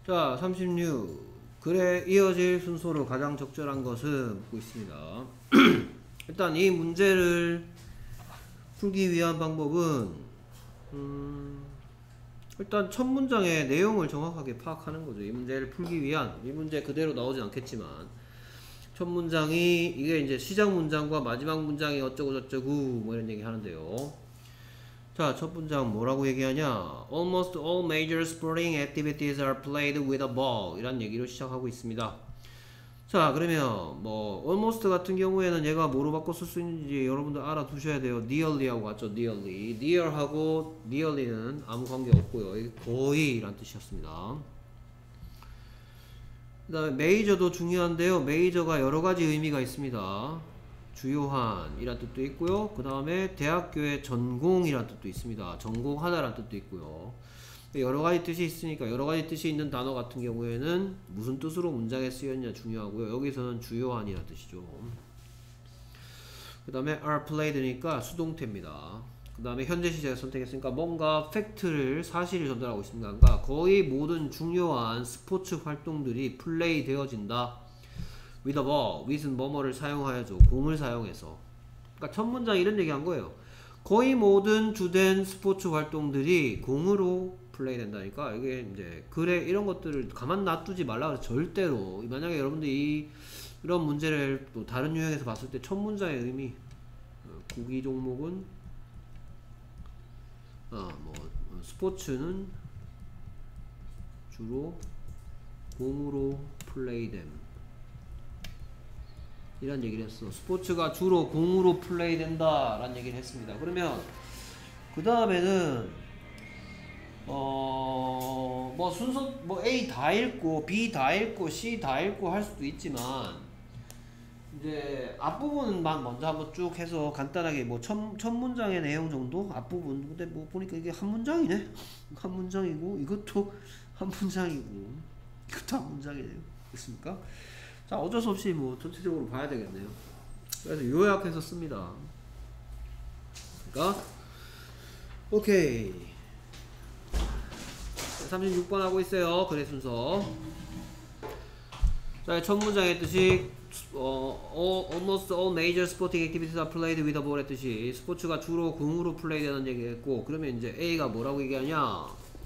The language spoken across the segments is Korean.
자, 36. 글에 이어질 순서로 가장 적절한 것은 묻고 있습니다. 일단 이 문제를 풀기 위한 방법은 일단 첫 문장의 내용을 정확하게 파악하는 거죠. 이 문제를 풀기 위한, 이 문제 그대로 나오진 않겠지만 첫 문장이 이게 이제 시작 문장과 마지막 문장이 어쩌고 저쩌고 뭐 이런 얘기 하는데요. 자, 첫 문장 뭐라고 얘기하냐? Almost all major sporting activities are played with a ball 이란 얘기로 시작하고 있습니다. 자, 그러면 뭐 almost 같은 경우에는 얘가 뭐로 바꿔 쓸 수 있는지 여러분들 알아두셔야 돼요. nearly하고 같죠? nearly. near하고 nearly는 아무 관계 없고요. 이게 거의 란 뜻이었습니다. 그 다음에 major도 중요한데요. major가 여러가지 의미가 있습니다. 주요한 이란 뜻도 있고요. 그 다음에 대학교의 전공이란 뜻도 있습니다. 전공하다란 뜻도 있고요. 여러가지 뜻이 있으니까 여러가지 뜻이 있는 단어 같은 경우에는 무슨 뜻으로 문장에 쓰였냐 중요하고요. 여기서는 주요한이란 뜻이죠. 그 다음에 are played니까 수동태입니다. 그 다음에 현재 시제를 선택했으니까 뭔가 팩트를, 사실을 전달하고 있습니다. 그러니까 거의 모든 중요한 스포츠 활동들이 플레이 되어진다. with a ball, with은 뭐뭐를 사용하여줘. 공을 사용해서. 그러니까 첫 문장 이런 얘기 한 거예요. 거의 모든 주된 스포츠 활동들이 공으로 플레이 된다니까. 이게 이제 글에 이런 것들을 가만 놔두지 말라 그래서 절대로. 만약에 여러분들이 이런 문제를 또 다른 유형에서 봤을 때 첫 문장의 의미, 구기 종목은 스포츠는 주로 공으로 플레이됨 이란 얘기를 했어. 스포츠가 주로 공으로 플레이 된다 라는 얘기를 했습니다. 그러면 그 다음에는 뭐 순서 뭐 A 다 읽고 B 다 읽고 C 다 읽고 할 수도 있지만 이제 앞부분만 먼저 한번 쭉 해서 간단하게 뭐 첫 문장의 내용 정도 앞부분. 근데 뭐 보니까 이게 한 문장이네. 한 문장이고 이것도 한 문장이고 이것도 한 문장이네요. 됐습니까? 자, 어쩔 수 없이 뭐 전체적으로 봐야 되겠네요. 그래서 요약해서 씁니다. 그러니까 오케이. 36번 하고 있어요. 글의 순서. 자, 첫 문장의 뜻이 almost all major sporting activities are played with a ball 했듯이 스포츠가 주로 공으로 플레이되는 얘기했고, 그러면 이제 A가 뭐라고 얘기하냐?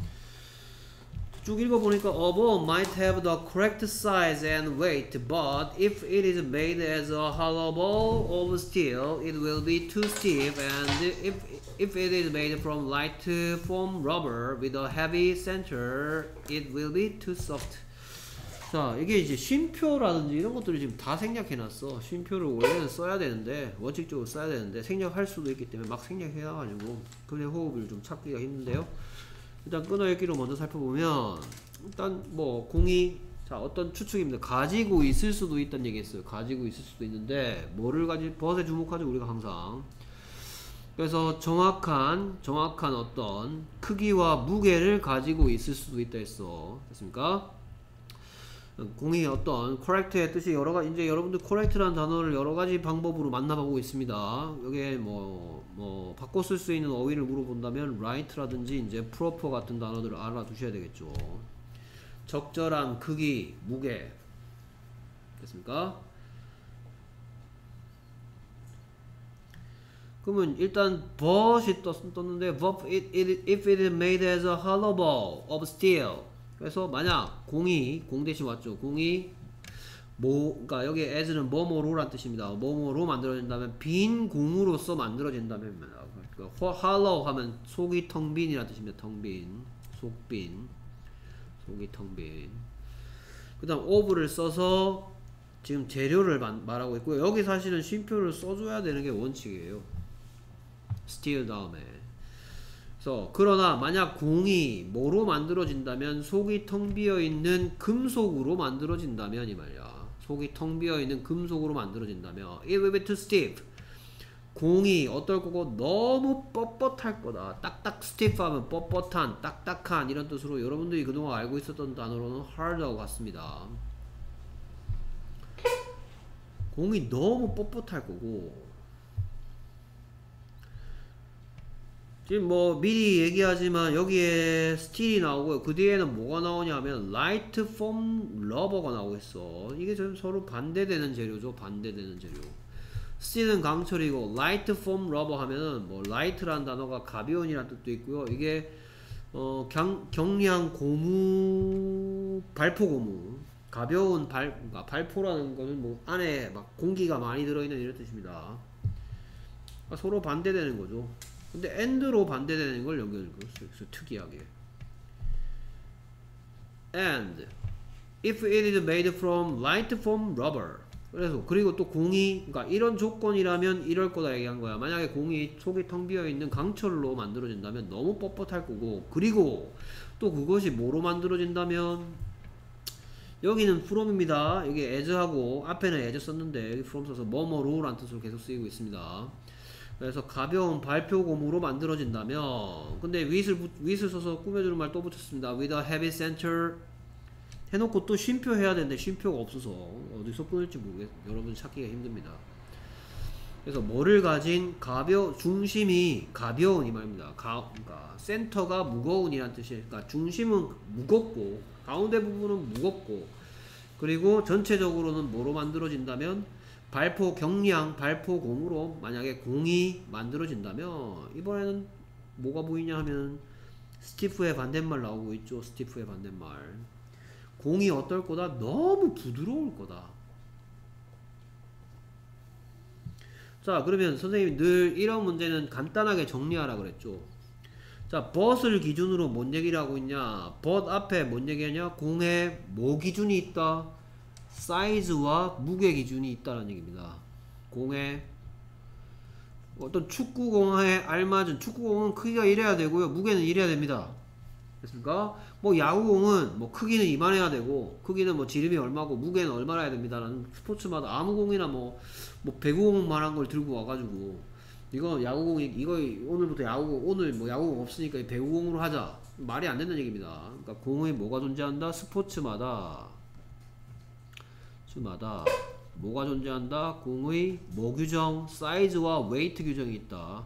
쭉 읽어보니까 a ball might have the correct size and weight, but if it is made as a hollow ball of steel, it will be too stiff, and if it is made from light foam rubber with a heavy center, it will be too soft. 자, 이게 이제 쉼표라든지 이런 것들을 지금 다 생략해놨어. 쉼표를 원래는 써야 되는데, 원칙적으로 써야 되는데 생략할 수도 있기 때문에 막 생략해놔가지고 글의 호흡을 좀 찾기가 힘든데요. 일단 끊어읽기로 먼저 살펴보면, 일단 뭐 공이, 자, 어떤 추측입니다. 가지고 있을 수도 있다는 얘기했어요. 가지고 있을 수도 있는데 뭐를 벗에 주목하죠 우리가 항상. 그래서 정확한 어떤 크기와 무게를 가지고 있을 수도 있다 했어. 됐습니까? 공이 어떤 correct의 뜻이 여러가지, 이제 여러분들 correct라는 단어를 여러가지 방법으로 만나보고 있습니다. 여기에 뭐 바꿔 쓸 수 있는 어휘를 물어본다면 right라든지 이제 proper 같은 단어들을 알아두셔야 되겠죠. 적절한 크기, 무게. 됐습니까? 그러면 일단 but이 떴는데 if it is made as a hollow ball of steel. 그래서 만약 공 대신 왔죠. 공이 그러니까 여기 as는 뭐뭐로란 뜻입니다. 뭐뭐로 만들어진다면, 빈 공으로서 만들어진다면, 그러니까 hollow 하면 속이 텅 빈이란 뜻입니다. 텅 빈, 속빈, 속이 텅 빈. 그 다음 of를 써서 지금 재료를 말하고 있고요. 여기 사실은 쉼표를 써줘야 되는 게 원칙이에요. steel 다음에. 그래서 그러나 만약 공이 뭐로 만들어진다면, 속이 텅 비어있는 금속으로 만들어진다면 이 말이야. 속이 텅 비어있는 금속으로 만들어진다면 it will be too stiff. 공이 어떨 거고 너무 뻣뻣할 거다. 딱딱 stiff 하면 뻣뻣한, 딱딱한 이런 뜻으로 여러분들이 그동안 알고 있었던 단어로는 hard하고 같습니다. 공이 너무 뻣뻣할 거고 지금 뭐 미리 얘기하지만 여기에 스틸이 나오고요. 그 뒤에는 뭐가 나오냐면 라이트 폼 러버가 나오고 있어. 이게 좀 서로 반대되는 재료죠. 반대되는 재료. 스틸은 강철이고 라이트 폼 러버 하면은 뭐 라이트라는 단어가 가벼운이라는 뜻도 있고요. 이게 경량 고무, 발포 고무, 가벼운 그러니까 발포라는 거는 뭐 안에 막 공기가 많이 들어있는 이런 뜻입니다. 그러니까 서로 반대되는 거죠. 근데 and로 반대되는 걸 여기 읽었어요. 특이하게. and if it is made from light foam rubber. 그래서 그리고 또 공이, 그러니까 이런 조건이라면 이럴 거다 얘기한 거야. 만약에 공이 속이 텅 비어 있는 강철로 만들어진다면 너무 뻣뻣할 거고, 그리고 또 그것이 뭐로 만들어진다면, 여기는 from입니다. 여기 as하고 앞에는 as 썼는데 여기 from 써서 뭐뭐로라는 뜻으로 계속 쓰이고 있습니다. 그래서 가벼운 발표 고무로 만들어진다면, 근데 with을 써서 꾸며주는 말 또 붙였습니다. with a heavy center 해놓고 또 쉼표 해야 되는데 쉼표가 없어서 어디서 끊을지 모르겠어요. 여러분 찾기가 힘듭니다. 그래서 뭐를 가진 중심이 가벼운 이 말입니다. 그러니까 센터가 무거운 이란 뜻이에요. 그러니까 중심은 무겁고 가운데 부분은 무겁고, 그리고 전체적으로는 뭐로 만들어진다면 경량 발포 공으로 만약에 공이 만들어진다면, 이번에는 뭐가 보이냐 하면 스티프의 반대말 나오고 있죠. 스티프의 반대말. 공이 어떨 거다? 너무 부드러울 거다. 자, 그러면 선생님이 늘 이런 문제는 간단하게 정리하라 그랬죠. 자, but을 기준으로 뭔 얘기를 하고 있냐? but 앞에 뭔 얘기하냐? 공에 뭐 기준이 있다? 사이즈와 무게 기준이 있다는 얘기입니다. 공에 어떤 축구공에 알맞은, 축구공은 크기가 이래야 되고요, 무게는 이래야 됩니다. 됐습니까? 뭐 야구공은 뭐 크기는 이만해야 되고, 크기는 뭐 지름이 얼마고 무게는 얼마나 해야 됩니다라는, 스포츠마다 아무 공이나 뭐 배구공만한 걸 들고 와가지고 이거 야구공이, 이거 오늘부터 야구공, 오늘 뭐 야구공 없으니까 배구공으로 하자, 말이 안 된다는 얘기입니다. 그러니까 공에 뭐가 존재한다? 스포츠마다 뭐가 존재한다? 공의 뭐 규정, 사이즈와 웨이트 규정이 있다.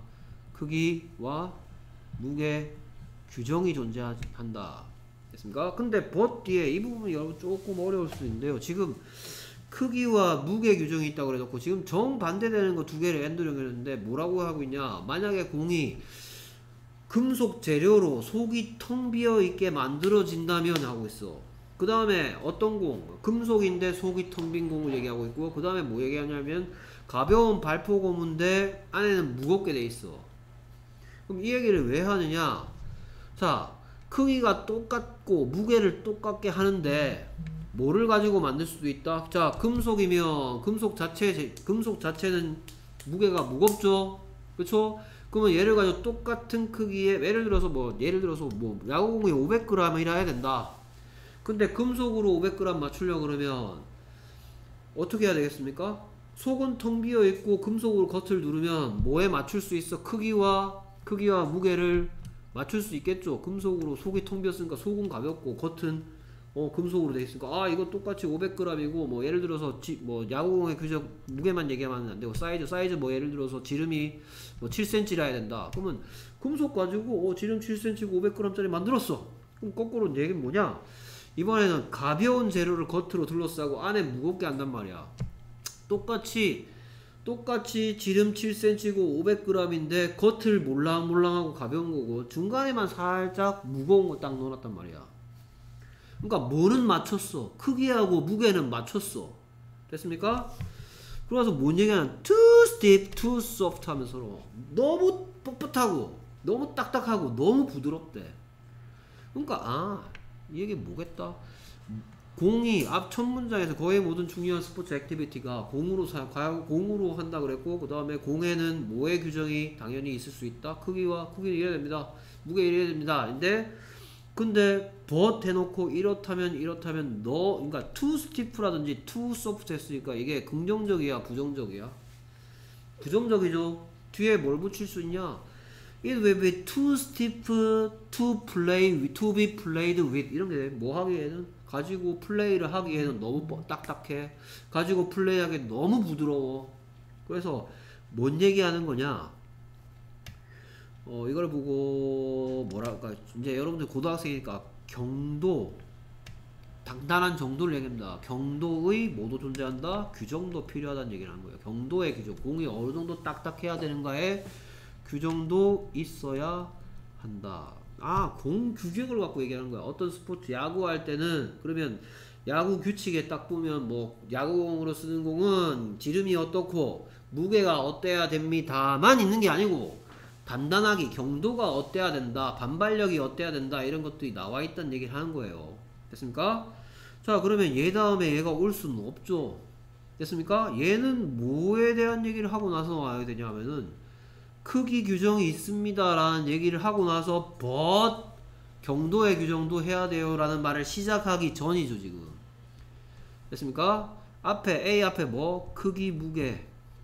크기와 무게 규정이 존재한다. 됐습니까? 근데 but 뒤에 이 부분이 여러분 조금 어려울 수 있는데요. 지금 크기와 무게 규정이 있다고 그래놓고 지금 정반대되는 거 두 개를 and로 연결했는데 뭐라고 하고 있냐? 만약에 공이 금속 재료로 속이 텅 비어 있게 만들어진다면 하고 있어. 그 다음에 어떤 공? 금속인데 속이 텅 빈 공을 얘기하고 있고, 그 다음에 뭐 얘기하냐면 가벼운 발포 고무인데 안에는 무겁게 돼 있어. 그럼 이 얘기를 왜 하느냐? 자, 크기가 똑같고 무게를 똑같게 하는데 뭐를 가지고 만들 수도 있다? 자, 금속이면 금속 자체는 무게가 무겁죠? 그쵸? 그러면 얘를 가지고 똑같은 크기의, 예를 들어서 뭐 야구공이 500g이라 해야 된다. 근데 금속으로 500g 맞추려고 그러면 어떻게 해야 되겠습니까? 속은 텅 비어 있고 금속으로 겉을 누르면 뭐에 맞출 수 있어? 크기와 무게를 맞출 수 있겠죠. 금속으로 속이 텅 비었으니까 속은 가볍고 겉은 금속으로 돼 있으니까, 아, 이거 똑같이 500g이고, 뭐 예를 들어서 뭐 야구공의 규정 무게만 얘기하면 안 되고, 사이즈 뭐 예를 들어서 지름이 뭐 7cm라 해야 된다. 그러면 금속 가지고 지름 7cm고 500g짜리 만들었어. 그럼 거꾸로 얘기는 뭐냐? 이번에는 가벼운 재료를 겉으로 둘러싸고 안에 무겁게 한단 말이야. 똑같이 지름 7cm고 500g인데 겉을 몰랑몰랑하고 가벼운 거고, 중간에만 살짝 무거운 거 딱 넣어놨단 말이야. 그러니까 뭐는 맞췄어. 크기하고 무게는 맞췄어. 됐습니까? 그래서 뭔 얘기하냐? too stiff, too soft 하면서 너무 뻣뻣하고 너무 딱딱하고 너무 부드럽대. 그러니까 이 얘기 뭐겠다? 공이 앞 첫 문장에서 거의 모든 중요한 스포츠 액티비티가 공으로 한다 그랬고, 그 다음에 공에는 뭐의 규정이 당연히 있을 수 있다. 크기는 이래야 됩니다. 무게 이래야 됩니다. 근데 but 해놓고 이렇다면 그러니까 too stiff라든지 too soft 했으니까 이게 긍정적이야, 부정적이야? 부정적이죠. 뒤에 뭘 붙일 수 있냐? It will be too stiff to be played with. 이런 게 뭐 하기에는, 가지고 플레이를 하기에는 너무 딱딱해. 가지고 플레이하기 너무 부드러워. 그래서 뭔 얘기하는 거냐? 이걸 보고 뭐랄까 이제 여러분들 고등학생이니까 경도 단단한 정도를 얘기합니다. 경도의 뭐도 존재한다? 규정도 필요하다는 얘기를 하는 거예요. 경도의 규정, 공이 어느 정도 딱딱해야 되는가에 규정도 있어야 한다. 공 규격을 갖고 얘기하는 거야. 어떤 스포츠 야구할 때는 그러면 야구 규칙에 딱 보면 뭐 야구공으로 쓰는 공은 지름이 어떻고 무게가 어때야 됩니다만 있는 게 아니고 단단하게 경도가 어때야 된다, 반발력이 어때야 된다 이런 것들이 나와 있다는 얘기를 하는 거예요. 됐습니까? 자, 그러면 얘 다음에 얘가 올 수는 없죠. 됐습니까? 얘는 뭐에 대한 얘기를 하고 나서 와야 되냐면은 크기 규정이 있습니다 라는 얘기를 하고 나서 but 경도의 규정도 해야 돼요 라는 말을 시작하기 전이죠 지금. 됐습니까? 앞에 A 앞에 뭐 크기 무게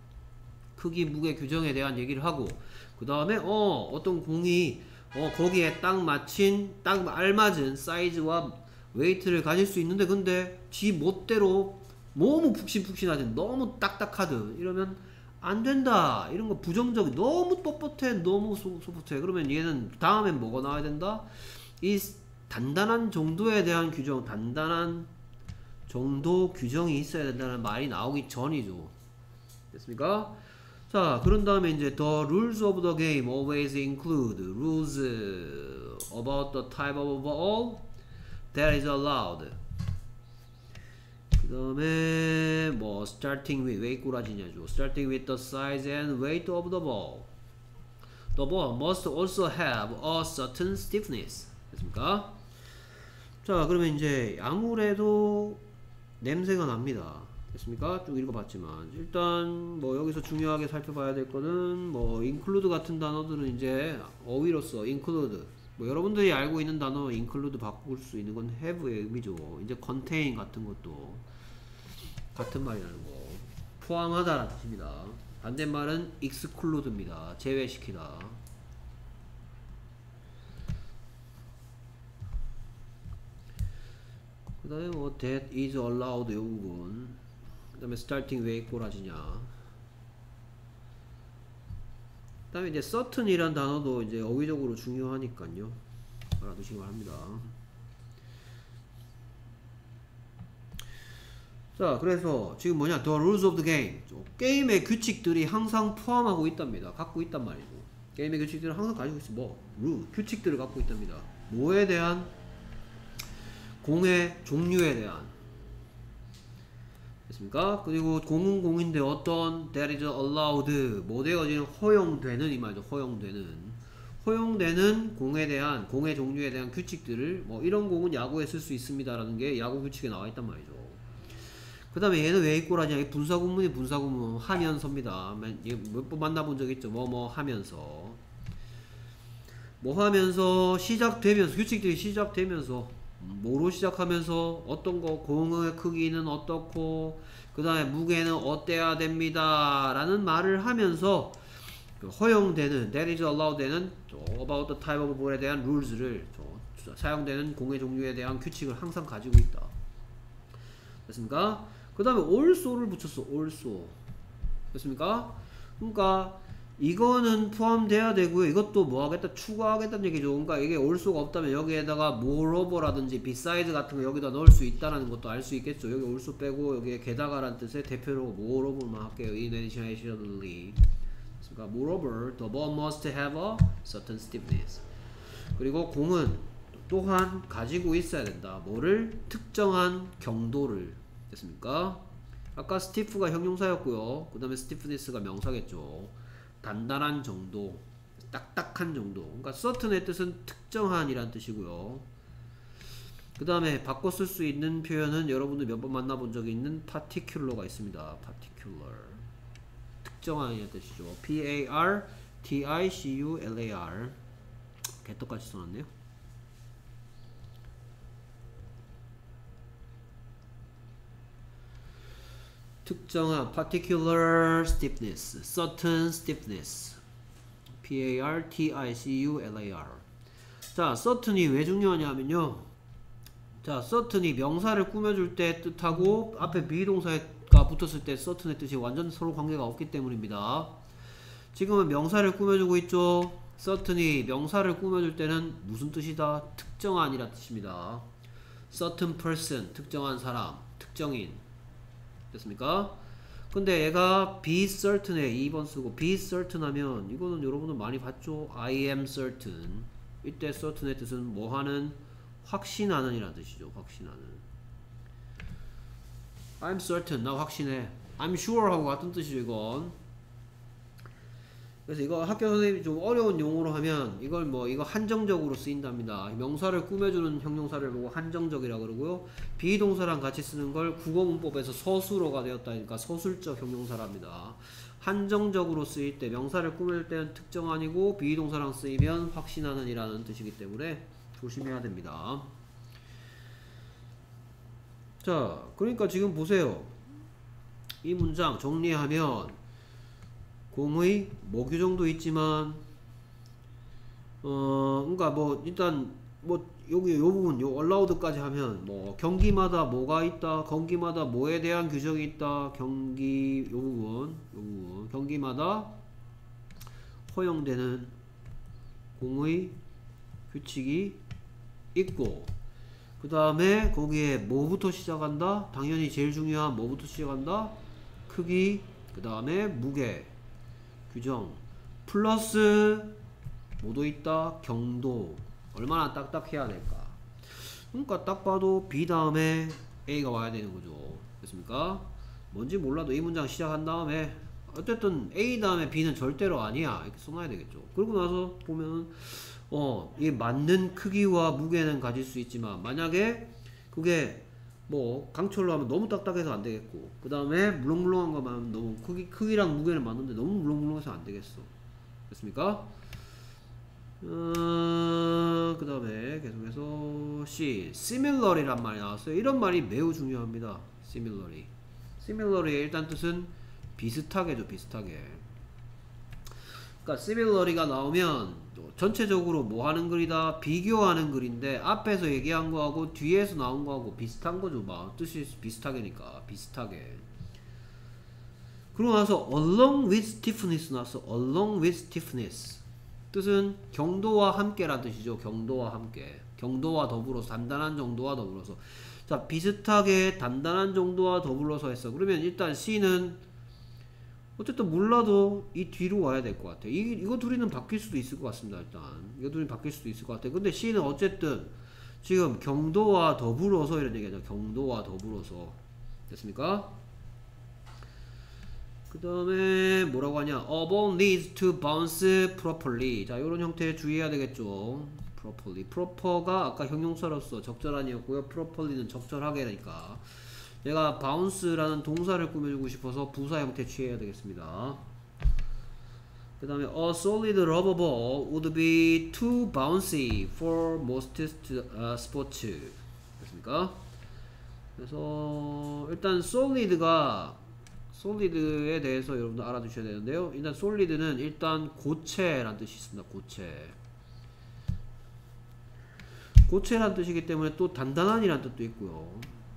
규정에 대한 얘기를 하고 그 다음에 어떤 공이 거기에 딱 알맞은 사이즈와 웨이트를 가질 수 있는데 근데 지 멋대로 너무 푹신푹신하든 너무 딱딱하든 이러면 안 된다. 이런 거 부정적이 너무 뻣뻣해 너무 소프트해. 그러면 얘는 다음엔 뭐가 나와야 된다? 이 단단한 정도에 대한 규정, 단단한 정도 규정이 있어야 된다는 말이 나오기 전이죠. 됐습니까? 자, 그런 다음에 이제 the rules of the game always include rules about the type of ball that is allowed. 그 다음에 뭐 starting with 왜 꼬라지냐죠. starting with the size and weight of the ball. The ball must also have a certain stiffness. 됐습니까? 자, 그러면 이제 아무래도 냄새가 납니다. 됐습니까? 쭉 읽어봤지만 일단 뭐 여기서 중요하게 살펴봐야 될 거는 뭐 include 같은 단어들은 이제 어휘로서 include 뭐 여러분들이 알고 있는 단어 include 바꿀 수 있는 건 have의 의미죠. 이제 contain 같은 것도 같은 말이라는 거. 포함하다라는 뜻입니다. 반대말은 exclude입니다. 제외시키다. 그 다음에 뭐 that is allowed 요 부분. 그 다음에 starting 왜 꼬라지냐. 그 다음에 이제 certain이란 단어도 이제 어휘적으로 중요하니까요. 알아두시기 바랍니다. 자, 그래서 지금 뭐냐, the rules of the game. 게임의 규칙들이 항상 포함하고 있답니다. 갖고 있단 말이고. 게임의 규칙들은 항상 가지고 있어. 규칙들을 갖고 있답니다. 뭐에 대한? 공의 종류에 대한. 됐습니까? 그리고 공은 공인데 어떤 that is allowed 뭐 되어지는 허용되는 이 말이죠. 허용되는 공에 대한 공의 종류에 대한 규칙들을 뭐 이런 공은 야구에 쓸 수 있습니다라는 게 야구 규칙에 나와 있단 말이죠. 그 다음에 얘는 왜 있고라냐. 분사구문이 분사구문 하면서입니다. 몇 번 만나본 적 있죠. 뭐 하면서 시작되면서 규칙들이 시작되면서 뭐로 시작하면서 어떤 거 공의 크기는 어떻고 그 다음에 무게는 어때야 됩니다 라는 말을 하면서 허용되는 that is allowed 되는 about the type of ball에 대한 rules를 사용되는 공의 종류에 대한 규칙을 항상 가지고 있다. 됐습니까? 그 다음에 also를 붙였어. also. 됐습니까? 그러니까 이거는 포함돼야 되고요. 이것도 뭐 하겠다? 추가하겠다는 얘기죠. 그러니까 이게 also가 없다면 여기에다가 moreover라든지 besides 같은 거 여기다 넣을 수 있다는 것도 알 수 있겠죠. 여기 also 빼고 여기에 게다가라는 뜻의 대표로 moreover만 할게요. in additionally. 그러니까 moreover, the ball must have a certain stiffness. 그리고 공은 또한 가지고 있어야 된다. 뭐를? 특정한 경도를. 됐습니까? 아까 stiff가 형용사였고요. 그 다음에 stiffness가 명사겠죠. 단단한 정도, 딱딱한 정도. 그러니까 certain의 뜻은 특정한이란 뜻이고요. 그 다음에 바꿔 쓸 수 있는 표현은 여러분들 몇 번 만나본 적이 있는 particular가 있습니다. particular. 특정한이란 뜻이죠. P-A-R-T-I-C-U-L-A-R. 개떡같이 써놨네요. 특정한 particular stiffness, certain stiffness. P-A-R-T-I-C-U-L-A-R. 자, certain이 왜 중요하냐면요. 자, certain이 명사를 꾸며줄 때 뜻하고 앞에 비동사가 붙었을 때 certain의 뜻이 완전 서로 관계가 없기 때문입니다. 지금은 명사를 꾸며주고 있죠. certain이 명사를 꾸며줄 때는 무슨 뜻이다? 특정한이란 뜻입니다. certain person, 특정한 사람, 특정인. 됐습니까? 근데 얘가 be certain에 2번 쓰고 be certain 하면 이거는 여러분들 많이 봤죠? I am certain. 이때 certain의 뜻은 뭐하는? 확신하는 이란 뜻이죠. 확신하는. I'm certain, 나 확신해. I'm sure 하고 같은 뜻이죠. 이건. 그래서 이거 학교 선생님이 좀 어려운 용어로 하면 이걸 뭐 이거 한정적으로 쓰인답니다. 명사를 꾸며주는 형용사를 보고 한정적이라 그러고요. 비동사랑 같이 쓰는 걸 국어문법에서 서술어가 되었다니까 서술적 형용사랍니다. 한정적으로 쓰일 때 명사를 꾸밀 때는 특정한이고 비동사랑 쓰이면 확신하는 이라는 뜻이기 때문에 조심해야 됩니다. 자, 그러니까 지금 보세요. 이 문장 정리하면 공의 뭐 규정도 있지만 그러니까 뭐 일단 뭐 여기 요 부분 요 allowed까지 하면 뭐 경기마다 뭐가 있다, 경기마다 뭐에 대한 규정이 있다, 경기 요 부분 경기마다 허용되는 공의 규칙이 있고 그 다음에 거기에 뭐부터 시작한다? 당연히 제일 중요한 뭐부터 시작한다? 크기, 그 다음에 무게 규정 플러스 뭐도 있다? 경도. 얼마나 딱딱해야 될까? 그러니까 딱 봐도 B 다음에 A가 와야 되는 거죠. 됐습니까? 뭔지 몰라도 이 문장 시작한 다음에 어쨌든 A 다음에 B는 절대로 아니야 이렇게 써놔야 되겠죠. 그러고 나서 보면은 이 맞는 크기와 무게는 가질 수 있지만 만약에 그게 뭐 강철로 하면 너무 딱딱해서 안 되겠고 그 다음에 물렁물렁한 거만 하면 너무 크기랑 무게는 맞는데 너무 물렁물렁해서 안 되겠어. 됐습니까? 그 다음에 계속해서 C similar이란 말이 나왔어요. 이런 말이 매우 중요합니다. similar의 일단 뜻은 비슷하게죠. 비슷하게. 그러니까 similar이가 나오면 전체적으로 뭐 하는 글이다? 비교하는 글인데 앞에서 얘기한 거하고 뒤에서 나온 거하고 비슷한 거죠. 막 뜻이 비슷하게니까 비슷하게. 그러고 나서 along with stiffness 나왔어. along with stiffness 뜻은 경도와 함께란 뜻이죠. 경도와 함께. 경도와 더불어서 단단한 정도와 더불어서. 자, 비슷하게 단단한 정도와 더불어서 했어. 그러면 일단 C는 어쨌든 몰라도 이 뒤로 와야 될 것 같아. 이거 둘이는 바뀔 수도 있을 것 같습니다. 일단 이거 둘이 바뀔 수도 있을 것 같아. 근데 C는 어쨌든 지금 경도와 더불어서 이런 얘기하죠. 경도와 더불어서. 됐습니까? 그 다음에 뭐라고 하냐? A ball needs to bounce properly. 자, 이런 형태에 주의해야 되겠죠. properly. proper가 아까 형용사로서 적절한이었고요. properly는 적절하게니까. 내가 bounce라는 동사를 꾸며주고 싶어서 부사 형태 취해야 되겠습니다. 그 다음에 a solid rubber ball would be too bouncy for most sports. 됐습니까? 그래서 일단 solid에 대해서 여러분들 알아두셔야 되는데요. 일단 solid는 일단 고체란 뜻이 있습니다. 고체란 뜻이기 때문에 또 단단한이란 뜻도 있고요.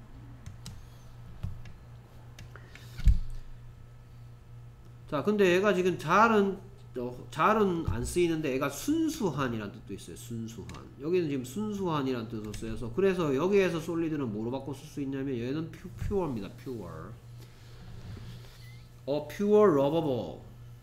자, 근데 얘가 지금 잘은 안 쓰이는데 얘가 순수한이란 뜻도 있어요. 순수한. 여기는 지금 순수한이란 뜻으로 쓰여서 그래서 여기에서 solid는 뭐로 바꿔 쓸 수 있냐면 얘는 pure입니다. pure. A pure rubber ball.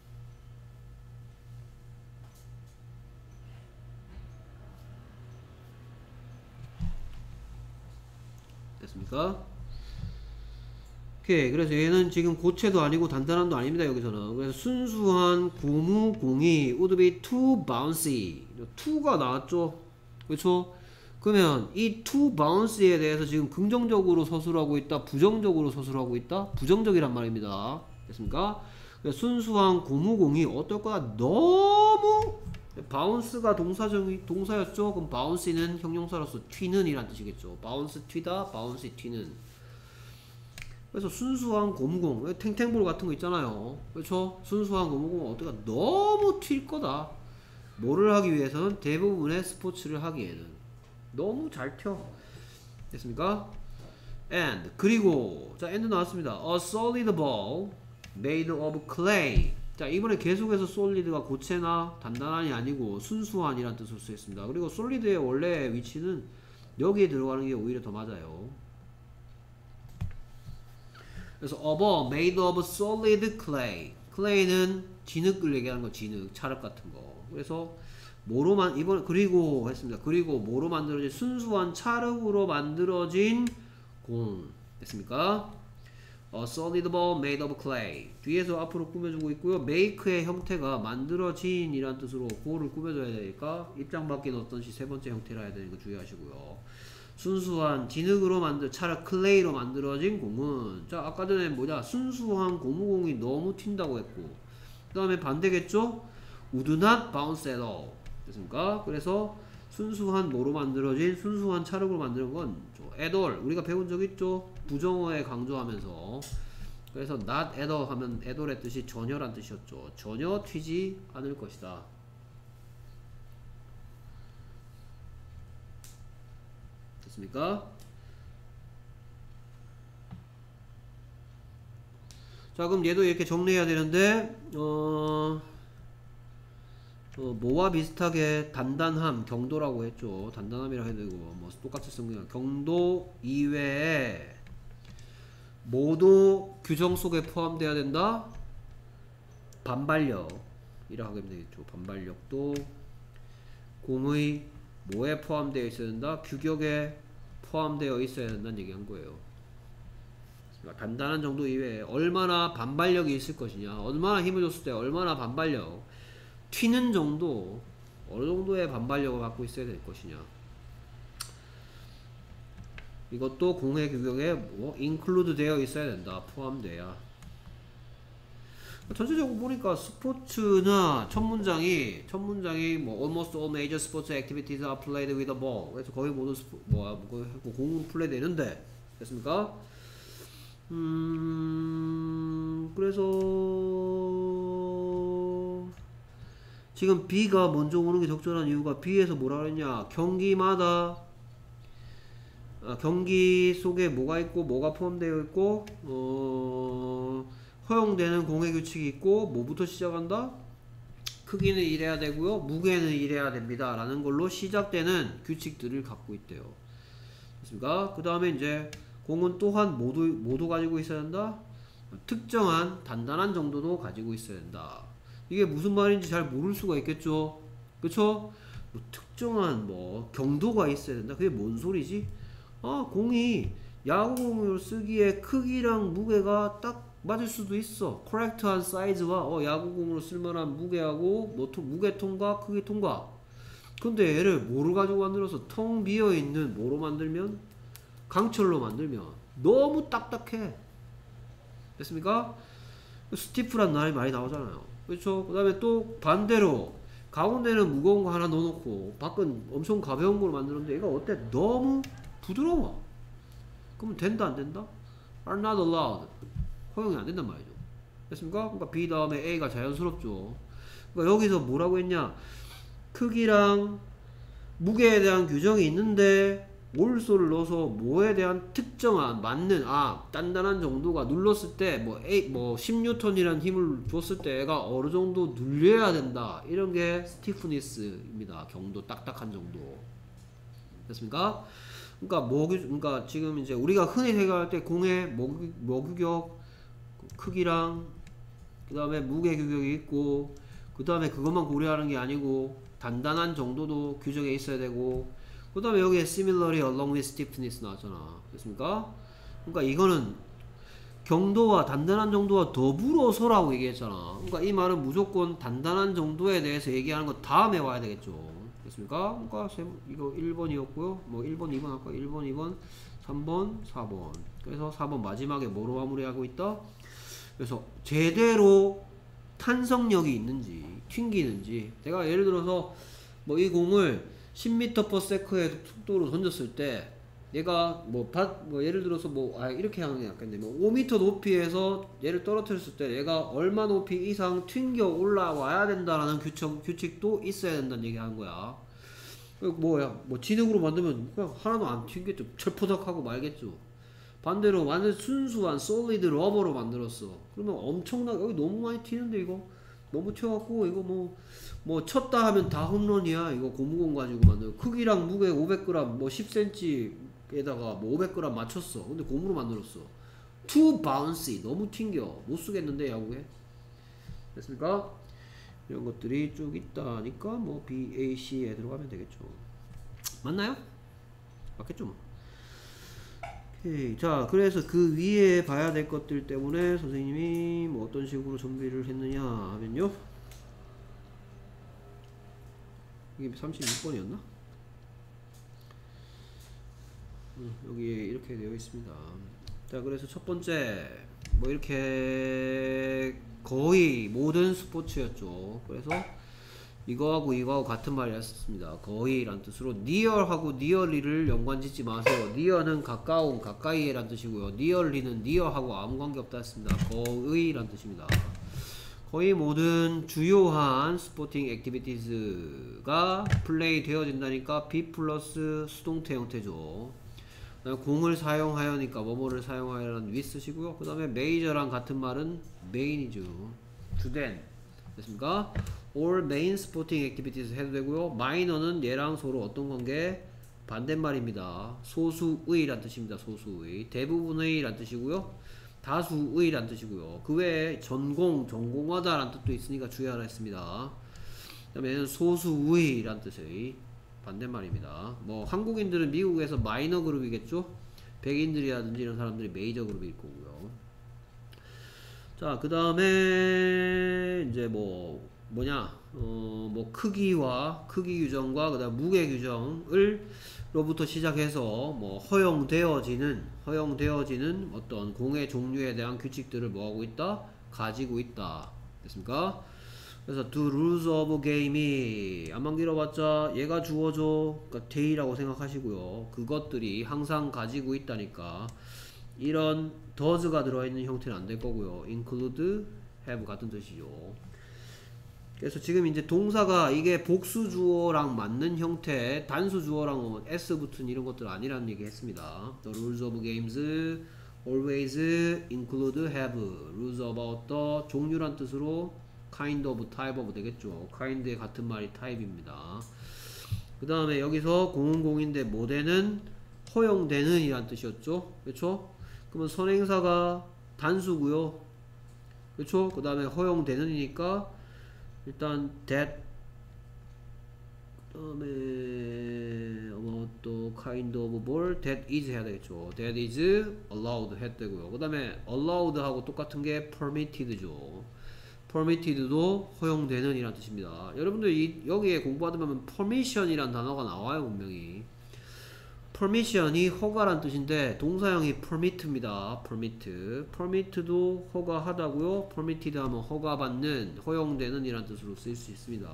됐습니까? 오케이. 그래서 얘는 지금 고체도 아니고 단단한도 아닙니다. 여기서는. 그래서 순수한 고무공이 would be too bouncy. to가 나왔죠. 그렇죠? 그러면 이 too bouncy에 대해서 지금 긍정적으로 서술하고 있다, 부정적으로 서술하고 있다? 부정적이란 말입니다. 됐습니까? 순수한 고무공이 어떨 거야? 너무 바운스가 동사였죠? 그럼 바운스는 형용사로서 튀는 이란 뜻이겠죠. 바운스 튀다, 바운스 튀는. 그래서 순수한 고무공, 탱탱볼 같은 거 있잖아요. 그렇죠? 순수한 고무공은 어떨까? 너무 튈 거다. 뭐를 하기 위해서는 대부분의 스포츠를 하기에는 너무 잘 튀어. 됐습니까? and 그리고 자 and 나왔습니다. A solid ball made of clay. 자, 이번에 계속해서 솔리드가 고체나 단단한이 아니고 순수한이라는 뜻으로 쓰였습니다. 그리고 솔리드의 원래 위치는 여기에 들어가는 게 오히려 더 맞아요. 그래서 어버 made of solid clay. clay는 진흙을 얘기하는 거, 진흙, 찰흙 같은 거. 그래서 뭐로만 이번 그리고 했습니다. 그리고 뭐로 만들어진 순수한 찰흙으로 만들어진 공 됐습니까? solid ball made of clay. 뒤에서 앞으로 꾸며주고 있고요. make의 형태가 만들어진 이란 뜻으로 고를 꾸며줘야 되니까 입장 바뀐 어떤 시 세 번째 형태라 해야 되는 거 주의하시고요. 순수한 진흙으로 찰흙 클레이로 만들어진 공은 자 아까 전에 뭐냐 순수한 고무공이 너무 튄다고 했고 그 다음에 반대겠죠? would not bounce at all 됐습니까? 그래서 순수한 뭐로 만들어진 순수한 찰흙으로 만드는 건 at all 우리가 배운 적 있죠? 부정어에 강조하면서 그래서 not at all 하면 at all의 뜻이 전혀란 뜻이었죠. 전혀 튀지 않을 것이다. 됐습니까? 자 그럼 얘도 이렇게 정리해야 되는데 뭐와 비슷하게 단단함, 경도라고 했죠. 단단함이라고 해도 되고 뭐 똑같이 쓴 거야. 경도 이외에 모두 규정 속에 포함되어야 된다. 반발력이라고 하면 되겠죠. 반발력도 공의 뭐에 포함되어 있어야 된다? 규격에 포함되어 있어야 된다는 얘기한 거예요. 단단한 정도 이외에 얼마나 반발력이 있을 것이냐, 얼마나 힘을 줬을 때 얼마나 반발력, 튀는 정도, 어느 정도의 반발력을 갖고 있어야 될 것이냐. 이것도 공의 규격에 뭐 include 되어 있어야 된다. 포함돼야. 전체적으로 보니까 스포츠나 첫 문장이 뭐 almost all major sports activities are played with a ball. 그래서 거의 모든 공으로 플레이 되는데 됐습니까? 그래서 지금 B가 먼저 오는 게 적절한 이유가 B에서 뭐라 그랬냐? 경기마다 경기 속에 뭐가 있고 뭐가 포함되어 있고 허용되는 공의 규칙이 있고 뭐부터 시작한다? 크기는 이래야 되고요 무게는 이래야 됩니다 라는 걸로 시작되는 규칙들을 갖고 있대요. 됐습니까? 그 다음에 이제 공은 또한 모두 가지고 있어야 된다. 특정한 단단한 정도도 가지고 있어야 된다. 이게 무슨 말인지 잘 모를 수가 있겠죠. 그쵸? 뭐 특정한 뭐 경도가 있어야 된다. 그게 뭔 소리지? 공이 야구공으로 쓰기에 크기랑 무게가 딱 맞을 수도 있어. 커렉트한 사이즈와 야구공으로 쓸만한 무게하고 뭐 무게통과 크기통과. 근데 얘를 뭐로 가지고 만들어서 텅 비어있는 뭐로 만들면? 강철로 만들면 너무 딱딱해. 됐습니까? 스티프란 말이 많이 나오잖아요. 그렇죠? 그 다음에 또 반대로 가운데는 무거운 거 하나 넣어놓고 밖은 엄청 가벼운 걸로 만들었는데 얘가 어때? 너무 부드러워. 그러면 된다 안 된다? are not allowed. 허용이 안 된단 말이죠. 됐습니까? 그러니까 B 다음에 A가 자연스럽죠. 그러니까 여기서 뭐라고 했냐? 크기랑 무게에 대한 규정이 있는데 올소를 넣어서 뭐에 대한 특정한 맞는 단단한 정도가 눌렀을 때 뭐 10N이라는 힘을 줬을 때 애가 어느 정도 눌려야 된다. 이런 게 스티프니스입니다. 경도 딱딱한 정도. 됐습니까? 그러니까 지금 이제 우리가 흔히 생각할 때 공의 규격 크기랑 그 다음에 무게 규격이 있고 그 다음에 그것만 고려하는 게 아니고 단단한 정도도 규정에 있어야 되고 그 다음에 여기에 similarly along with stiffness 나왔잖아. 됐습니까? 그러니까 이거는 경도와 단단한 정도와 더불어서라고 얘기했잖아. 그러니까 이 말은 무조건 단단한 정도에 대해서 얘기하는 거 다음에 와야 되겠죠. 됐습니까? 그러니까 이거 1번이었고요. 뭐 1번, 2번 할까? 1번, 2번, 3번, 4번. 그래서 4번 마지막에 뭐로 마무리하고 있다? 그래서 제대로 탄성력이 있는지 튕기는지 내가 예를 들어서 뭐 이 공을 10m/s의 속도로 던졌을 때 얘가 뭐 예를 들어서 이렇게 하는 게 낫겠네. 뭐 5m 높이에서 얘를 떨어뜨렸을 때 얘가 얼마 높이 이상 튕겨 올라와야 된다라는 규칙도 있어야 된다는 얘기 하는 거야. 뭐 진흙으로 만들면 그냥 하나도 안 튕겼죠. 철포덕하고 말겠죠. 반대로 완전 순수한 솔리드 러버로 만들었어. 그러면 엄청나게 여기 너무 많이 튀는데 이거 너무 튀어갖고 이거 뭐 쳤다 하면 다 홈런이야. 이거 고무공 가지고 만든 크기랑 무게 500g 뭐 10cm에다가 뭐 500g 맞췄어. 근데 고무로 만들었어. too bouncy 너무 튕겨 못 쓰겠는데 야구에. 됐습니까? 이런 것들이 쭉 있다니까 뭐 BAC에 들어가면 되겠죠. 맞나요? 맞겠죠 뭐. 오케이. 자, 그래서 그 위에 봐야 될 것들 때문에 선생님이 뭐 어떤 식으로 정비를 했느냐 하면요, 이게 36번이었나? 여기에 이렇게 되어 있습니다. 자, 그래서 첫 번째 뭐 이렇게 거의 모든 스포츠였죠. 그래서 이거하고 같은 말이었습니다. 거의란 뜻으로 near하고 nearly를 연관 짓지 마세요. near는 가까운, 가까이란 뜻이고요. nearly는 near하고 아무 관계 없다 했습니다. 거의란 뜻입니다. 거의 모든 주요한 스포팅 액티비티즈가 플레이 되어진다니까 be 플러스 수동태 형태죠. 공을 사용하여니까 뭐뭐를 사용하여라는 with 쓰시고요. 그 다음에 major랑 같은 말은 main이죠. 주된 됐습니까? all main sporting activities 해도 되고요. minor는 얘랑 서로 어떤 관계? 반대말입니다. 소수의 란 뜻입니다. 소수의. 대부분의 란 뜻이고요. 다수의 란 뜻이고요. 그 외에 전공, 전공하다 란 뜻도 있으니까 주의하라 했습니다. 그 다음에 소수의 란 뜻의 반대말입니다. 뭐 한국인들은 미국에서 마이너 그룹이겠죠. 백인들이라든지 이런 사람들이 메이저 그룹일 거고요. 자, 그 다음에 이제 뭐 크기와 크기 규정과 그 다음 무게 규정을 로부터 시작해서 뭐 허용되어지는 어떤 공의 종류에 대한 규칙들을 뭐하고 있다? 가지고 있다. 됐습니까? 그래서 the rules of game이 안만 길어봤자 얘가 주어져, 그러니까 day라고 생각하시고요. 그것들이 항상 가지고 있다니까 이런 does가 들어있는 형태는 안 될 거고요. include, have 같은 뜻이죠. 그래서 지금 이제 동사가 이게 복수 주어랑 맞는 형태, 단수 주어랑 뭐 s 붙은 이런 것들 아니라는 얘기 했습니다. The rules of games always include have. rules about the 종류란 뜻으로 kind of, type of 되겠죠. kind의 같은 말이 type입니다. 그 다음에 여기서 공인데 모대는 허용되는 이란 뜻이었죠. 그렇죠? 그러면 선행사가 단수고요. 그렇죠? 그 다음에 허용되는 이니까 일단 that, 그 다음에 또 kind of 뭘 that is 해야 되겠죠. that is allowed 해야 되고요. 그 다음에 allowed 하고 똑같은 게 permitted죠. permitted도 허용되는 이란 뜻입니다. 여러분들 여기에 공부하다 보면 permission이란 단어가 나와요. 분명히 permission이 허가란 뜻인데 동사형이 permit입니다. permit도 허가하다고요. permitted 하면 허가받는, 허용되는 이란 뜻으로 쓰일 수 있습니다.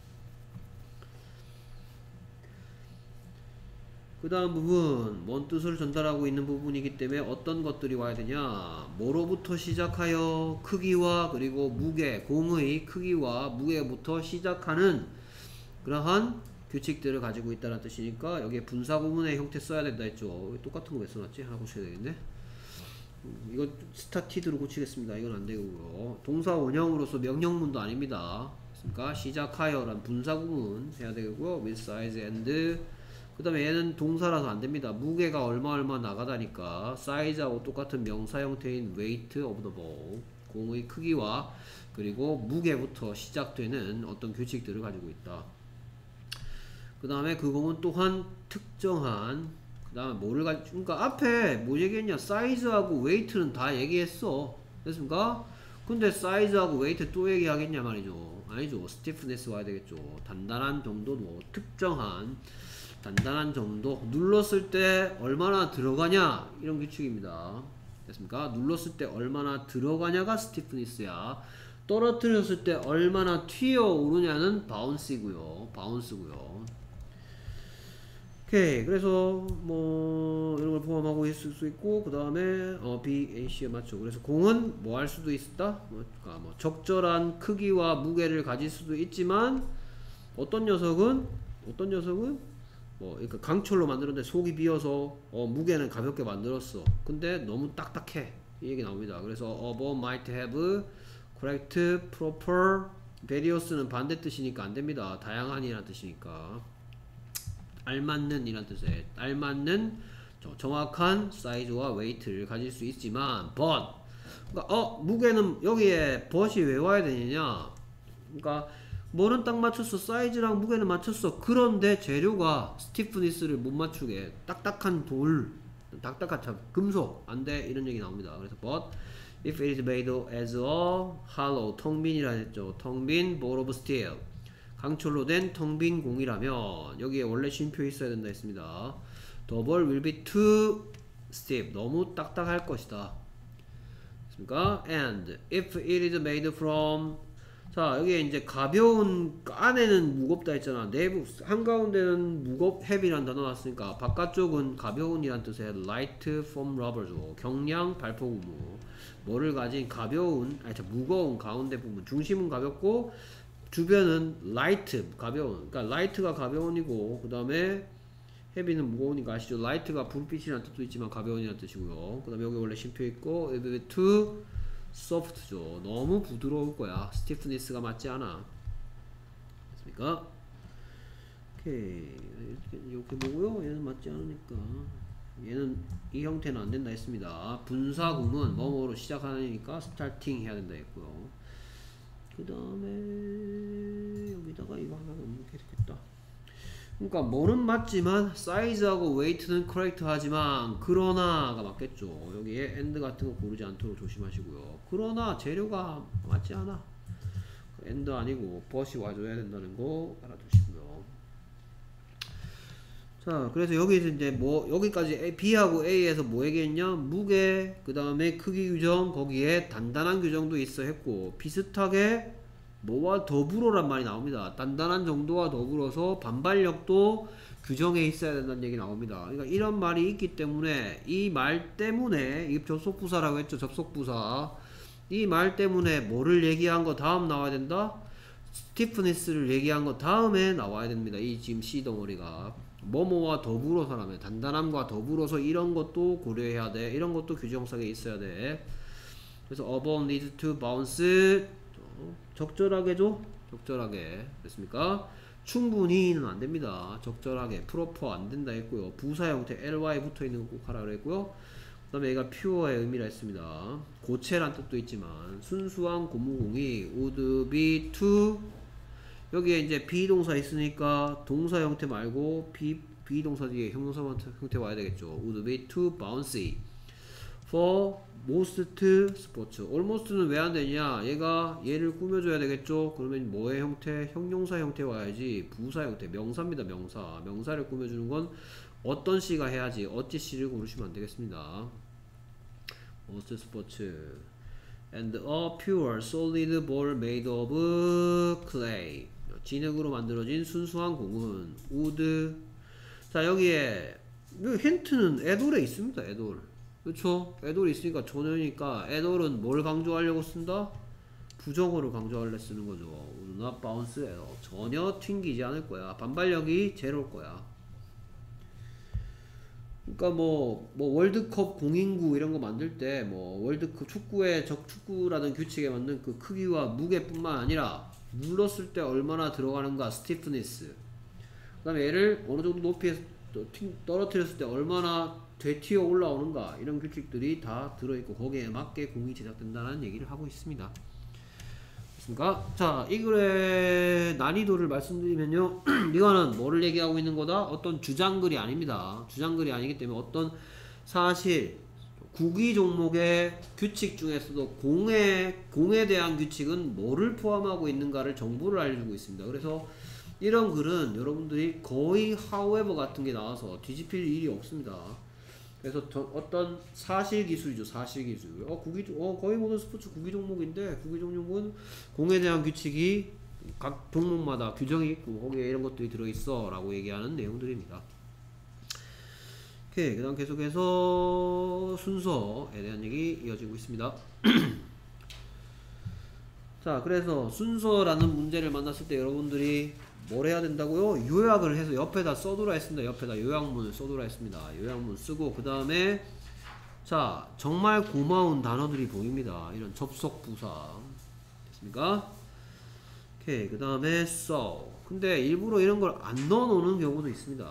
그 다음 부분 뭔 뜻을 전달하고 있는 부분이기 때문에 어떤 것들이 와야 되냐, 뭐로부터 시작하여 크기와 그리고 무게, 공의 크기와 무게부터 시작하는 그러한 규칙들을 가지고 있다는 뜻이니까 여기에 분사구문의 형태 써야 된다 했죠. 똑같은 거 왜 써놨지? 하나 고쳐야 되겠네. 이거 스타티드로 고치겠습니다. 이건 안 되고요. 동사 원형으로서 명령문도 아닙니다. 그러니까 시작하여란 분사구문 해야 되고요. with size and, 그 다음에 얘는 동사라서 안 됩니다. 무게가 얼마 나가다니까 size하고 똑같은 명사 형태인 weight of the ball, 공의 크기와 그리고 무게부터 시작되는 어떤 규칙들을 가지고 있다. 그 다음에 그 공은 또한 특정한, 그 다음에 뭐를 그러니까 앞에 뭐 얘기했냐, 사이즈하고 웨이트는 다 얘기했어. 됐습니까? 근데 사이즈하고 웨이트 또 얘기하겠냐 말이죠. 아니죠. 스티프네스 와야 되겠죠. 단단한 정도, 뭐 특정한 단단한 정도, 눌렀을 때 얼마나 들어가냐 이런 규칙입니다. 됐습니까? 눌렀을 때 얼마나 들어가냐가 스티프니스야. 떨어뜨렸을 때 얼마나 튀어오르냐는 바운스고요. 오케이. 그래서 뭐 이런 걸 포함하고 있을 수 있고, 그 다음에 BAC에 맞죠. 그래서 공은 뭐 할 수도 있다. 그러니까 뭐 적절한 크기와 무게를 가질 수도 있지만 어떤 녀석은 뭐 그러니까 강철로 만들었는데 속이 비어서 무게는 가볍게 만들었어. 근데 너무 딱딱해. 이 얘기 나옵니다. 그래서 a bomb might have correct, proper various는 반대 뜻이니까 안 됩니다. 다양한이라는 뜻이니까. 알맞는 이란 뜻에 알맞는 정확한 사이즈와 웨이트를 가질 수 있지만 but 그러니까 무게는 여기에 but이 왜 와야 되느냐, 그러니까 뭐는 딱 맞췄어, 사이즈랑 무게는 맞췄어. 그런데 재료가 스티프니스를 못 맞추게 딱딱한 돌, 딱딱한 금속 안돼, 이런 얘기 나옵니다. 그래서 but if it is made as a hollow, 텅빈이라 했죠. 텅빈 ball of steel, 강철로 된 텅빈 공이라면, 여기에 원래 쉼표 있어야 된다 했습니다. The ball will be too stiff, 너무 딱딱할 것이다. 됐습니까? And if it is made from, 자 여기에 이제 가벼운, 안에는 무겁다 했잖아. 내부 한가운데는 heavy란 단어 나왔으니까 바깥쪽은 가벼운이란 뜻의 light foam rubber죠. 경량 발포구무, 뭐를 가진 가벼운, 무거운 가운데 부분, 중심은 가볍고 주변은 light, 가벼운. 그러니까 light가 가벼운이고 그 다음에 heavy는 무거우니까 아시죠? light가 불빛이라는 뜻도 있지만 가벼운이라는 뜻이고요. 그 다음에 여기 원래 쉼표 있고 too soft죠. 너무 부드러울 거야. stiffness가 맞지 않아. 됐습니까? 오케이, 이렇게 보고요. 얘는 맞지 않으니까 얘는 이 형태는 안 된다 했습니다. 분사구문 뭐뭐로 시작하니까 starting 해야 된다 했고요. 그 다음에 여기다가 이거 하나 넣으면 되겠다. 그러니까 뭐는 맞지만 사이즈하고 웨이트는 correct 하지만 그러나가 맞겠죠. 여기에 and 같은 거 고르지 않도록 조심하시고요. 그러나 재료가 맞지 않아, and 아니고 but이 와줘야 된다는 거 알아두시고요. 자, 그래서 여기서 이제 뭐 여기까지 B하고 A에서 뭐 얘기했냐, 무게, 그 다음에 크기 규정, 거기에 단단한 규정도 있어 했고, 비슷하게 뭐와 더불어란 말이 나옵니다. 단단한 정도와 더불어서 반발력도 규정에 있어야 된다는 얘기 나옵니다. 그러니까 이런 말이 있기 때문에, 이 말 때문에, 이 접속부사라고 했죠. 접속부사. 이 말 때문에 뭐를 얘기한 거 다음 나와야 된다? 스티프니스를 얘기한 거 다음에 나와야 됩니다. 이 지금 C 덩어리가 뭐뭐와 더불어서라면, 단단함과 더불어서 이런 것도 고려해야 돼. 이런 것도 규정상에 있어야 돼. 그래서 above needs to bounce, 적절하게죠? 적절하게. 됐습니까? 충분히는 안 됩니다. 적절하게, proper 안 된다 했고요. 부사 형태 ly 붙어 있는 거 꼭 하라 그랬고요. 그 다음에 얘가 pure의 의미라 했습니다. 고체란 뜻도 있지만, 순수한 고무공이 would be to, 여기에 이제 비동사 있으니까 동사 형태 말고 비동사 뒤에 형용사 형태 와야 되겠죠. would be too bouncy for most sports. almost는 왜 안 되냐, 얘를 꾸며줘야 되겠죠. 그러면 뭐의 형태? 형용사 형태 와야지. 부사 형태, 명사입니다. 명사를 꾸며주는 건 어떤 씨가 해야지, 어찌 씨를 고르시면 안 되겠습니다. most sports and a pure solid ball made of clay, 진흙으로 만들어진 순수한 공은 wood. 자, 여기에 힌트는 에돌에 있습니다. 에돌, 그쵸? 에돌이 있으니까 전혀니까 에돌은 뭘 강조하려고 쓴다? 부정어를 강조하려 쓰는 거죠. would not bounce at all, 전혀 튕기지 않을 거야. 반발력이 제로일 거야. 그러니까 뭐 월드컵 공인구 이런 거 만들 때, 뭐 월드컵 축구의 축구라는 규칙에 맞는 그 크기와 무게뿐만 아니라 눌렀을 때 얼마나 들어가는가, 스티프니스, 그 다음에 얘를 어느 정도 높이에서 떨어뜨렸을 때 얼마나 되튀어 올라오는가, 이런 규칙들이 다 들어있고 거기에 맞게 공이 제작된다는 얘기를 하고 있습니다. 됐습니까? 자, 이 글의 난이도를 말씀드리면요, 이거는 뭐를 얘기하고 있는 거다? 어떤 주장글이 아닙니다. 주장글이 아니기 때문에 어떤 사실, 구기 종목의 규칙 중에서도 공에 대한 규칙은 뭐를 포함하고 있는가를 정보를 알려주고 있습니다. 그래서 이런 글은 여러분들이 거의 however 같은 게 나와서 뒤집힐 일이 없습니다. 그래서 어떤 사실기술이죠. 사실기술. 거의 모든 스포츠 구기 종목인데, 구기 종목은 공에 대한 규칙이 각 종목마다 규정이 있고 거기에 이런 것들이 들어있어 라고 얘기하는 내용들입니다. 오케이, 그 다음 계속해서 순서에 대한 얘기 이어지고 있습니다. 자, 그래서 순서라는 문제를 만났을 때 여러분들이 뭘 해야 된다고요? 요약을 해서 옆에다 써두라 했습니다. 옆에다 요약문을 써두라 했습니다. 요약문 쓰고, 그 다음에 자, 정말 고마운 단어들이 보입니다. 이런 접속부사. 됐습니까? 오케이. 그 다음에 so. 근데 일부러 이런 걸 안 넣어 놓는 경우도 있습니다.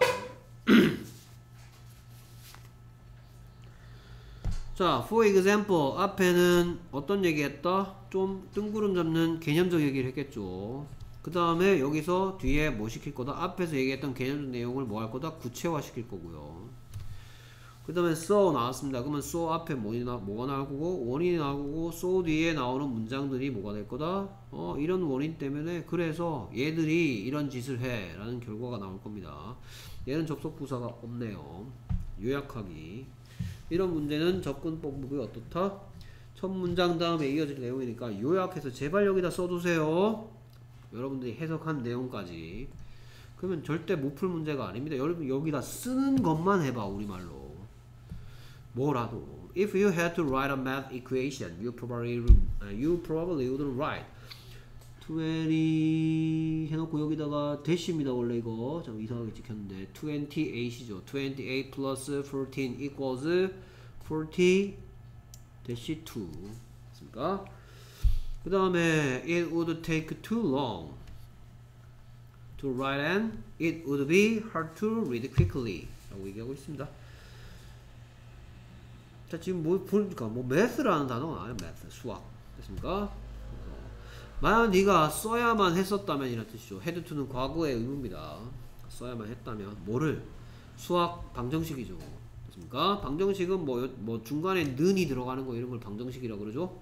자, for example 앞에는 어떤 얘기 했다? 좀 뜬구름 잡는 개념적 얘기를 했겠죠. 그 다음에 여기서 뒤에 뭐 시킬 거다? 앞에서 얘기했던 개념적 내용을 뭐 할 거다? 구체화 시킬 거고요. 그 다음에 so 나왔습니다. 그러면 so 앞에 뭐가 나오고 원인이 나오고 so 뒤에 나오는 문장들이 뭐가 될 거다? 이런 원인 때문에 그래서 얘들이 이런 짓을 해 라는 결과가 나올 겁니다. 얘는 접속 부사가 없네요. 요약하기. 이런 문제는 접근법이 어떻다? 첫 문장 다음에 이어질 내용이니까 요약해서 제발 여기다 써두세요. 여러분들이 해석한 내용까지. 그러면 절대 못 풀 문제가 아닙니다. 여러분 여기다 쓰는 것만 해봐. 우리말로 뭐라도. If you had to write a math equation, you probably wouldn't write 20 해놓고 여기다가 대시입니다. 원래 이거 좀 이상하게 찍혔는데 28이죠. 28 plus 14 equals 40 대시 2 됐습니까? 그 다음에 it would take too long to write and it would be hard to read quickly 라고 얘기하고 있습니다. 자, 지금 뭐 보니까 뭐 math라는 단어가 나와요. math, 수학 됐습니까? 만약 네가 써야만 했었다면 이런 뜻이죠. had to는 과거의 의무입니다. 써야만 했다면 뭐를? 수학 방정식이죠. 됐습니까? 방정식은 뭐 중간에 는이 들어가는 거 이런 걸 방정식이라고 그러죠.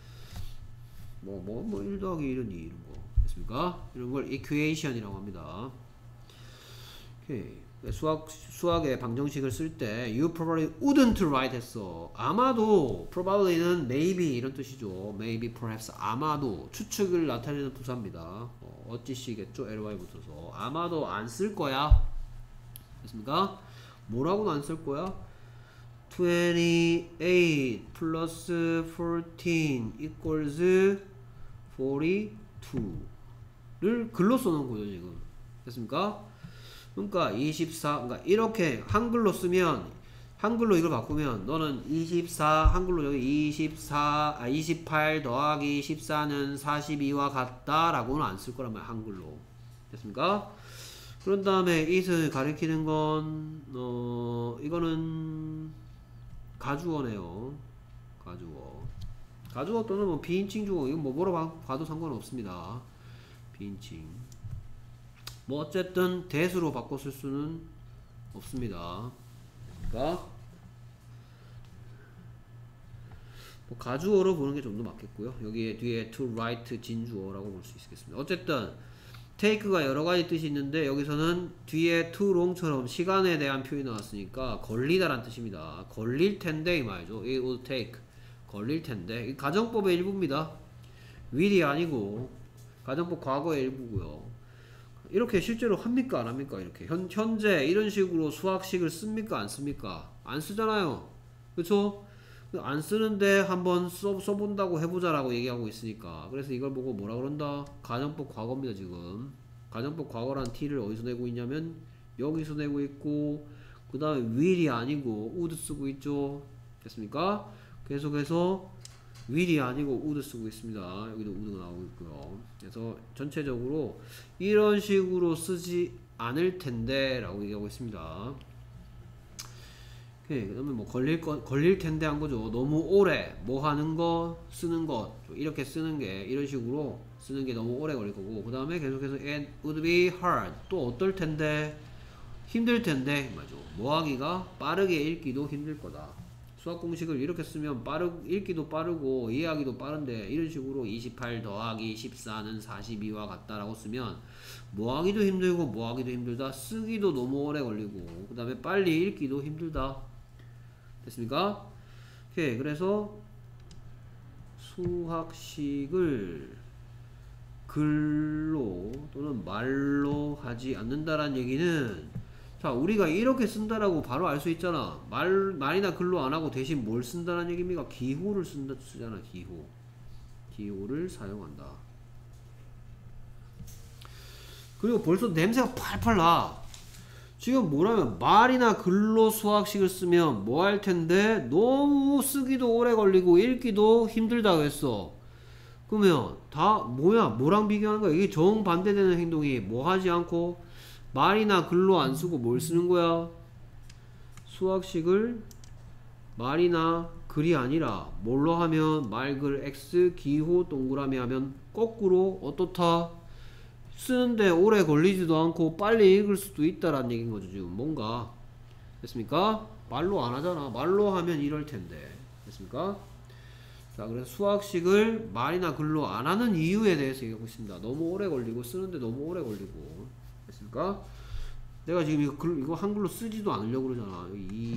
뭐 1 더하기 1은 2 이런 거 됐습니까? 이런 걸 equation이라고 합니다. 오케이. 수학의 방정식을 쓸 때 you probably wouldn't write 했어. 아마도 probably는 maybe 이런 뜻이죠. maybe perhaps 아마도 추측을 나타내는 부사입니다. 어찌시겠죠? ly 붙어서 아마도 안 쓸 거야. 됐습니까? 뭐라고는 안 쓸 거야? 28 plus 14 equals 42를 글로 써놓은 거죠 지금. 됐습니까? 그러니까 24, 그러니까 이렇게 한글로 쓰면, 한글로 이걸 바꾸면 너는 24, 한글로 여기 28 더하기 14는 42와 같다 라고는 안 쓸 거란 말이야. 한글로. 됐습니까? 그런 다음에 it을 가리키는 건 이거는 가주어네요. 가주어 또는 뭐 비인칭 주어, 이건 뭐로 봐도 상관없습니다. 비인칭. 뭐 어쨌든 대수로 바꿔 쓸 수는 없습니다. 그러니까 뭐 가주어로 보는 게 좀 더 맞겠고요. 여기에 뒤에 to write 진주어라고 볼 수 있겠습니다. 어쨌든 take가 여러 가지 뜻이 있는데 여기서는 뒤에 too long처럼 시간에 대한 표현이 나왔으니까 걸리다란 뜻입니다. 걸릴 텐데 이 말이죠. it would take 걸릴 텐데. 이 가정법의 일부입니다. will이 아니고 가정법 과거의 일부고요. 이렇게 실제로 합니까 안 합니까? 이렇게 현재 이런 식으로 수학식을 씁니까 안 씁니까? 안 쓰잖아요. 그쵸? 안 쓰는데 한번 써본다고 해보자 라고 얘기하고 있으니까. 그래서 이걸 보고 뭐라 그런다? 가정법 과거입니다. 지금 가정법 과거라는 T를 어디서 내고 있냐면 여기서 내고 있고, 그 다음에 will이 아니고 would 쓰고 있죠. 됐습니까? 계속해서 will이 아니고 would 쓰고 있습니다. 여기도 would가 나오고 있고요. 그래서 전체적으로 이런 식으로 쓰지 않을 텐데 라고 얘기하고 있습니다. 오케이. 그 다음에 뭐 걸릴 텐데 한 거죠. 너무 오래 뭐 하는 거 쓰는 것 이렇게 쓰는 게, 이런 식으로 쓰는 게 너무 오래 걸릴 거고, 그 다음에 계속해서 it would be hard 또 어떨 텐데 힘들 텐데 맞죠. 뭐 하기가 빠르게 읽기도 힘들 거다. 수학 공식을 이렇게 쓰면 읽기도 빠르고 이해하기도 빠른데 이런 식으로 28 더하기 14는 42와 같다라고 쓰면 뭐 하기도 힘들고 뭐 하기도 힘들다. 쓰기도 너무 오래 걸리고 그 다음에 빨리 읽기도 힘들다. 됐습니까? 오케이. 그래서 수학식을 글로 또는 말로 하지 않는다라는 얘기는, 자, 우리가 이렇게 쓴다라고 바로 알 수 있잖아. 말이나 글로 안 하고 대신 뭘 쓴다는 얘기입니까? 기호를 쓰잖아. 기호를 사용한다. 그리고 벌써 냄새가 팔팔 나. 지금 뭐라면 말이나 글로 수학식을 쓰면 뭐 할 텐데 너무 쓰기도 오래 걸리고 읽기도 힘들다고 했어. 그러면 다 뭐야? 뭐랑 비교하는 거야? 이게 정반대되는 행동이 뭐 하지 않고 말이나 글로 안 쓰고 뭘 쓰는 거야? 수학식을 말이나 글이 아니라 뭘로 하면 말, 글, X, 기호, 동그라미 하면 거꾸로 어떻다? 쓰는데 오래 걸리지도 않고 빨리 읽을 수도 있다라는 얘기인 거죠. 지금 뭔가 됐습니까? 말로 안 하잖아. 말로 하면 이럴 텐데 됐습니까? 자, 그래서 수학식을 말이나 글로 안 하는 이유에 대해서 얘기하고 있습니다. 너무 오래 걸리고 쓰는데 너무 오래 걸리고 됐습니까? 내가 지금 이거 한글로 쓰지도 않으려고 그러잖아.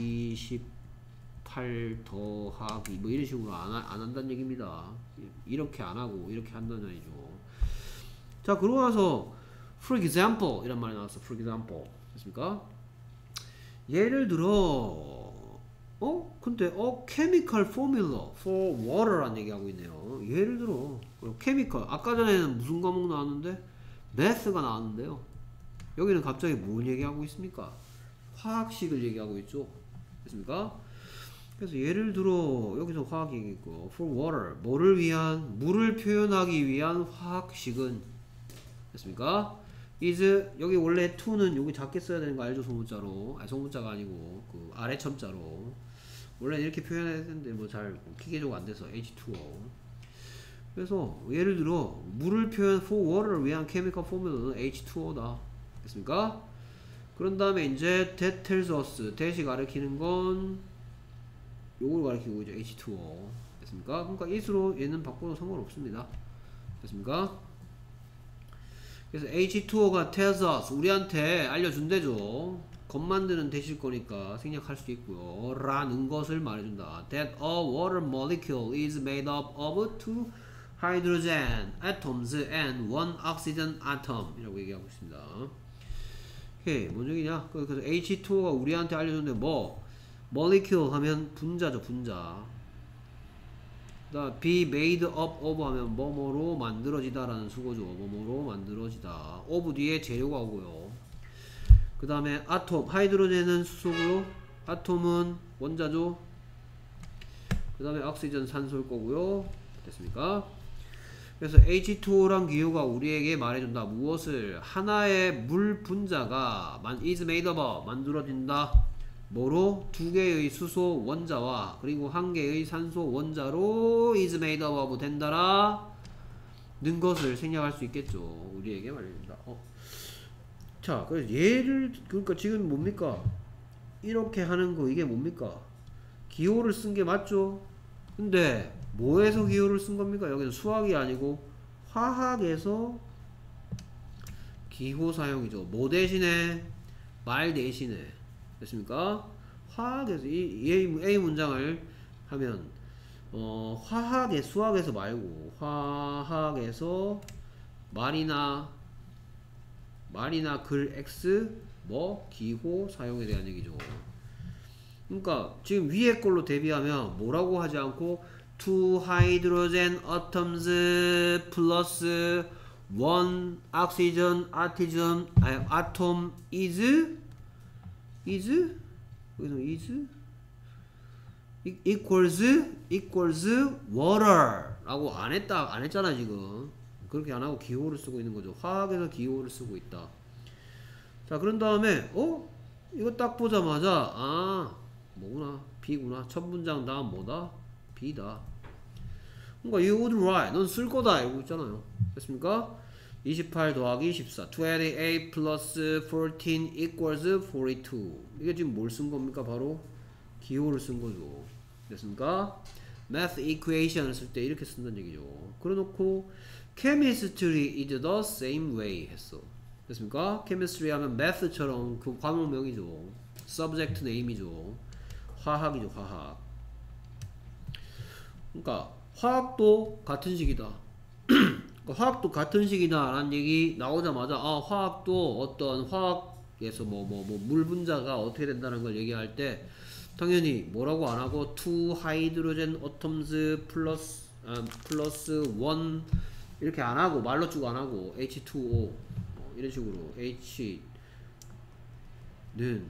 28 더하기 뭐 이런 식으로 안 한다는 얘기입니다. 이렇게 안 하고 이렇게 한다는 얘기죠. 자, 그러고 나서 for example 이란 말이 나왔어. for example 됐습니까? 예를 들어 근데 chemical formula for water라는 얘기하고 있네요. 예를 들어 chemical 아까 전에는 무슨 과목 나왔는데 math가 나왔는데요. 여기는 갑자기 뭘 얘기하고 있습니까? 화학식을 얘기하고 있죠. 됐습니까? 그래서 예를 들어 여기서 화학 얘기했고 for water 뭐를 위한 물을 표현하기 위한 화학식은 됐습니까? is 여기 원래 to는 여기 작게 써야 되는 거 알죠? 소문자로 아니 소문자가 아니고 그 아래 첨자로 원래 이렇게 표현해야 되는데 뭐 잘 기계적으로 안 돼서 H2O 그래서 예를 들어 물을 표현 for water를 위한 chemical formula는 H2O다 됐습니까? 그런 다음에 이제 that tells us that이 가리키는 건 요걸 가리키고 이제 H2O 됐습니까? 그러니까 it으로 얘는 바꿔도 상관없습니다 됐습니까? 그래서 H2O가 tells us 우리한테 알려준대죠. 겉 만드는 되실 거니까 생략할 수 있고요. 라는 것을 말해준다. That a water molecule is made up of two hydrogen atoms and one oxygen atom 이라고 얘기하고 있습니다. 오케이, 뭔 얘기냐? 그래서 H2O가 우리한테 알려줬는데 뭐 molecule 하면 분자죠, 분자. be made up of 하면 뭐뭐로 만들어지다 라는 수거죠. 뭐뭐로 만들어지다. of 뒤에 재료가 오고요. 그 다음에 아톰, 하이드로젠은 수소고요. 아톰은 원자죠. 그 다음에 옥시전 산소일 거고요. 됐습니까? 그래서 H2O란 기호가 우리에게 말해준다. 무엇을? 하나의 물 분자가 is made of 만들어진다. 뭐로? 두 개의 수소 원자와 그리고 한 개의 산소 원자로 is made of 된다라 는 것을 생략할 수 있겠죠. 우리에게 말입니다. 자, 그래서 얘를 그러니까 지금 뭡니까? 이렇게 하는 거 이게 뭡니까? 기호를 쓴 게 맞죠? 근데 뭐에서 기호를 쓴 겁니까? 여기는 수학이 아니고 화학에서 기호 사용이죠. 뭐 대신에? 말 대신에. 됐습니까? 화학에서 이 A 문장을 하면 화학에 수학에서 말고 화학에서 말이나 글 X 뭐 기호 사용에 대한 얘기죠. 그러니까 지금 위에 걸로 대비하면 뭐라고 하지 않고 two hydrogen atoms plus one oxygen atom is 여기서 is equals water 라고 안 했잖아 지금. 그렇게 안 하고 기호를 쓰고 있는 거죠. 화학에서 기호를 쓰고 있다. 자, 그런 다음에 이거 딱 보자마자 뭐구나, B구나. 첫 문장 다음 뭐다? B다. 그러니까 you would write 넌 쓸 거다 이러고 있잖아요. 됐습니까? 28 더하기 14 28 plus 14 equals 42 이게 지금 뭘 쓴 겁니까? 바로 기호를 쓴 거죠. 됐습니까? math equation을 쓸 때 이렇게 쓴다는 얘기죠. 그래놓고 chemistry is the same way 했어. 됐습니까? chemistry 하면 math처럼 그 과목명이죠. subject name이죠. 화학이죠, 화학. 그러니까 화학도 같은 식이다. 화학도 같은 식이다 라는 얘기 나오자마자 화학도 어떤 화학에서 물 분자가 어떻게 된다는 걸 얘기할 때 당연히 뭐라고 안 하고 two hydrogen atoms 플러스 one 이렇게 안 하고 말로 쭉 안 하고 H2O 이런 식으로 H는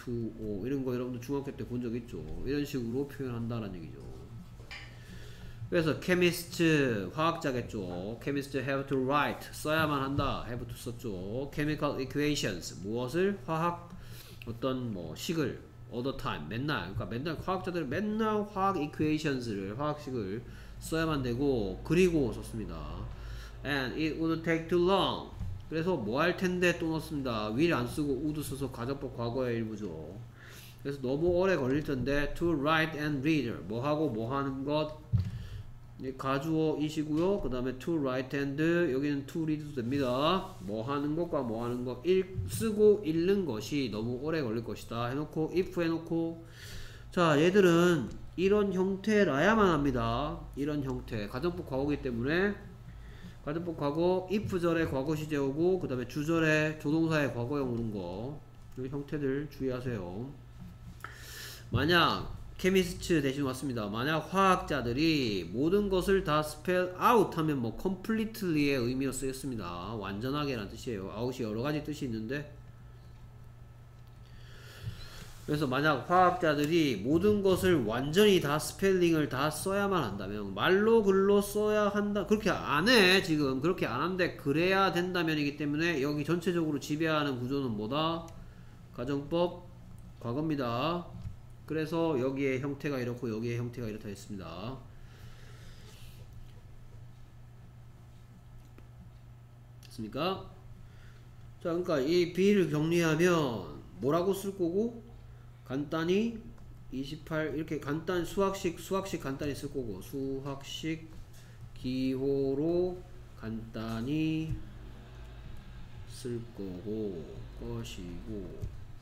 H2O 이런 거 여러분들 중학교 때 본 적 있죠. 이런 식으로 표현한다는 얘기죠. 그래서 chemist 화학자겠죠. chemist have to write 써야만 한다. have to 썼죠. chemical equations 무엇을 화학 어떤 뭐 식을 all the time 맨날 그러니까 맨날 화학자들은 맨날 화학 equations를 화학식을 써야만 되고 그리고 썼습니다. and it would take too long 그래서 뭐 할 텐데 또 넣습니다. will 안 쓰고 would 써서 가정법 과거의 일부죠. 그래서 너무 오래 걸릴 텐데 to write and read 뭐 하고 뭐 하는 것 가주어 이시고요. 그 다음에 to write and 여기는 to read도 됩니다. 뭐 하는 것과 뭐 하는 것 쓰고 읽는 것이 너무 오래 걸릴 것이다 해놓고 if 해놓고 자 얘들은 이런 형태라야만 합니다. 이런 형태 가정법 과거이기 때문에 가정법 과거 if절에 과거 시제 오고 그 다음에 주절에 조동사의 과거형 오는 거 이 형태들 주의하세요. 만약 케미스트 대신 왔습니다. 만약 화학자들이 모든 것을 다 spell out 하면 뭐 completely의 의미로 쓰였습니다. 완전하게 라는 뜻이에요. out이 여러가지 뜻이 있는데 그래서 만약 화학자들이 모든 것을 완전히 다 스펠링을 다 써야만 한다면 말로 글로 써야 한다 그렇게 안해 지금 그렇게 안한데 그래야 된다면이기 때문에 여기 전체적으로 지배하는 구조는 뭐다? 가정법 과거입니다. 그래서 여기에 형태가 이렇고 여기에 형태가 이렇다 했습니다. 됐습니까? 자 그러니까 이 B를 정리하면 뭐라고 쓸 거고 간단히 28 이렇게 간단 수학식 간단히 쓸 거고 수학식 기호로 간단히 쓸 거고 것이고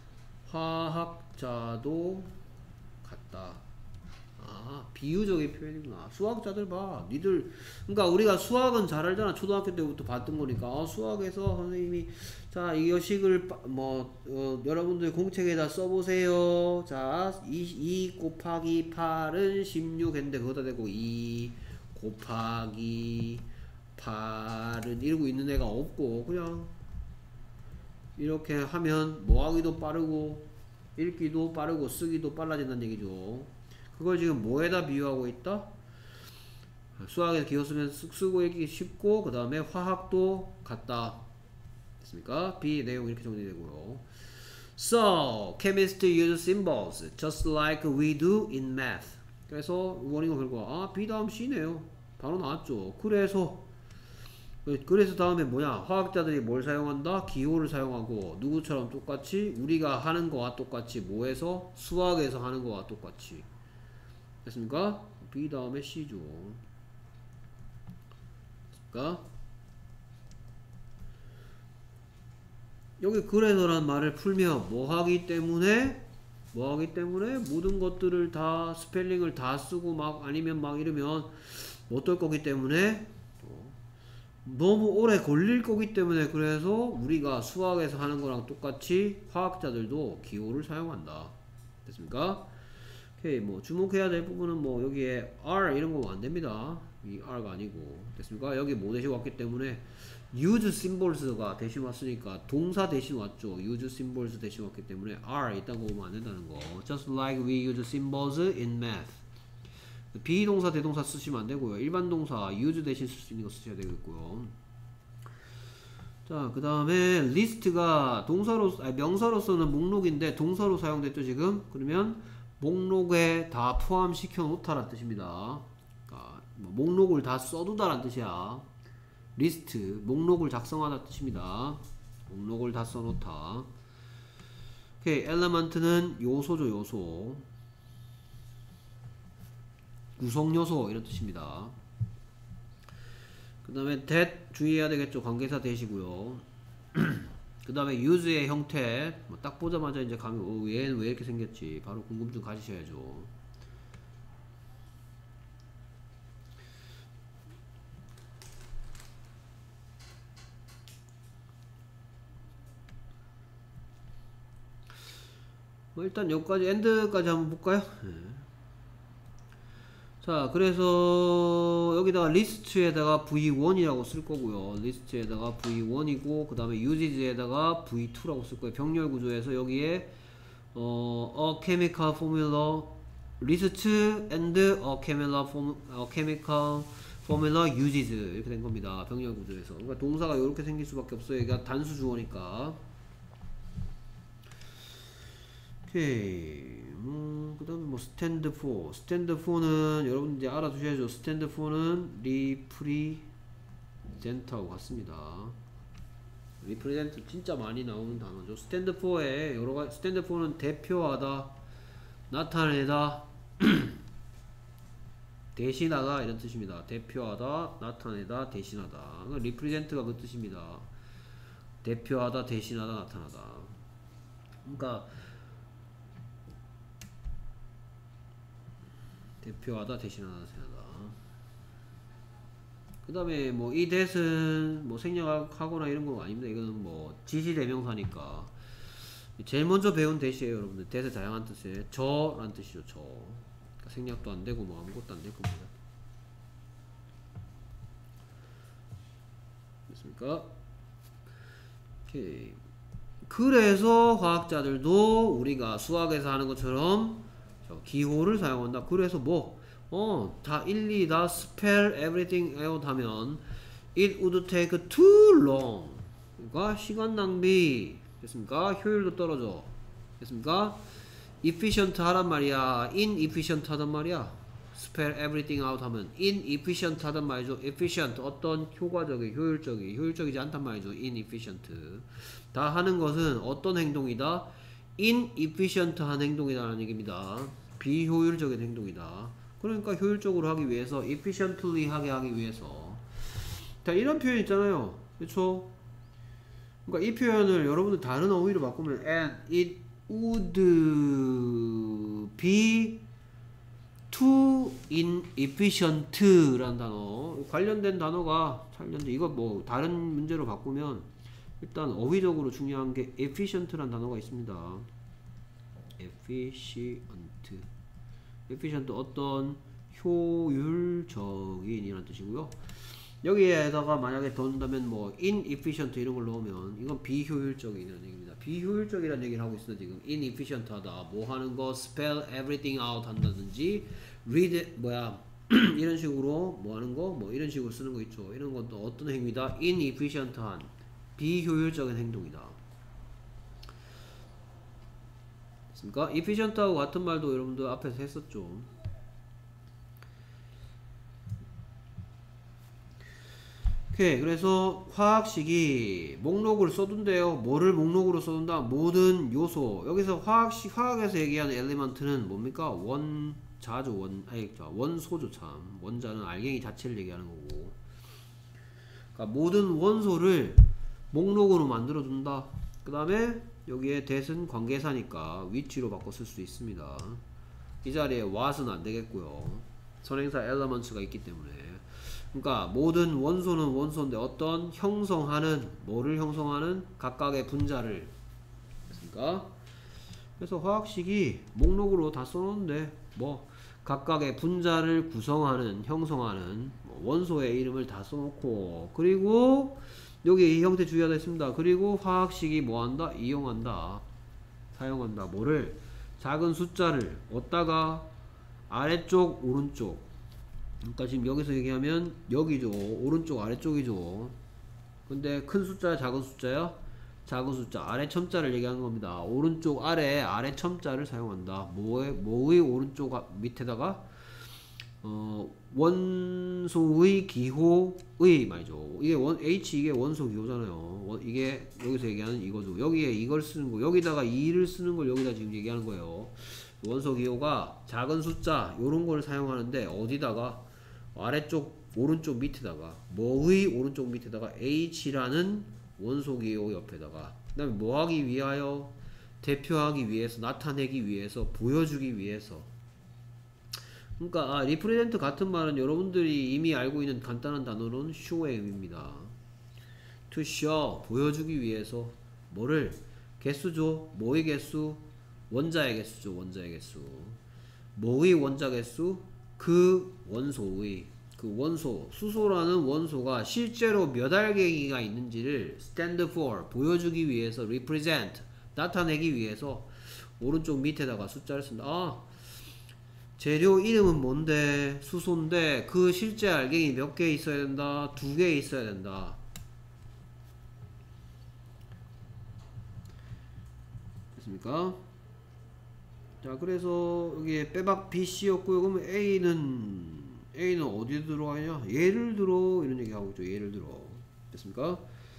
화학자도 같다. 아 비유적인 표현이구나. 수학자들 봐 니들 그러니까 우리가 수학은 잘 알잖아. 초등학교 때부터 봤던 거니까 수학에서 선생님이 자 이 식을 여러분들 공책에다 써보세요. 자 2 곱하기 8은 16인데 그거다 대고 2 곱하기 8은 이러고 있는 애가 없고 그냥 이렇게 하면 뭐하기도 빠르고 읽기도 빠르고 쓰기도 빨라진다는 얘기죠. 그걸 지금 뭐에다 비유하고 있다? 수학에서 기호 쓰면 쓰고 읽기 쉽고 그 다음에 화학도 같다. 됐습니까? B 내용 이렇게 정리되고요. So, chemists use symbols just like we do in math. 그래서 원인과 결과 B 다음 C네요. 바로 나왔죠. 그래서 다음에 뭐냐 화학자들이 뭘 사용한다? 기호를 사용하고 누구처럼 똑같이 우리가 하는 거와 똑같이 뭐해서? 수학에서 하는 거와 똑같이 됐습니까? B 다음에 C죠. 됐습니까? 여기 그래서란 말을 풀면 뭐하기 때문에 모든 것들을 다 스펠링을 다 쓰고 막 아니면 막 이러면 어떨 거기 때문에 너무 오래 걸릴 거기 때문에 그래서 우리가 수학에서 하는 거랑 똑같이 화학자들도 기호를 사용한다. 됐습니까? 오케이 뭐 주목해야 될 부분은 뭐 여기에 R 이런 거 안 됩니다. 이 R가 아니고 됐습니까? 여기 뭐 대신 왔기 때문에 use symbols가 대신 왔으니까 동사 대신 왔죠. use symbols 대신 왔기 때문에 R 이딴 거 보면 안 된다는 거. Just like we use symbols in math. 비동사 대동사 쓰시면 안 되고요. 일반 동사 use 대신 쓸 수 있는 거 쓰셔야 되겠고요. 자, 그 다음에 list가 명사로서는 목록인데 동사로 사용됐죠 지금. 그러면 목록에 다 포함시켜 놓다라는 뜻입니다. 그러니까 목록을 다 써두다라는 뜻이야. 리스트 목록을 작성하다 뜻입니다. 목록을 다 써놓다. 오케이, element는 요소죠. 요소 구성요소 이런 뜻입니다. 그 다음에 that 주의해야 되겠죠. 관계사 대시고요. 그 다음에 use의 형태 딱 보자마자 이제 가면 얘는 왜 이렇게 생겼지 바로 궁금증 가지셔야죠. 일단 여기까지 엔드까지 한번 볼까요? 네. 자 그래서 여기다가 리스트에다가 V1이라고 쓸 거고요. 리스트에다가 V1이고 그 다음에 uses에다가 V2라고 쓸 거예요. 병렬 구조에서 여기에 a chemical formula list and chemical formula uses 이렇게 된 겁니다. 병렬 구조에서. 그러니까 동사가 이렇게 생길 수밖에 없어요. 얘가 단수 주어니까. 오케이. 그 다음에 뭐 stand for. stand for는 여러분 이제 알아두셔야죠. stand for는 represent하고 같습니다. represent 진짜 많이 나오는 단어죠. stand for에 여러가지, stand for는 대표하다, 나타내다, 대신하다 이런 뜻입니다. 대표하다, 나타내다, 대신하다. represent가 그 뜻입니다. 대표하다, 대신하다, 나타나다. 그러니까 대표하다, 대신하다, 나타내다. 그 다음에 뭐 이 that은 뭐 생략하거나 이런 건 아닙니다. 이거는 뭐 지시대명사니까. 제일 먼저 배운 that이에요, 여러분들. that의 다양한 뜻에 저라는 뜻이죠. 저. 그러니까 생략도 안 되고 뭐 아무것도 안 될 겁니다. 됐습니까? 오케이. 그래서 과학자들도 우리가 수학에서 하는 것처럼 기호를 사용한다. 그래서 뭐 다 일일이 다 spell everything out 하면 it would take too long. 그러니까 시간 낭비. 됐습니까? 효율도 떨어져. 됐습니까? efficient 하란 말이야. inefficient 하단 말이야. spell everything out 하면 inefficient 하단 말이죠. efficient 어떤 효과적이, 효율적이지 않단 말이죠. inefficient. 다 하는 것은 어떤 행동이다? inefficient 한 행동이다라는 얘기입니다. 비효율적인 행동이다. 그러니까 효율적으로 하기 위해서 efficiently 하게 하기 위해서. 자, 이런 표현 있잖아요. 그쵸? 그러니까 이 표현을 여러분들 다른 어휘로 바꾸면 and it would be too inefficient 라는 단어, 관련된 단어가 이거 뭐 다른 문제로 바꾸면 일단 어휘적으로 중요한 게 efficient라는 단어가 있습니다. efficient 어떤 효율적인 이라는 뜻이고요. 여기에다가 만약에 더 넣는다면 뭐 inefficient 이런 걸 넣으면 이건 비효율적이라는 얘기입니다. 비효율적이라는 얘기를 하고 있어요. 지금 inefficient 하다, 뭐 하는 거 spell everything out 한다든지 read 이런 식으로 뭐 하는 거 뭐 이런 식으로 쓰는 거 있죠. 이런 것도 어떤 행위다? inefficient한 비효율적인 행동이다. 그러니까 efficient하고 같은 말도 여러분들 앞에서 했었죠. 오케이. 그래서 화학식이 목록을 써둔대요. 뭐를 목록으로 써둔다? 모든 요소. 여기서 화학에서 얘기하는 엘리먼트는 뭡니까? 원소죠. 참. 원자는 알갱이 자체를 얘기하는 거고. 그러니까 모든 원소를 목록으로 만들어 둔다. 그 다음에 여기에 that은 관계사니까 which로 바꿔 쓸 수 있습니다. 이 자리에 what은 안 되겠고요. 선행사 elements가 있기 때문에. 그러니까 모든 원소는 원소인데 어떤 뭐를 형성하는 각각의 분자를. 됐습니까? 그래서 화학식이 목록으로 다 써놓는데 뭐 각각의 분자를 구성하는, 형성하는 원소의 이름을 다 써놓고, 그리고 여기 이 형태 주의하다 했습니다. 그리고 화학식이 뭐한다? 이용한다, 사용한다. 뭐를? 작은 숫자를 어디다가? 아래쪽, 오른쪽. 그러니까 지금 여기서 얘기하면 여기죠. 오른쪽, 아래쪽이죠. 근데 큰 숫자야, 작은 숫자야? 작은 숫자. 아래 첨자를 얘기하는 겁니다. 오른쪽 아래, 아래 첨자를 사용한다. 뭐의 오른쪽 밑에다가 원소의 기호의 말이죠. 이게 이게 원소 기호잖아요. 이게 여기서 얘기하는 이거죠. 여기에 이걸 쓰는 거, 여기다가 2를 쓰는 걸 여기다 지금 얘기하는 거예요. 원소 기호가 작은 숫자 요런 걸 사용하는데 어디다가? 아래쪽 오른쪽 밑에다가, 뭐의 오른쪽 밑에다가 H라는 원소 기호 옆에다가. 그 다음에 뭐 하기 위하여? 대표하기 위해서, 나타내기 위해서, 보여주기 위해서. 그러니까 represent 같은 말은 여러분들이 이미 알고 있는 간단한 단어로는 show의 의미입니다. to show, 보여주기 위해서. 뭐를? 개수죠. 뭐의 개수? 원자의 개수죠. 원자의 개수. 뭐의 원자 개수? 그 원소의, 그 원소, 수소라는 원소가 실제로 몇 알갱이가 있는지를 stand for, 보여주기 위해서, represent, 나타내기 위해서 오른쪽 밑에다가 숫자를 쓴다. 재료 이름은 뭔데? 수소인데 그 실제 알갱이 몇 개 있어야 된다? 2개 있어야 된다. 됐습니까? 자, 그래서 여기에 빼박 BC였고요. 그러면 A는 어디에 들어가냐? 예를 들어 이런 얘기 하고 있죠. 예를 들어. 됐습니까?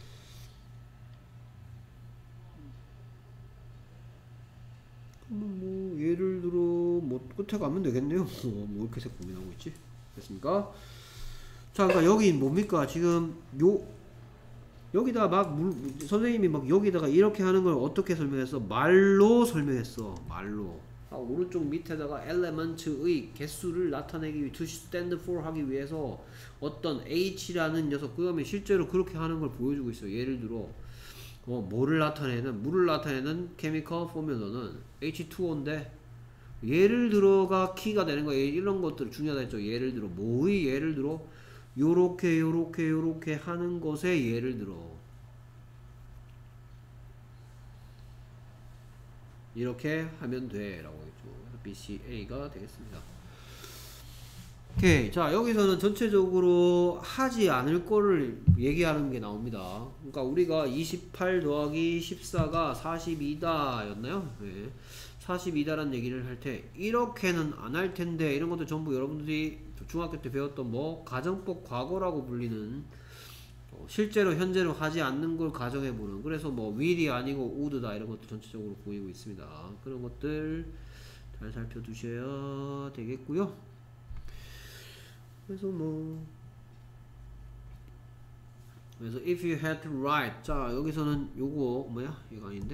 뭐 예를 들어 뭐 끝에 가면 되겠네요. 뭐 이렇게 고민하고 있지? 됐습니까? 자, 그러니까 여기 뭡니까? 지금 여기다 막 선생님이 막 여기다가 이렇게 하는 걸 어떻게 설명했어? 말로 설명했어. 말로. 오른쪽 밑에다가 element의 개수를 나타내기 위해 to stand for 하기 위해서 어떤 H라는 녀석 그 다음에 실제로 그렇게 하는 걸 보여주고 있어요. 예를 들어 물을 나타내는 케미컬 포뮬러는 H2O인데 예를 들어가 키가 되는 거예요. 이런 것들 중요하다 했죠. 예를 들어 뭐의 예를 들어 요렇게 하는 것의 예를 들어 이렇게 하면 돼 라고 했죠. BCA가 되겠습니다. 오케이. 자, 여기서는 전체적으로 하지 않을 거를 얘기하는 게 나옵니다. 그러니까 우리가 28 더하기 14가 42다 였나요? 네. 42다라는 얘기를 할 때 이렇게는 안 할 텐데 이런 것도 전부 여러분들이 중학교 때 배웠던 뭐 가정법 과거라고 불리는 실제로 현재로 하지 않는 걸 가정해보는, 그래서 뭐 will이 아니고 would다 이런 것도 전체적으로 보이고 있습니다. 그런 것들 잘 살펴두셔야 되겠고요. 그래서 그래서 if you had to write, 자 여기서는 요거 뭐야? 이거 아닌데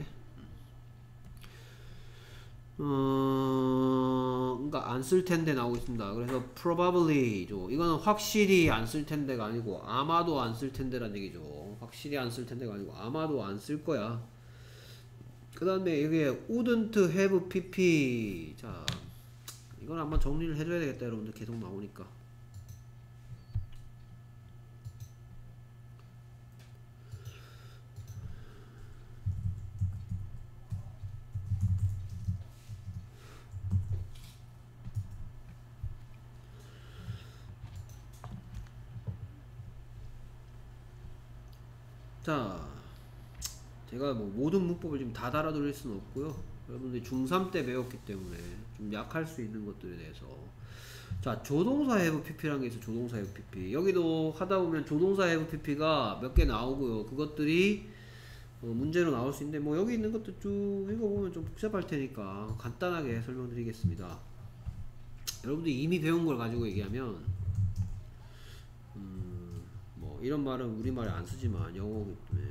그러니까 안 쓸 텐데 나오고 있습니다. 그래서 probably죠. 이거는 확실히 안 쓸 텐데가 아니고 아마도 안 쓸 텐데란 얘기죠. 확실히 안 쓸 텐데가 아니고 아마도 안 쓸 거야. 그 다음에 여기에 wouldn't have pp. 자, 이건 한번 정리를 해줘야 되겠다. 여러분들 계속 나오니까. 자, 제가 뭐 모든 문법을 지금 다 달아드릴 수는 없고요. 여러분들이 중3 때 배웠기 때문에 좀 약할 수 있는 것들에 대해서. 자, 조동사 have pp라는 게 있어. 조동사 have pp. 여기도 하다 보면 조동사 have pp가 몇 개 나오고요. 그것들이 문제로 나올 수 있는데 뭐 여기 있는 것도 쭉 읽어보면 좀 복잡할 테니까 간단하게 설명드리겠습니다. 여러분들이 이미 배운 걸 가지고 얘기하면 뭐 이런 말은 우리말에 안 쓰지만 영어기 때문에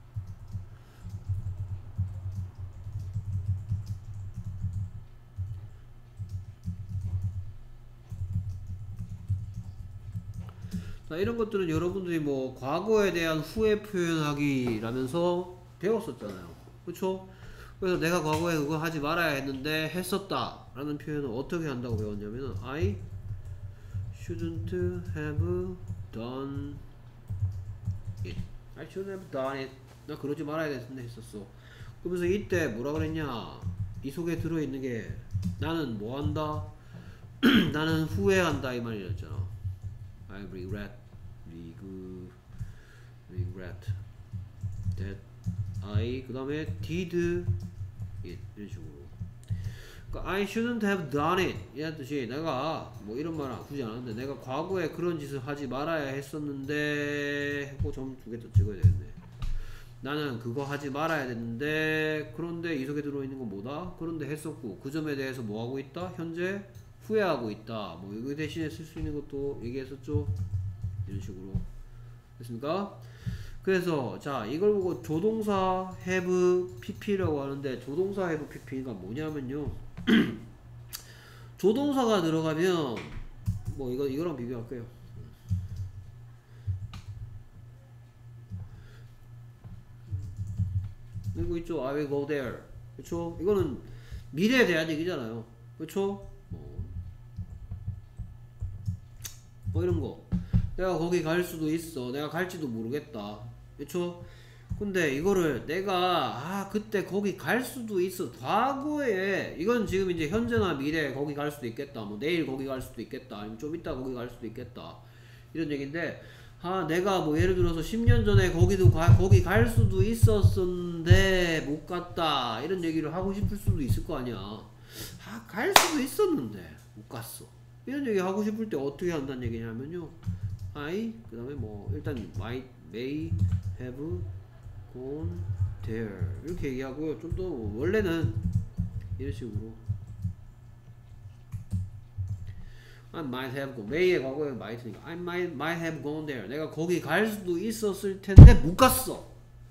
자, 이런 것들은 여러분들이 뭐 과거에 대한 후회 표현하기 라면서 배웠었잖아요. 그쵸? 그래서 내가 과거에 그거 하지 말아야 했는데 했었다 라는 표현을 어떻게 한다고 배웠냐면은 I shouldn't have done it. I shouldn't have done it. 나 그러지 말아야 됐는데 했었어. 그러면서 이때 뭐라 그랬냐, 이 속에 들어있는 게 나는 뭐 한다? 나는 후회한다 이 말이었잖아. I regret that I 그 다음에 did it 이런 식으로. 그러니까 I shouldn't have done it 이란 뜻이 내가 뭐 이런 말 굳이 안 하는데 내가 과거에 그런 짓을 하지 말아야 했었는데 하고 점 두 개 더 찍어야 되겠네. 나는 그거 하지 말아야 됐는데 그런데 이 속에 들어있는 건 뭐다? 그런데 했었고 그 점에 대해서 뭐 하고 있다? 현재 후회하고 있다. 뭐 이거 대신에 쓸 수 있는 것도 얘기했었죠. 이런 식으로 됐습니까? 그래서 자 이걸 보고 조동사 have pp라고 하는데 조동사 have pp가 뭐냐면요. 조동사가 들어가면 뭐 이거랑 비교할게요. 이거 있죠. I will go there. 그쵸? 이거는 미래에 대한 얘기잖아요. 그쵸? 뭐 이런 거. 내가 거기 갈 수도 있어. 내가 갈지도 모르겠다. 그쵸? 근데 이거를 내가 그때 거기 갈 수도 있어. 과거에 이건 지금 이제 현재나 미래 거기 갈 수도 있겠다. 뭐 내일 거기 갈 수도 있겠다. 아니면 좀 이따 거기 갈 수도 있겠다. 이런 얘기인데 내가 뭐 예를 들어서 10년 전에 거기 갈 수도 있었는데 못 갔다. 이런 얘기를 하고 싶을 수도 있을 거 아니야. 갈 수도 있었는데 못 갔어. 이런 얘기 하고 싶을 때 어떻게 한다는 얘기냐면요. 그 다음에 뭐 일단 may have gone there 이렇게 얘기하고요. 좀 더 원래는 이런 식으로 I might have gone may의 과거에 might니까 I might have gone there 내가 거기 갈 수도 있었을 텐데 못 갔어.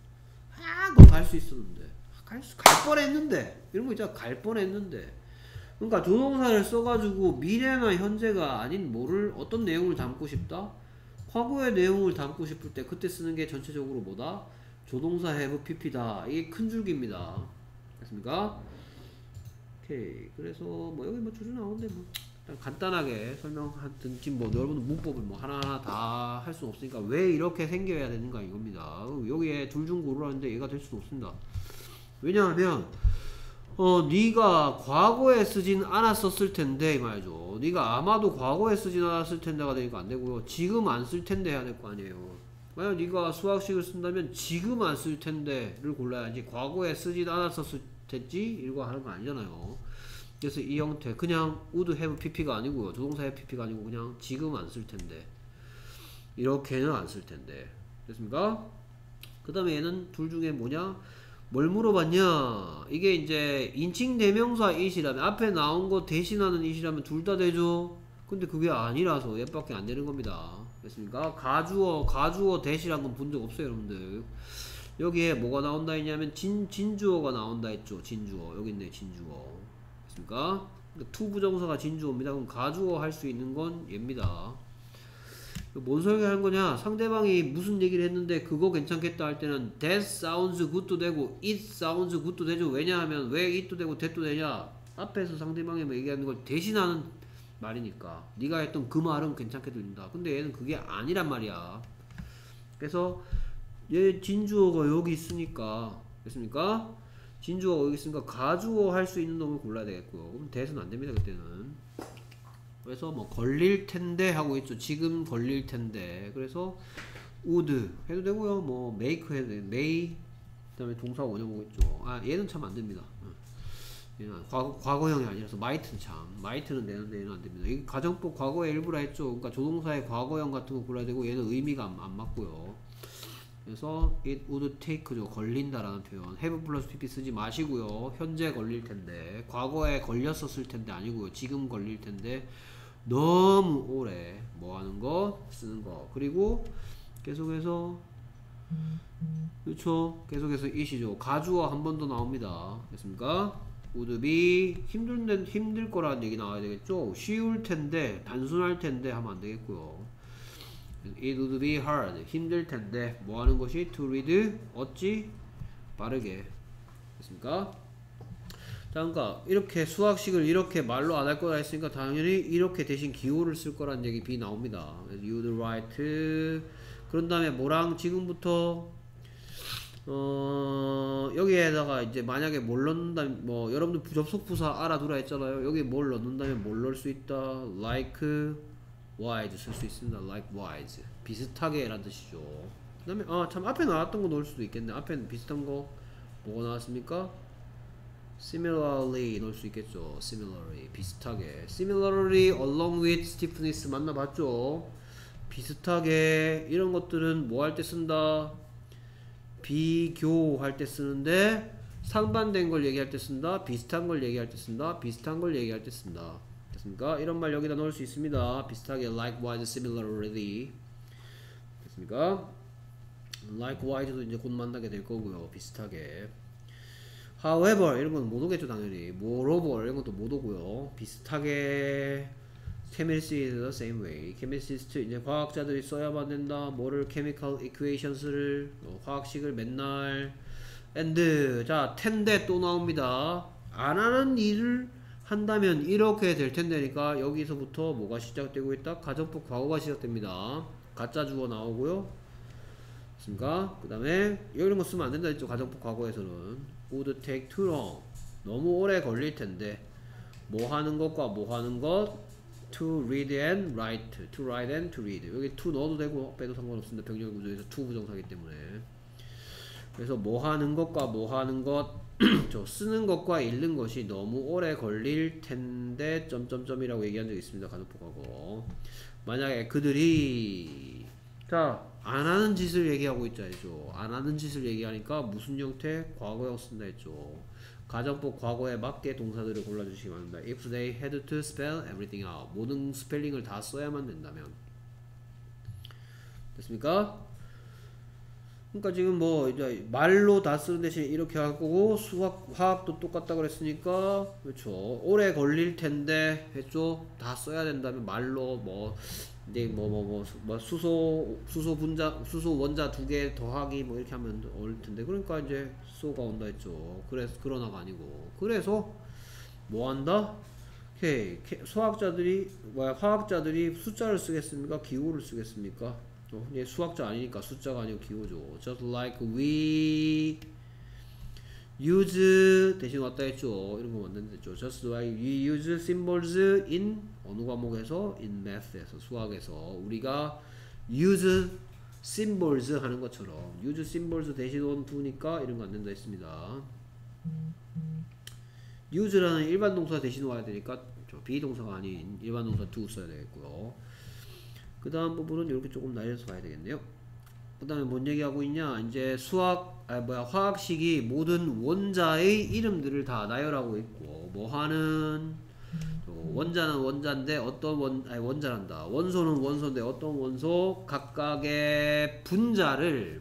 그거 갈 수 있었는데 갈 뻔했는데 이런 거 있잖아. 갈 뻔했는데 그러니까 조동사를 써가지고 미래나 현재가 아닌 뭐를 어떤 내용을 담고 싶다? 과거의 내용을 담고 싶을 때 그때 쓰는 게 전체적으로 뭐다? 조동사 have pp다. 이게 큰 줄기입니다. 됐습니까? 오케이. 그래서 뭐 여기 뭐 줄이 나오는데 뭐 일단 간단하게 설명하든 지금 뭐 여러분 문법을 뭐 하나하나 다 할 수는 없으니까 왜 이렇게 생겨야 되는가 이겁니다. 여기에 둘 중 고르라는데 얘가 될 수는 없습니다. 왜냐하면 네가 과거에 쓰진 않았었을 텐데 이 말이죠. 네가 아마도 과거에 쓰진 않았을 텐데가 되니까 안 되고요. 지금 안 쓸 텐데 해야 될 거 아니에요. 만약 네가 수학식을 쓴다면 지금 안 쓸 텐데를 골라야지 과거에 쓰진 않았었을 텐지 이거 하는 거 아니잖아요. 그래서 이 형태 그냥 would have pp가 아니고요. 조동사 have pp가 아니고 그냥 지금 안 쓸 텐데 이렇게는 안 쓸 텐데 됐습니까? 그 다음에 얘는 둘 중에 뭐냐? 뭘 물어봤냐? 이게 이제 인칭 대명사 it이라면 앞에 나온 거 대신하는 it이라면 둘 다 되죠? 근데 그게 아니라서 얘밖에 안 되는 겁니다. 됐습니까? 가주어 대시란 건 본 적 없어요, 여러분들. 여기에 뭐가 나온다 했냐면 진주어가 나온다 했죠. 진주어. 여기 있네, 진주어. 됐습니까? 투 부정사가 진주어입니다. 그럼 가주어 할 수 있는 건 얘입니다. 뭔 소리 하는 거냐? 상대방이 무슨 얘기를 했는데 그거 괜찮겠다 할 때는 that sounds good도 되고 it sounds good도 되죠. 왜냐하면 왜 it도 되고 that도 되냐? 앞에서 상대방이 뭐 얘기하는 걸 대신하는 말이니까 네가 했던 그 말은 괜찮게 들린다. 근데 얘는 그게 아니란 말이야. 그래서 얘 진주어가 여기 있으니까 됐습니까? 진주어가 여기 있으니까 가주어 할 수 있는 놈을 골라야 되겠고요. 그럼 that은 안 됩니다. 그때는. 그래서 뭐 걸릴 텐데 하고 있죠. 지금 걸릴 텐데. 그래서 would 해도 되고요. 뭐 make 해도 돼요. may 그다음에 동사 원형 있죠. 얘는 참 안 됩니다. 얘는 과거형이 아니라서 might는 might는 되는데 얘는 안 됩니다. 이 가정법 과거의 일부라 했죠. 그러니까 조동사의 과거형 같은 거 골라야 되고 얘는 의미가 안 맞고요. 그래서 it would take죠. 걸린다라는 표현. have 플러스 pp 쓰지 마시고요. 현재 걸릴 텐데 과거에 걸렸었을 텐데 아니고요. 지금 걸릴 텐데 너무 오래 뭐 하는 거 쓰는 거. 그리고 계속해서 그렇죠. 계속해서 it이죠. 가주어 한 번 더 나옵니다. 됐습니까? would be 힘들 거라는 얘기 나와야 되겠죠. 쉬울 텐데 단순할 텐데 하면 안 되겠고요. It would be hard. 힘들 텐데 뭐 하는 것이 to read 어찌 빠르게. 됐습니까? 자, 그러니까 이렇게 수학식을 이렇게 말로 안 할 거라 했으니까 당연히 이렇게 대신 기호를 쓸 거란 얘기 B 나옵니다. You'd write. 그런 다음에 뭐랑 지금부터 여기에다가 이제 만약에 뭘 넣는다면 뭐 여러분들 접속부사 알아두라 했잖아요. 여기 뭘 넣는다면 뭘 넣을 수 있다. Like wise 쓸 수 있습니다. likewise 비슷하게 라는 뜻이죠. 그 다음에 참 앞에 나왔던 거 넣을 수도 있겠네. 앞에는 비슷한 거 뭐가 나왔습니까? similarly 넣을 수 있겠죠. similarly 비슷하게. similarly along with stiffness 만나봤죠. 비슷하게 이런 것들은 뭐 할 때 쓴다? 비교할 때 쓰는데 상반된 걸 얘기할 때 쓴다. 비슷한 걸 얘기할 때 쓴다. 비슷한 걸 얘기할 때 쓴다. 됐습니까? 이런 말 여기다 넣을 수 있습니다. 비슷하게 likewise, similarly. 됐습니까? likewise도 이제 곧 만나게 될 거고요. 비슷하게. however 이런 건 못 오겠죠 당연히. moreover 이런 것도 못 오고요. 비슷하게. chemistry is the same way. chemist 이제 과학자들이 써야만 된다. 뭐를 chemical equations를 화학식을 맨날 and 자 텐데 또 나옵니다. 안 하는 일을 한다면 이렇게 될 텐데니까 여기서부터 뭐가 시작되고 있다? 가정법 과거가 시작됩니다. 가짜 주어 나오고요. 됐습니까? 그 다음에 이런 거 쓰면 안 된다 했죠. 가정법 과거에서는 would take too long. 너무 오래 걸릴 텐데 뭐 하는 것과 뭐 하는 것 to read and write, to write and to read. 여기 to 넣어도 되고 빼도 상관없습니다. 병렬 구조에서 to 부정사기 때문에. 그래서 뭐 하는 것과 뭐 하는 것, 저 쓰는 것과 읽는 것이 너무 오래 걸릴 텐데 점점점이라고 얘기한 적이 있습니다. 가정법하고. 만약에 그들이 안 하는 짓을 얘기하고 있자 했죠. 안 하는 짓을 얘기하니까 무슨 형태? 과거형 쓴다 했죠. 가정법 과거에 맞게 동사들을 골라주시기 바랍니다. If they had to spell everything out. 모든 스펠링을 다 써야만 된다면. 됐습니까? 그러니까 지금 뭐 이제 말로 다 쓰는 대신 이렇게 할 거고 수학, 화학도 똑같다 그랬으니까 그렇죠. 오래 걸릴 텐데 했죠. 다 써야 된다면 말로 뭐 이제 뭐 수소 분자 수소 원자 두 개 더하기 뭐 이렇게 하면 어릴 텐데 그러니까 이제 소가 온다 했죠. 그래서 그러나가 아니고 그래서 뭐 한다? 수학자들이 화학자들이 숫자를 쓰겠습니까? 기호를 쓰겠습니까? 얘 수학자 아니니까 숫자가 아니고 기호죠. Just like we use 대신 왔다 했죠. 이런 거 왔는데 했죠. Just like we use symbols in 어느 과목에서? In math에서 수학에서 우리가 use symbols 하는 것처럼 use symbols 대신 온 do니까 이런 거 안 된다 했습니다. use라는 일반 동사 대신 와야 되니까 비동사가 아닌 일반 동사 do 써야 되겠고요. 그 다음 부분은 이렇게 조금 날려서 봐야 되겠네요. 그 다음에 뭔 얘기하고 있냐? 이제 화학식이 모든 원자의 이름들을 다 나열하고 있고, 뭐 하는, 원자는 원자인데 어떤 원자란다. 원소는 원소인데 어떤 원소, 각각의 분자를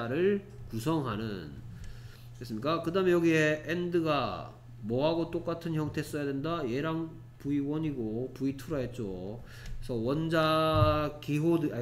구성하는. 됐습니까? 그 다음에 여기에 and가 뭐하고 똑같은 형태 써야 된다? 얘랑 V1이고 V2라 했죠. 그래서 원자 기호들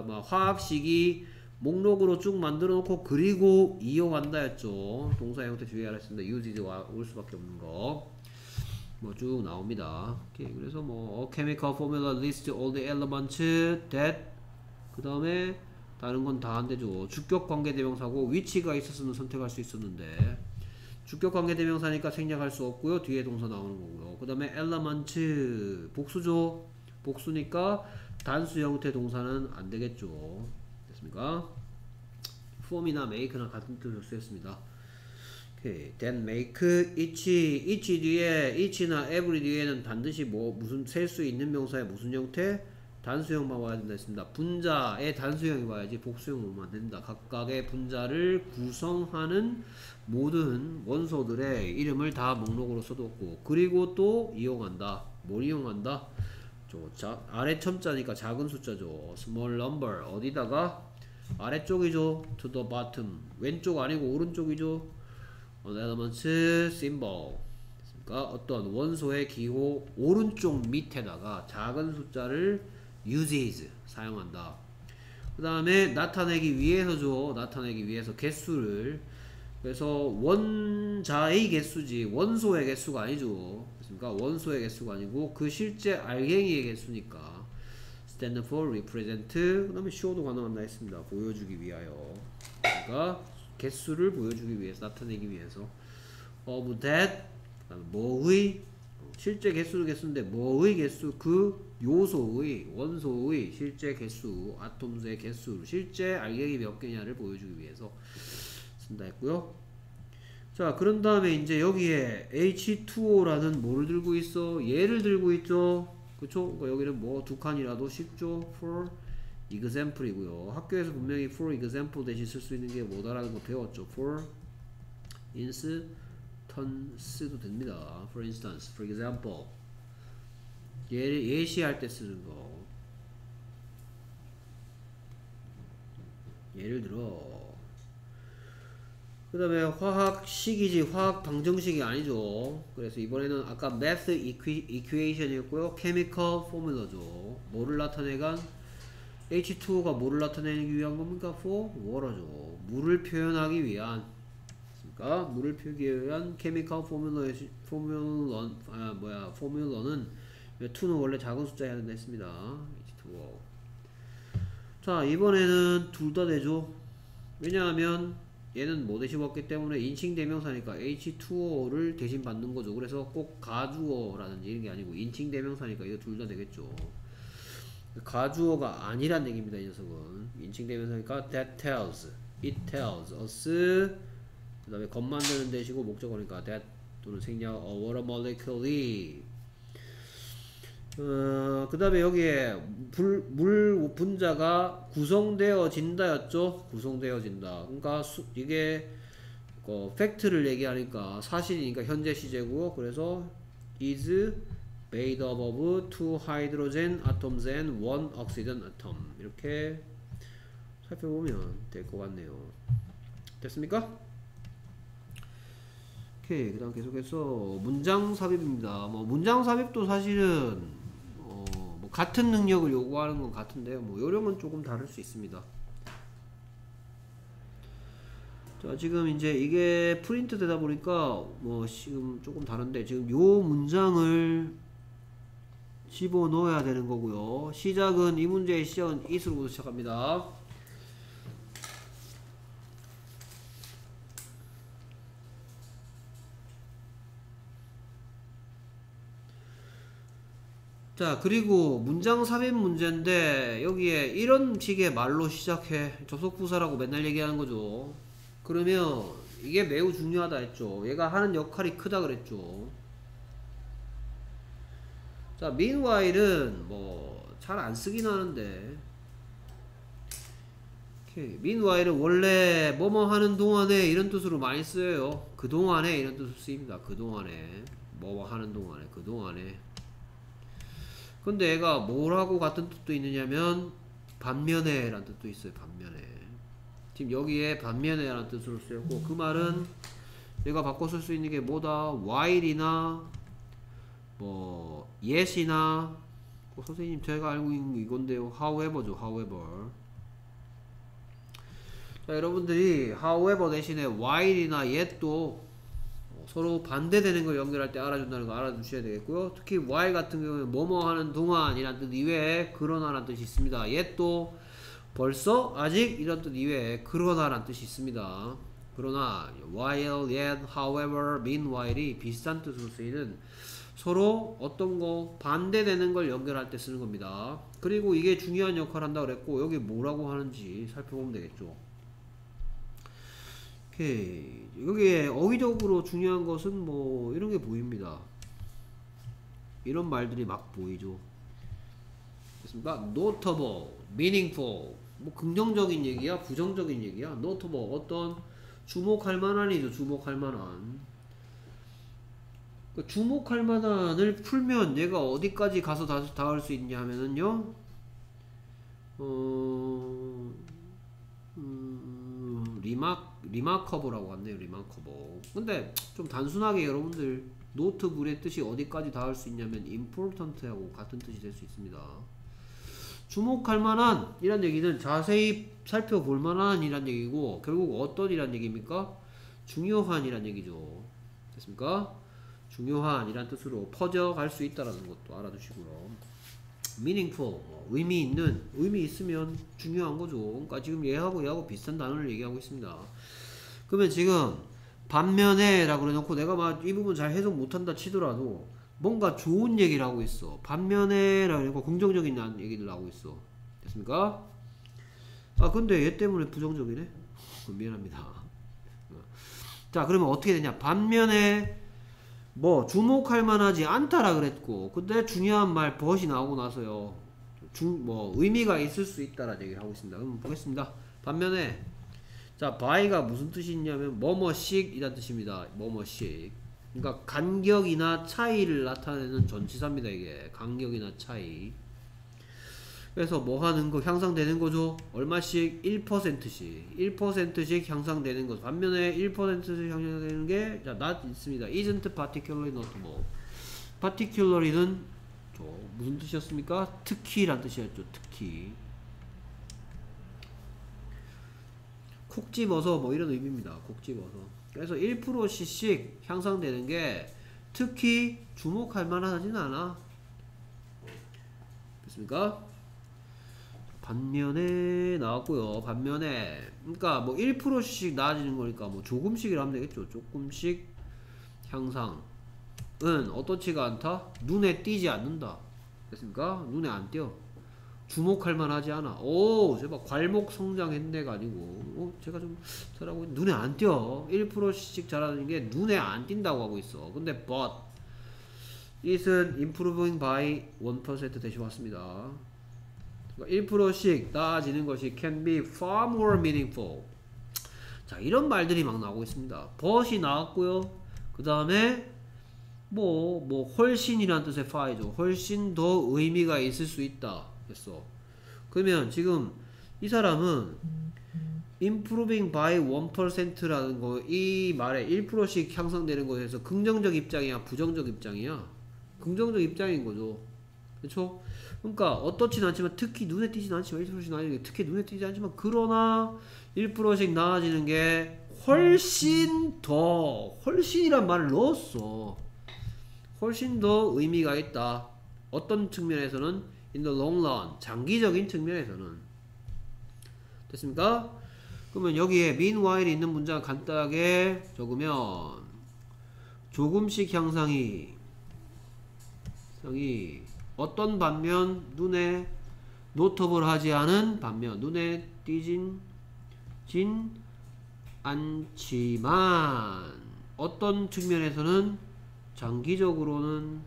화학식이 목록으로 쭉 만들어 놓고 그리고 이용한다 했죠. 동사 형태 주의하라 했습니다. use와 올 수밖에 없는 거 뭐 쭉 나옵니다. 오케이. 그래서 뭐 chemical formula lists all the elements that 그 다음에 다른 건 다 안 되죠. 주격 관계 대명사고 위치가 있었으면 선택할 수 있었는데 주격 관계 대명사니까 생략할 수 없고요. 뒤에 동사 나오는 거고요. 그 다음에 element 복수죠. 복수니까 단수 형태 동사는 안 되겠죠. 됐습니까? form이나 make나 같은 뜻으로 쓰였습니다. 오케이. then make each 뒤에 each나 every 뒤에는 반드시 뭐 무슨 셀 수 있는 명사의 무슨 형태? 단수형만 와야 된다 했습니다. 분자의 단수형이 와야지 복수형 오면 안 된다. 각각의 분자를 구성하는 모든 원소들의 이름을 다 목록으로 써뒀고 그리고 또 이용한다. 뭘 이용한다? 아래 첨자니까 작은 숫자죠. small number 어디다가? 아래쪽이죠. to the bottom 왼쪽 아니고 오른쪽이죠. elements symbol 그러니까 어떤 원소의 기호 오른쪽 밑에다가 작은 숫자를 uses 사용한다. 그 다음에 나타내기 위해서죠. 나타내기 위해서 개수를 그래서 원자의 개수지 원소의 개수가 아니죠. 그러니까 원소의 개수가 아니고 그 실제 알갱이의 개수니까 stand for represent 그 다음에 show도 가능한다 했습니다. 보여주기 위하여 그러니까 개수를 보여주기 위해서 나타내기 위해서 of that 그 다음에 뭐의 실제 개수도 개수인데 뭐의 개수 그 요소의 원소의 실제 개수 아톰수의 개수 실제 알갱이 몇 개냐를 보여주기 위해서 쓴다 했고요. 자 그런 다음에 이제 여기에 H2O라는 뭐를 들고 있어? 얘를 들고 있죠. 그쵸? 그러니까 여기는 뭐 두 칸이라도 쉽죠. for example이고요. 학교에서 분명히 for example 대신 쓸 수 있는 게 뭐다라는 거 배웠죠. for instance도 됩니다. for instance, for example 예시할 때 쓰는 거 예를 들어 그 다음에 화학식이지 화학 방정식이 아니죠. 그래서 이번에는 아까 math equation이었고요. chemical formula죠. 뭐를 나타내간 H2O가 뭐를 나타내기 위한 겁니까? for water죠. 물을 표현하기 위한 그러니까 물을 표기하기 위한 chemical formula는 2는 원래 작은 숫자여야 된다 했습니다. H2O. 자 이번에는 둘 다 되죠. 왜냐하면 얘는 뭐 대신 왔기 때문에 인칭 대명사니까 H2O를 대신 받는 거죠. 그래서 꼭 가주어라든지 이런 게 아니고 인칭 대명사니까 이거 둘 다 되겠죠. 가주어가 아니란 얘기입니다. 이 녀석은 인칭 대명사니까 that tells, it tells us, 그 다음에 것 만드는 대시고 목적어니까 that 또는 생략 water molecularly. 그 다음에 여기에 물 분자가 구성되어진다 였죠. 구성되어진다. 그러니까 이게 팩트를 얘기하니까 사실이니까 현재 시제고, 그래서 is made up of 2 hydrogen atoms and 1 oxygen atom. 이렇게 살펴보면 될 것 같네요. 됐습니까? 오케이. 그 다음 계속해서 문장 삽입입니다. 뭐 문장 삽입도 사실은 뭐 같은 능력을 요구하는 건 같은데요. 뭐 요령은 조금 다를 수 있습니다. 자, 지금 이제 이게 프린트 되다 보니까 뭐 지금 조금 다른데, 지금 요 문장을 집어 넣어야 되는 거고요. 시작은, 이 문제의 시작은 it으로부터 시작합니다. 자, 그리고 문장 삽입 문제인데 여기에 이런 식의 말로 시작해. 접속부사라고 맨날 얘기하는 거죠. 그러면 이게 매우 중요하다 했죠. 얘가 하는 역할이 크다 그랬죠. 자, meanwhile은 뭐 잘 안 쓰긴 하는데, 오케이. meanwhile은 원래 뭐뭐 하는 동안에 이런 뜻으로 많이 쓰여요. 그 동안에 이런 뜻으로 쓰입니다. 그 동안에 뭐뭐 하는 동안에, 그 동안에. 근데 얘가 뭐라고 같은 뜻도 있느냐면 반면에 라는 뜻도 있어요. 반면에. 지금 여기에 반면에 라는 뜻으로 쓰였고, 그 말은 얘가 바꿔 쓸 수 있는 게 뭐다? while이나 뭐 yes이나 선생님 제가 알고 있는 이건데요. however죠. however. 자, 여러분들이 however 대신에 while이나 yet도 서로 반대되는 걸 연결할 때 알아준다는 거 알아두셔야 되겠고요. 특히 while 같은 경우는 뭐뭐 하는 동안이란 뜻 이외에 그러나라는 뜻이 있습니다. yet도 벌써, 아직 이런 뜻 이외에 그러나라는 뜻이 있습니다. 그러나 while, yet, however, meanwhile이 비슷한 뜻으로 쓰이는, 서로 어떤 거 반대되는 걸 연결할 때 쓰는 겁니다. 그리고 이게 중요한 역할을 한다고 그랬고, 여기 뭐라고 하는지 살펴보면 되겠죠. 오케이. 여기에 어휘적으로 중요한 것은 뭐 이런 게 보입니다. 이런 말들이 막 보이죠. 됐습니까? notable, meaningful. 뭐 긍정적인 얘기야, 부정적인 얘기야. notable, 어떤 주목할 만한이죠. 주목할 만한. 그 주목할 만한을 풀면 얘가 어디까지 가서 닿을 수 있냐 하면은요, 리마커버라고 왔네요. 리마커버. 근데 좀 단순하게 여러분들 노트불의 뜻이 어디까지 닿을 수 있냐면 important하고 같은 뜻이 될 수 있습니다. 주목할 만한 이란 얘기는 자세히 살펴볼 만한 이란 얘기고, 결국 어떤 이란 얘기입니까? 중요한 이란 얘기죠. 됐습니까? 중요한 이란 뜻으로 퍼져갈 수 있다는 것도 알아두시고요. meaningful, 의미 있는, 의미 있으면 중요한 거죠. 그러니까 지금 얘하고 비슷한 단어를 얘기하고 있습니다. 그러면 지금 반면에 라고 해놓고 내가 막 이 부분 잘 해석 못한다 치더라도 뭔가 좋은 얘기를 하고 있어. 반면에 라고 해놓고 긍정적인 얘기를 하고 있어. 됐습니까? 아, 근데 얘 때문에 부정적이네? 미안합니다. 자, 그러면 어떻게 되냐? 반면에 뭐 주목할 만하지 않다라 그랬고, 근데 중요한 말 벗이 나오고 나서요, 뭐 의미가 있을 수 있다라는 얘기를 하고 있습니다. 그럼 보겠습니다. 반면에 자, by가 무슨 뜻이 있냐면 뭐뭐씩 이란 뜻입니다. 뭐뭐씩. 그러니까 간격이나 차이를 나타내는 전치사입니다. 이게 간격이나 차이. 그래서 뭐 하는 거, 향상되는 거죠. 얼마씩? 1%씩 1%씩 향상되는 거. 반면에 1%씩 향상되는 게 자, not 있습니다. isn't particularly notable. particularly는 무슨 뜻이었습니까? 특히란 뜻이었죠. 특히. 콕 집어서 뭐 이런 의미입니다. 콕 집어서. 그래서 1%씩 향상되는 게 특히 주목할 만하진 않아. 됐습니까? 반면에 나왔고요. 반면에 그러니까 뭐 1%씩 나아지는 거니까 뭐 조금씩이라 하면 되겠죠. 조금씩 향상은 어떻지가 않다. 눈에 띄지 않는다. 됐습니까? 눈에 안 띄어. 주목할 만하지 않아. 오, 제발 괄목 성장했네가 아니고, 제가 좀 잘하고 눈에 안 띄어. 1%씩 잘하는 게 눈에 안 띈다고 하고 있어. 근데 but it은 improving by 1% 대신 왔습니다. 1%씩 나아지는 것이 can be far more meaningful. 자, 이런 말들이 막 나오고 있습니다. but이 나왔고요. 그 다음에 뭐 훨씬이라는 뜻의 far이죠. 훨씬 더 의미가 있을 수 있다 했어. 그러면 지금 이 사람은 improving by 1%라는 거, 이 말에 1%씩 향상되는 것에서 긍정적 입장이야, 부정적 입장이야? 긍정적 입장인 거죠. 그렇죠? 그러니까 어떻진 않지만, 특히 눈에 띄진 않지만, 1%씩 나아지는 게 특히 눈에 띄지 않지만, 그러나 1%씩 나아지는 게 훨씬 더, 훨씬이란 말을 넣었어. 훨씬 더 의미가 있다. 어떤 측면에서는 in the long run, 장기적인 측면에서는. 됐습니까? 그러면 여기에 meanwhile 있는 문장 간단하게 적으면 조금씩 향상이 어떤 반면 눈에 노터블 하지 않은 반면 눈에 띄진 않지만 어떤 측면에서는 장기적으로는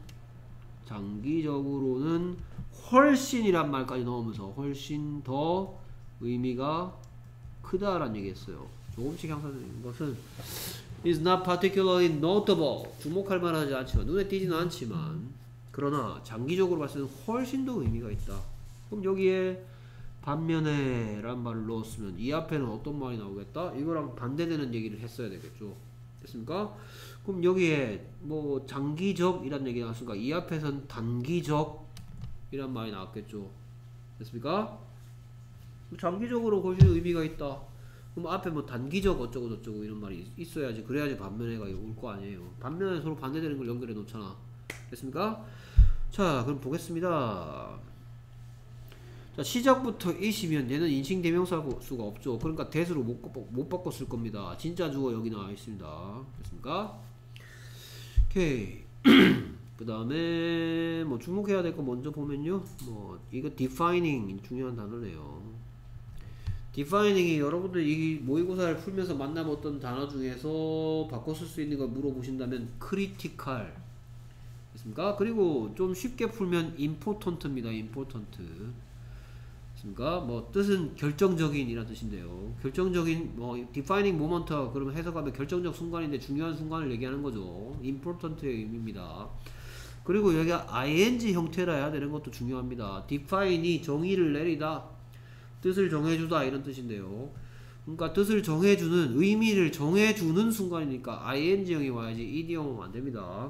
훨씬이란 말까지 넣으면서 훨씬 더 의미가 크다라는 얘기했어요. 조금씩 향상되는 것은 is not particularly notable, 주목할 만하지 않지만, 눈에 띄지는 않지만, 그러나 장기적으로 봤을 때는 훨씬 더 의미가 있다. 그럼 여기에 반면에 란 말을 넣었으면 이 앞에는 어떤 말이 나오겠다? 이거랑 반대되는 얘기를 했어야 되겠죠. 됐습니까? 그럼 여기에 뭐 장기적 이란 얘기 나왔으니까 이 앞에선 단기적 이란 말이 나왔겠죠. 됐습니까? 장기적으로 훨씬 의미가 있다. 그럼 앞에 뭐 단기적 어쩌고 저쩌고 이런 말이 있어야지. 그래야지 반면에가 올 거 아니에요. 반면에 서로 반대되는 걸 연결해 놓잖아. 됐습니까? 자, 그럼 보겠습니다. 자, 시작부터 이시면 얘는 인칭 대명사가 없죠. 그러니까 대수로 못 바꿔 쓸 겁니다. 진짜 주어 여기 나와 있습니다. 됐습니까? 오케이. 그 다음에 뭐 주목해야 될 거 먼저 보면요. 뭐 이거 defining 중요한 단어네요. defining이 여러분들 이 모의고사를 풀면서 만나봤던 단어 중에서 바꿔 쓸 수 있는 거 물어보신다면 critical 됐습니까? 그리고 좀 쉽게 풀면 important입니다. important 됐습니까? 뭐 뜻은 결정적인 이란 뜻인데요. 결정적인 뭐 defining moment 그러면 해석하면 결정적 순간인데 중요한 순간을 얘기하는 거죠. important의 의미입니다. 그리고 여기가 ing 형태라 해야 되는 것도 중요합니다. define이 정의를 내리다, 뜻을 정해주다 이런 뜻인데요. 그러니까 뜻을 정해주는, 의미를 정해주는 순간이니까 ing형이 와야지 ed형 오면 안됩니다.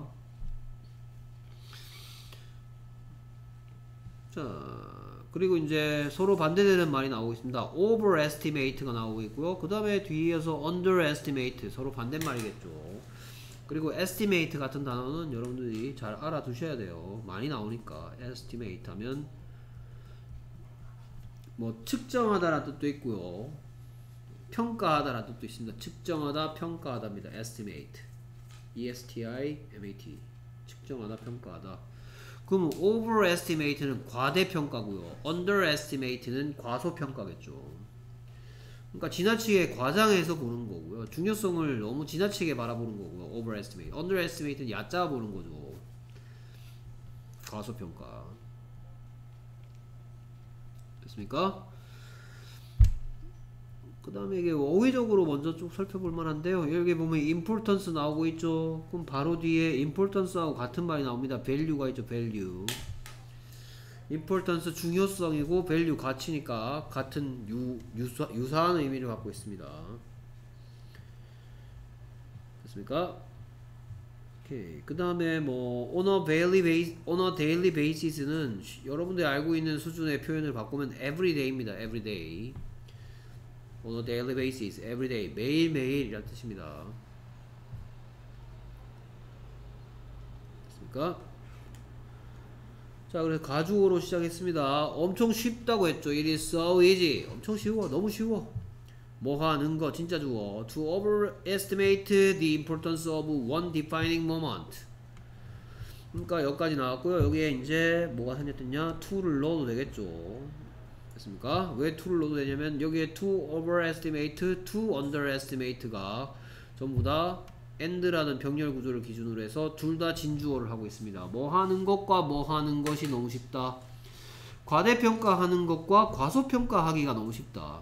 자, 그리고 이제 서로 반대되는 말이 나오고 있습니다. overestimate가 나오고 있고요. 그 다음에 뒤에서 underestimate, 서로 반대말이겠죠. 그리고 estimate 같은 단어는 여러분들이 잘 알아두셔야 돼요. 많이 나오니까. estimate 하면 뭐 측정하다라는 뜻도 있고요. 평가하다라는 뜻도 있습니다. 측정하다, 평가하다입니다. estimate. E-S-T-I-M-A-T. 측정하다, 평가하다. 그럼 overestimate는 과대평가고요. underestimate는 과소평가겠죠. 그러니까 지나치게 과장해서 보는 거고요. 중요성을 너무 지나치게 바라보는 거고요. overestimate. underestimate는 얕잡아 보는 거죠. 과소평가. 됐습니까? 그 다음에 이게 어휘적으로 먼저 쭉 살펴볼 만한데요. 여기 보면 importance 나오고 있죠. 그럼 바로 뒤에 importance하고 같은 말이 나옵니다. value가 있죠. value. importance 중요성이고 value 가치니까 같은 유사한 의미를 갖고 있습니다. 됐습니까? 오케이. 그 다음에 뭐 on a daily basis는 여러분들이 알고 있는 수준의 표현을 바꾸면 everyday입니다. everyday. on a daily basis, everyday, 매일매일 이란 뜻입니다. 됐습니까? 자, 그래서 가주어로 시작했습니다. 엄청 쉽다고 했죠. It is so easy. 엄청 쉬워. 너무 쉬워. 뭐 하는 거 진짜 주어. To overestimate the importance of one defining moment. 그러니까 여기까지 나왔고요. 여기에 이제 뭐가 생겼더냐? to를 넣어도 되겠죠. 됐습니까? 왜 to를 넣어도 되냐면 여기에 to overestimate, to underestimate가 전부 다 and라는 병렬 구조를 기준으로 해서 둘 다 진주어를 하고 있습니다. 뭐 하는 것과 뭐 하는 것이 너무 쉽다. 과대평가하는 것과 과소평가하기가 너무 쉽다.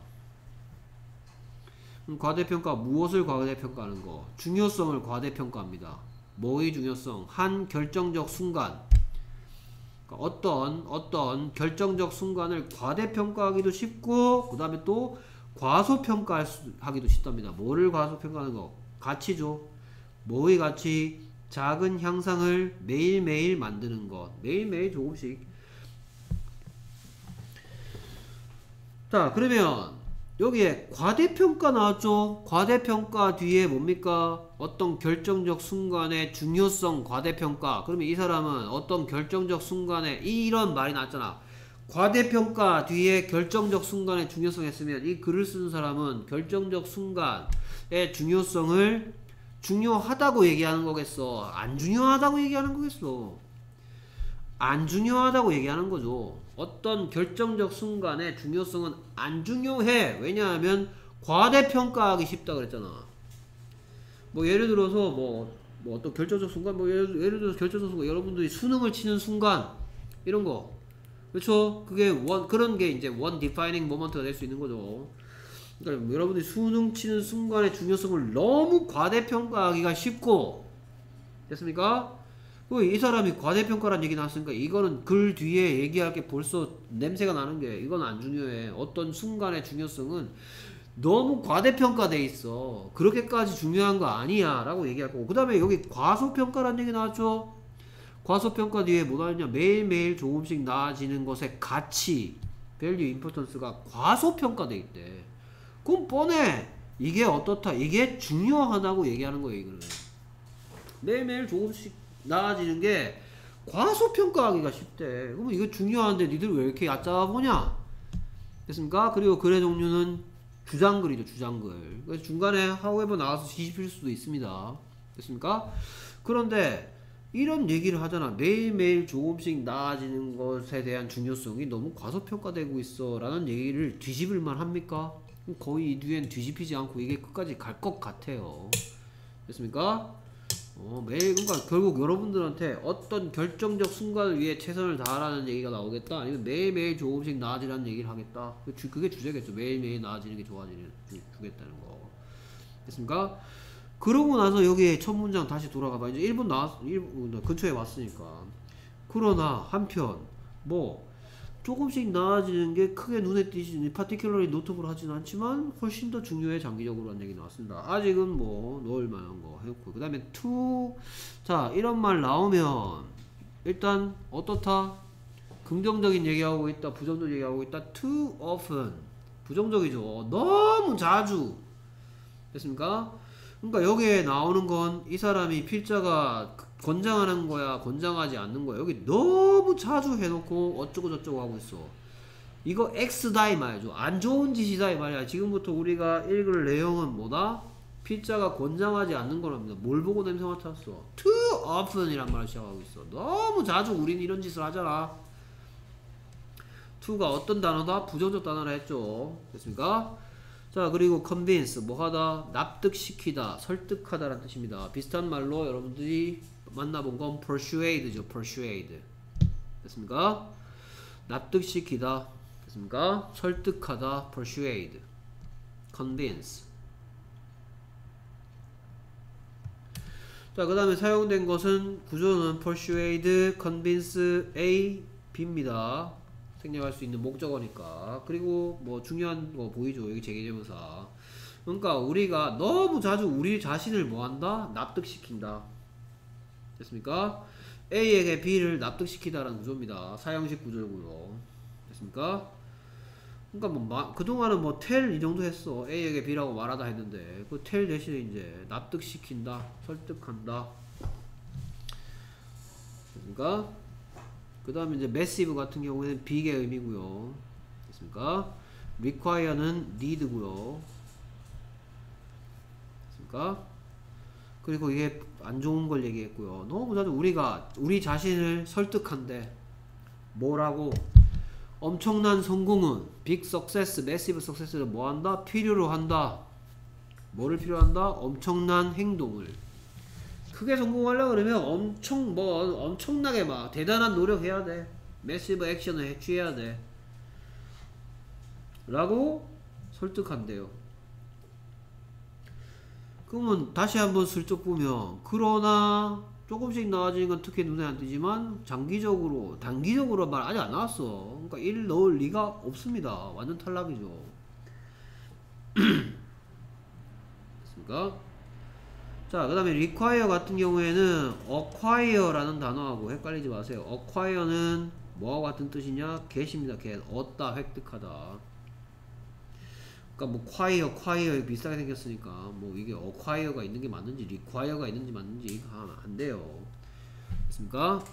과대평가, 무엇을 과대평가하는 거? 중요성을 과대평가합니다. 뭐의 중요성? 한 결정적 순간, 그러니까 어떤 결정적 순간을 과대평가하기도 쉽고, 그 다음에 또 과소평가하기도 쉽답니다. 뭐를 과소평가하는 거? 가치죠. 뭐의 가치? 작은 향상을 매일매일 만드는 것. 매일매일 조금씩. 자, 그러면 여기에 과대평가 나왔죠? 과대평가 뒤에 뭡니까? 어떤 결정적 순간의 중요성 과대평가. 그러면 이 사람은 어떤 결정적 순간에 이런 말이 나왔잖아. 과대평가 뒤에 결정적 순간의 중요성 했으면 이 글을 쓰는 사람은 결정적 순간의 중요성을 중요하다고 얘기하는 거겠어? 안 중요하다고 얘기하는 거겠어? 안 중요하다고 얘기하는 거죠. 어떤 결정적 순간의 중요성은 안 중요해. 왜냐하면 과대평가하기 쉽다 그랬잖아. 뭐 예를 들어서 뭐 어떤 결정적 순간, 뭐 예를 들어서 결정적 순간, 여러분들이 수능을 치는 순간 이런 거, 그렇죠? 그게 그런 게 이제 one defining moment가 될 수 있는 거죠. 그러니까 여러분들이 수능 치는 순간의 중요성을 너무 과대평가하기가 쉽고, 됐습니까? 이 사람이 과대평가란 얘기 나왔으니까 이거는 글 뒤에 얘기할 게 벌써 냄새가 나는 게 이건 안 중요해. 어떤 순간의 중요성은 너무 과대평가돼 있어. 그렇게까지 중요한 거 아니야 라고 얘기할 거고, 그 다음에 여기 과소평가란 얘기 나왔죠. 과소평가 뒤에 뭐 나왔냐? 매일매일 조금씩 나아지는 것의 가치, value, importance가 과소평가돼 있대. 그럼 뻔해. 이게 어떻다, 이게 중요하다고 얘기하는 거예요. 이거는 매일매일 조금씩 나아지는 게 과소평가하기가 쉽대. 그러면 이거 중요한데 니들 왜 이렇게 얕잡아 보냐? 됐습니까? 그리고 글의 종류는 주장글이죠. 주장글. 그래서 중간에 however 나와서 뒤집힐 수도 있습니다. 됐습니까? 그런데 이런 얘기를 하잖아. 매일매일 조금씩 나아지는 것에 대한 중요성이 너무 과소평가되고 있어 라는 얘기를 뒤집을만 합니까? 거의 이 뒤엔 뒤집히지 않고 이게 끝까지 갈 것 같아요. 됐습니까? 매일, 그러니까 결국 여러분들한테 어떤 결정적 순간을 위해 최선을 다하라는 얘기가 나오겠다, 아니면 매일매일 조금씩 나아지라는 얘기를 하겠다. 그게 주제겠죠. 매일매일 나아지는 게 주겠다는 거. 됐습니까? 그러고 나서 여기에 첫 문장 다시 돌아가봐. 이제 1분 근처에 왔으니까. 그러나 한편 조금씩 나아지는 게 크게 눈에 띄지, particularly notable로 하지는 않지만 훨씬 더 중요해 장기적으로 하는 얘기 나왔습니다. 아직은 넣을 만한 거 했고, 그 다음에 to, 자 이런 말 나오면 일단 어떻다? 긍정적인 얘기하고 있다, 부정적인 얘기하고 있다. too often, 부정적이죠. 너무 자주. 됐습니까? 그러니까 여기에 나오는 건 이 사람이 필자가 권장하는 거야, 권장하지 않는 거야. 여기 너무 자주 해놓고 어쩌고 저쩌고 하고 있어. 이거 X다 이 말이죠. 안 좋은 짓이다 이 말이야. 지금부터 우리가 읽을 내용은 뭐다? 필자가 권장하지 않는 거랍니다. 뭘 보고 냄새 맡았어? Too often 이란 말을 시작하고 있어. 너무 자주 우린 이런 짓을 하잖아. to가 어떤 단어다? 부정적 단어라 했죠. 됐습니까? 자, 그리고 convince, 뭐하다? 납득시키다, 설득하다라는 뜻입니다. 비슷한 말로 여러분들이 만나본 건 persuade죠. persuade. 됐습니까? 납득시키다. 됐습니까? 설득하다. persuade. convince. 자, 그 다음에 사용된 것은 구조는 persuade, convince, A, B입니다. 생략할 수 있는 목적어니까. 그리고 중요한 거 보이죠? 여기 제기대명사. 그러니까 우리가 너무 자주 우리 자신을 뭐한다? 납득시킨다. 됐습니까? A에게 B를 납득시키다라는 구조입니다. 사형식 구조고요. 됐습니까? 그러니까 그동안은 tell 이 정도 했어. A에게 B라고 말하다 했는데 그 tell 대신에 이제 납득시킨다, 설득한다. 됐습니까? 그 다음에 이제 massive 같은 경우에는 big의 의미고요. 됐습니까? require는 need고요. 됐습니까? 그리고 이게 안 좋은 걸 얘기했고요. 너무 자주 우리가 우리 자신을 설득한대. 뭐라고? 엄청난 성공은 big success, massive success를 뭐 한다? 필요로 한다. 뭐를 필요로 한다? 엄청난 행동을. 크게 성공하려고 그러면 엄청나게 막 대단한 노력해야 돼. massive action을 취해야 돼. 라고 설득한대요. 그러면 다시 한번 슬쩍 보면 그러나 조금씩 나아지는 건 특히 눈에 안 띄지만 장기적으로 단기적으로 말 아직 안 나왔어. 그러니까 1 넣을 리가 없습니다. 완전 탈락이죠. 됐습니까? 자, 그 다음에 require 같은 경우에는 acquire라는 단어하고 헷갈리지 마세요. acquire는 뭐와 같은 뜻이냐? get입니다. get. 얻다, 획득하다. 그러니까 뭐 acquire 비슷하게 생겼으니까 뭐 이게 acquire가 있는 게 맞는지 require가 있는지 맞는지 안 돼요. 됐습니까?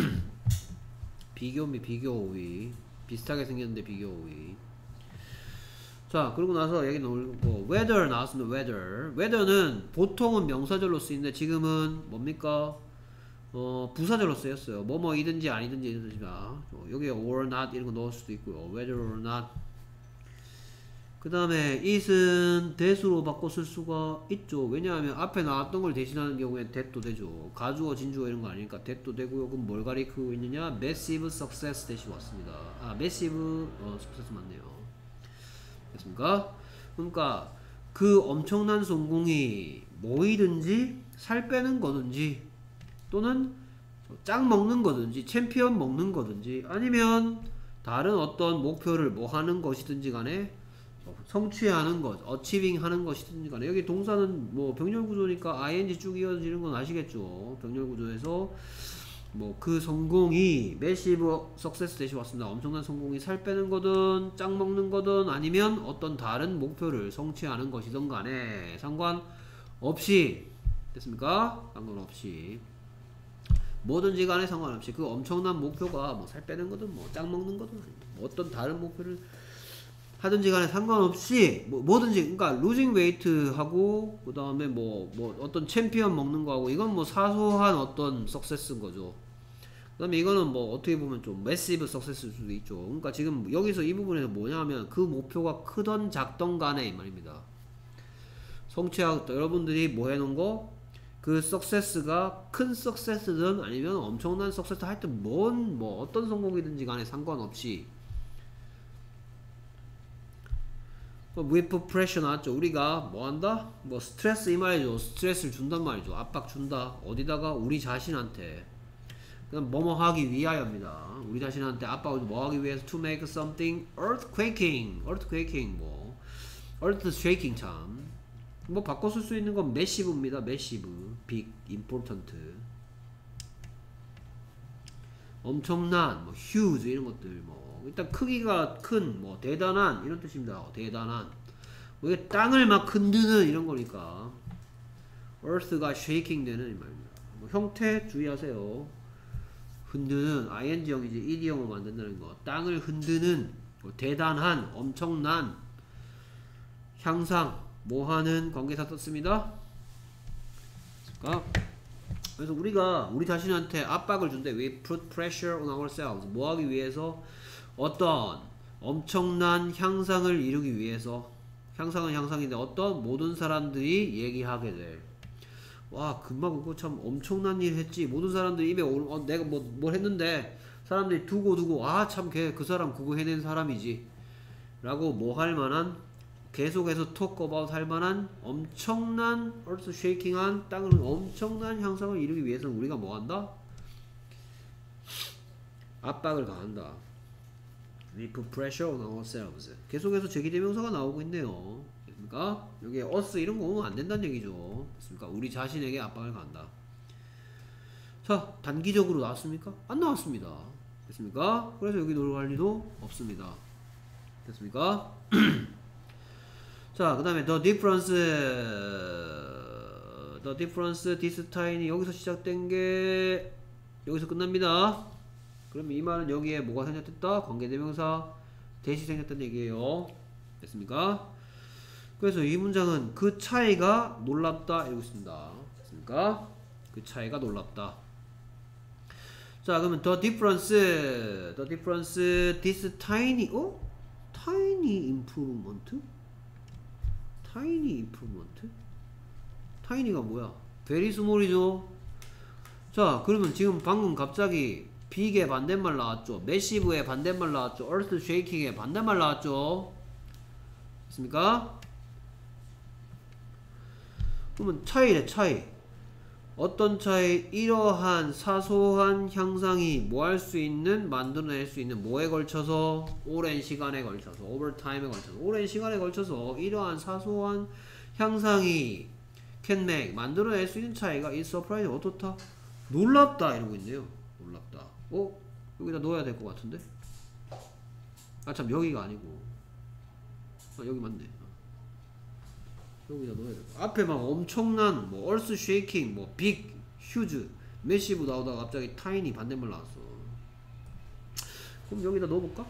비교 오위 비슷하게 생겼는데 비교 오위. 자, 그러고 나서 여기 나오고 whether 나왔습니다. whether는 보통은 명사절로 쓰이는데 지금은 뭡니까? 부사절로 쓰였어요. 뭐뭐이든지 아니든지 이런 뜻이다. 여기에 or not 이런 거 넣을 수도 있고요. whether or not. 그 다음에 it은 that으로 바꿔 쓸 수가 있죠. 왜냐하면 앞에 나왔던 걸 대신하는 경우에 that도 되죠. 가주어 진주어 이런 거 아니니까 that도 되고요. 그럼 뭘 가리키고 있느냐? massive success 대신 왔습니다. massive success 맞네요. 됐습니까? 그러니까 그 엄청난 성공이 뭐이든지 살 빼는 거든지 또는 짱 먹는 거든지 챔피언 먹는 거든지 아니면 다른 어떤 목표를 뭐 하는 것이든지 간에 성취하는 것, achieving 하는 것이든지 간에 여기 동사는 뭐 병렬 구조니까 ing 쭉 이어지는 건 아시겠죠? 병렬 구조에서 뭐 그 성공이 massive success 대신 왔습니다. 엄청난 성공이 살 빼는 거든 짱 먹는 거든 아니면 어떤 다른 목표를 성취하는 것이든 간에 상관없이 됐습니까? 상관없이 뭐든지 간에 상관없이 그 엄청난 목표가 뭐 살 빼는 거든 뭐 짱 먹는 거든 뭐 어떤 다른 목표를 하든지 간에 상관없이 뭐든지 그러니까 루징 웨이트 하고 그 다음에 뭐 어떤 챔피언 먹는 거하고 이건 뭐 사소한 어떤 석세스인 거죠. 그 다음에 이거는 뭐 어떻게 보면 좀 매시브 석세스일 수도 있죠. 그러니까 지금 여기서 이 부분에서 뭐냐면 그 목표가 크던 작던 간에 이 말입니다. 성취하고 여러분들이 뭐 해놓은 거 그 석세스가 큰 석세스든 아니면 엄청난 석세스 하여튼 뭐 어떤 성공이든지 간에 상관없이 with pressure 나왔죠. 우리가 뭐 한다? 뭐 스트레스 이 말이죠. 스트레스를 준단 말이죠. 압박 준다. 어디다가? 우리 자신한테. 그럼 뭐뭐 하기 위하여입니다. 우리 자신한테 압박을 뭐 하기 위해서 to make something earthquaking 뭐 earth shaking 참. 뭐 바꿔 쓸 수 있는 건 massive입니다. massive, big, important. 엄청난, 뭐 huge 이런 것들 뭐 일단 크기가 큰, 뭐 대단한 이런 뜻입니다. 대단한. 뭐 이게 땅을 막 흔드는 이런 거니까 earth가 shaking 되는 이 말입니다. 뭐 형태 주의하세요. 흔드는 ing형이지 ed형을 만든다는 거. 땅을 흔드는 뭐 대단한, 엄청난 향상 뭐하는 관계사 썼습니다. 그래서 우리가 우리 자신한테 압박을 준대. We put pressure on ourselves. 뭐 하기 위해서? 어떤 엄청난 향상을 이루기 위해서. 향상은 향상인데 어떤 모든 사람들이 얘기하게 돼. 와, 금방 그거 참 엄청난 일 했지. 모든 사람들이 입에 내가 뭘 했는데 사람들이 두고 아, 참 그 사람 그거 해낸 사람이지 라고 뭐 할 만한 계속해서 talk about 할 만한 엄청난 earth shaking한 땅을 엄청난 향상을 이루기 위해서는 우리가 뭐 한다? 압박을 가한다. We put pressure on ourselves. 계속해서 제기대명사가 나오고 있네요. 그러니까 여기에 us 이런 거 오면 안 된다는 얘기죠. 그러니까 우리 자신에게 압박을 가한다. 자, 단기적으로 나왔습니까? 안 나왔습니다. 됐습니까? 그래서 여기 놀러갈 리도 없습니다. 됐습니까? 자, 그 다음에 the difference this time이 여기서 시작된 게 여기서 끝납니다. 그러면 이 말은 여기에 뭐가 생겼다? 관계대명사 대시 생겼다는 얘기예요. 됐습니까? 그래서 이 문장은 그 차이가 놀랍다 이러고 있습니다. 됐습니까? 그 차이가 놀랍다. 자, 그러면 the difference, this tiny, tiny improvement? tiny improvement? tiny가 뭐야? very small이죠. 자, 그러면 지금 방금 갑자기 big의 반대말 나왔죠. massive의 반대말 나왔죠. earth shaking의 반대말 나왔죠. 됐습니까? 그러면 차이래, 차이. 어떤 차이? 이러한 사소한 향상이 뭐 할 수 있는, 만들어낼 수 있는 뭐에 걸쳐서? 오랜 시간에 걸쳐서, 오버타임에 걸쳐서, 오랜 시간에 걸쳐서 이러한 사소한 향상이 can make, 만들어낼 수 있는 차이가 is surprise, 어떻다? 놀랍다 이러고 있네요. 놀랍다. 여기다 넣어야 될 것 같은데? 아, 참, 여기가 아니고. 아, 여기 맞네. 여기다 넣어야 돼. 앞에 막 엄청난 뭐 earth shaking, 뭐 big, huge, massive 나오다가 갑자기 tiny 반대말 나왔어. 그럼 여기다 넣어볼까?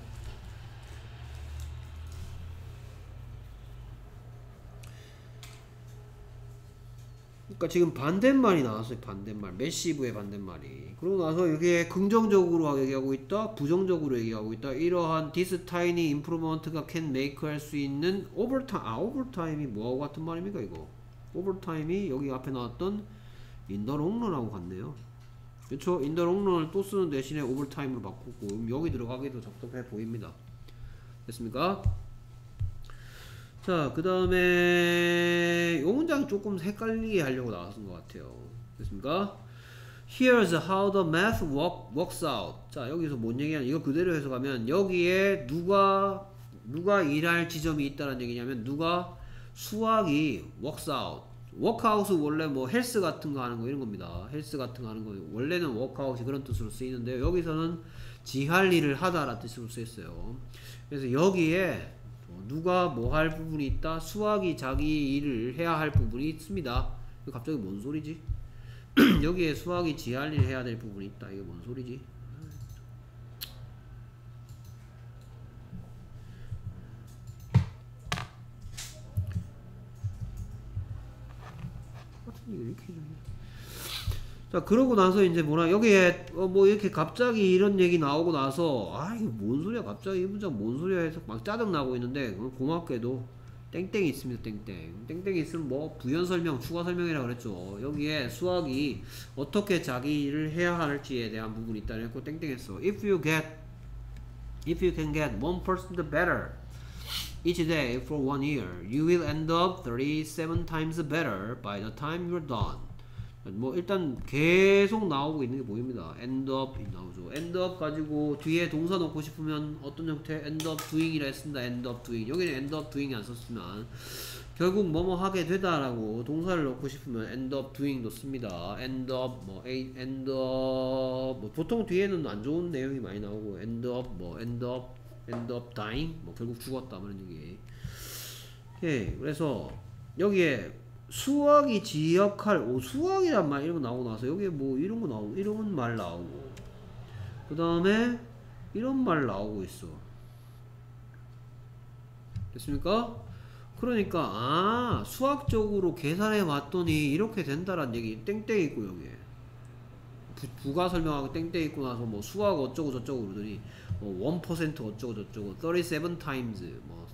그러니까 지금 반대말이 나왔어요. 반대말, massive의 반대말이. 그러고 나서 여기에 긍정적으로 얘기하고 있다, 부정적으로 얘기하고 있다. 이러한 this tiny improvement가 can make 할 수 있는 overtime. overtime이 뭐하고 같은 말입니까 이거? overtime이 여기 앞에 나왔던 in the long run하고 같네요. 그렇죠? in the long run을 또 쓰는 대신에 overtime으로 바꾸고 여기 들어가기도 적합해 보입니다. 됐습니까? 자, 그 다음에 이 문장이 조금 헷갈리게 하려고 나왔던 것 같아요. 됐습니까? Here's how the math works out. 자, 여기서 뭔 얘기하냐? 이거 그대로 해석하면 여기에 누가 일할 지점이 있다는 얘기냐면 누가 수학이 works out. workout은 원래 뭐 헬스 같은 거 하는 거 이런 겁니다. 헬스 같은 거 하는 거 원래는 workout이 그런 뜻으로 쓰이는데요. 여기서는 지할 일을 하다라는 뜻으로 쓰였어요. 그래서 여기에 누가 뭐 할 부분이 있다? 수학이 자기 일을 해야 할 부분이 있습니다. 갑자기 뭔 소리지? 여기에 수학이 지 할 일을 해야 될 부분이 있다. 이게 뭔 소리지? 자, 그러고 나서 이제 뭐라 여기에 뭐 이렇게 갑자기 이런 얘기 나오고 나서 이게 뭔 소리야, 갑자기 이 문장 뭔 소리야 해서 막 짜증 나고 있는데 고맙게도 땡땡이 있습니다. 땡땡이 있으면 뭐 부연 설명, 추가 설명이라고 그랬죠. 여기에 수학이 어떻게 자기 일을 해야 할지에 대한 부분이 있다 그랬고 땡땡했어. If you can get 1% better each day for 1 year, you will end up 37 times better by the time you're done. 뭐 일단 계속 나오고 있는 게 보입니다. end up 나오죠. end up 가지고 뒤에 동사 넣고 싶으면 어떤 형태? end up doing이라 했습니다. end up doing. 여기는 end up doing이 안 썼으면 결국 뭐뭐 하게 되다라고 동사를 넣고 싶으면 end up doing 넣습니다. end up 뭐 보통 뒤에는 안 좋은 내용이 많이 나오고 end up dying 뭐 결국 죽었다 뭐 이런 얘기. 오케이. 그래서 여기에 수학이 지역할 수학이란 말 이런 거 나오고 나서 여기에 뭐 이런 거 나오고 이런 말 나오고 그 다음에 이런 말 나오고 있어. 됐습니까? 그러니까 수학적으로 계산해 봤더니 이렇게 된다란 얘기 땡땡 있고 여기에 부가 설명하고 땡땡 있고 나서 뭐 수학 어쩌고 저쩌고 그러더니 1% 어쩌고 저쩌고 37 times 뭐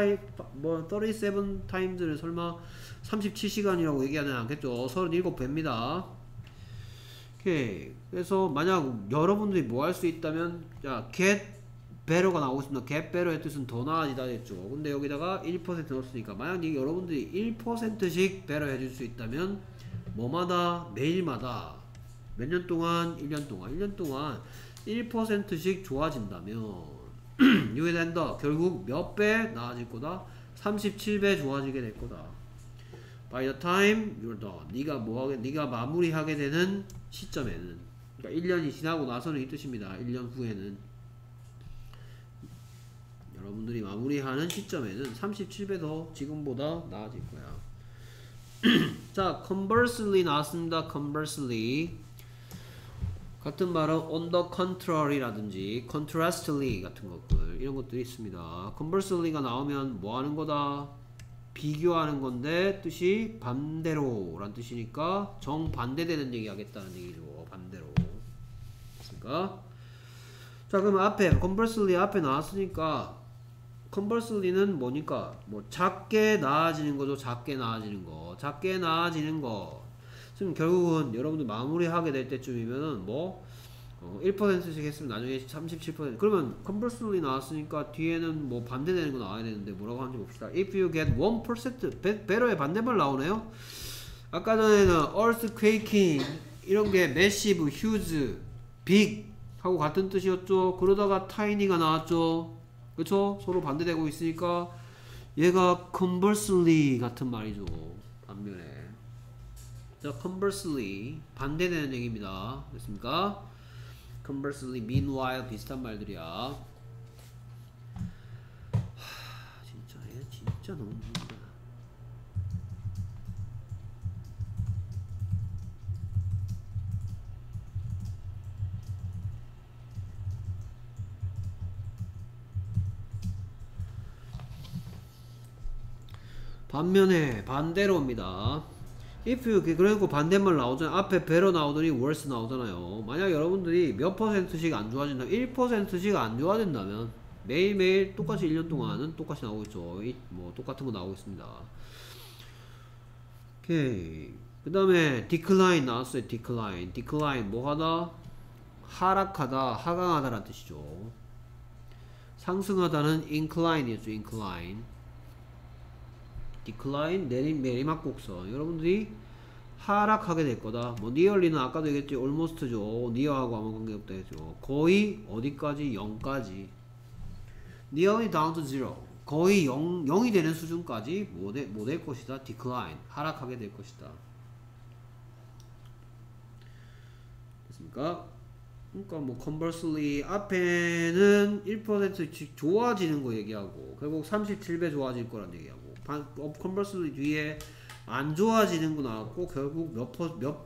37 times를 설마 37시간이라고 얘기하진 않겠죠. 37배입니다. 오케이. 그래서 만약 여러분들이 뭐 할 수 있다면 자 get better가 나오고 있습니다. get better의 뜻은 더 나아지다 했죠. 근데 여기다가 1% 넣었으니까 만약 여러분들이 1%씩 better 해줄 수 있다면 뭐마다 매일마다 몇 년 동안? 1년 동안 1년 동안 1%씩 좋아진다면 you will end up 결국 몇 배 나아질 거다? 37배 좋아지게 될 거다. By the time you're done, 네가 마무리하게 되는 시점에는, 그러니까 1년이 지나고 나서는 이 뜻입니다. 1년 후에는 여러분들이 마무리하는 시점에는 37배 더 지금보다 나아질 거야. 자, conversely 나왔습니다. conversely 같은 말은 on the contrary라든지 contrastly 같은 것들 이런 것들이 있습니다. conversely가 나오면 뭐 하는 거다? 비교하는 건데 뜻이 반대로 란 뜻이니까 정반대되는 얘기 하겠다는 얘기죠. 반대로. 됐습니까? 자, 그럼 앞에 conversely 앞에 나왔으니까 conversely는 뭐니까 뭐 작게 나아지는 거죠. 작게 나아지는 거. 작게 나아지는 거. 지금 결국은 여러분들 마무리하게 될 때쯤이면은 뭐 1%씩 했으면 나중에 37% 그러면 conversely 나왔으니까 뒤에는 뭐 반대되는 거 나와야 되는데 뭐라고 하는지 봅시다. If you get 1% better의 반대말 나오네요. 아까 전에는 earthquaking 이런 게 massive, huge, big 하고 같은 뜻이었죠. 그러다가 tiny가 나왔죠. 그쵸? 서로 반대되고 있으니까 얘가 conversely 같은 말이죠. 반면에 자, conversely 반대되는 얘기입니다. 됐습니까? conversely, meanwhile 비슷한 말들이야. 진짜 얘 진짜 너무 힘들다. 반면에 반대로입니다. if you 그리고 반대말 나오잖아요. 앞에 better 나오더니 worse 나오잖아요. 만약 여러분들이 몇 %씩 안 좋아진다 1%씩 안 좋아진다면 매일매일 똑같이 1년 동안은 똑같이 나오고 있죠. 뭐 똑같은 거 나오고 있습니다. 오케이. 그 다음에 decline 나왔어요. decline 뭐 하다? 하락하다, 하강하다 라는 뜻이죠. 상승하다는 incline이었죠. decline 내리막 곡선. 여러분들이 하락하게 될 거다. 뭐 nearly는 아까도 얘기했지. almost죠. near하고 아무 관계없다 했죠. 거의 어디까지? 0까지. nearly down to zero. 거의 0이 되는 수준까지 뭐 될 것이다? decline. 하락하게 될 것이다. 됐습니까? 그러니까 뭐 conversely 앞에는 1%씩 좋아지는 거 얘기하고 결국 37배 좋아질 거란 얘기하고 conversely 뒤에 안 좋아지는 거 나왔고 결국 몇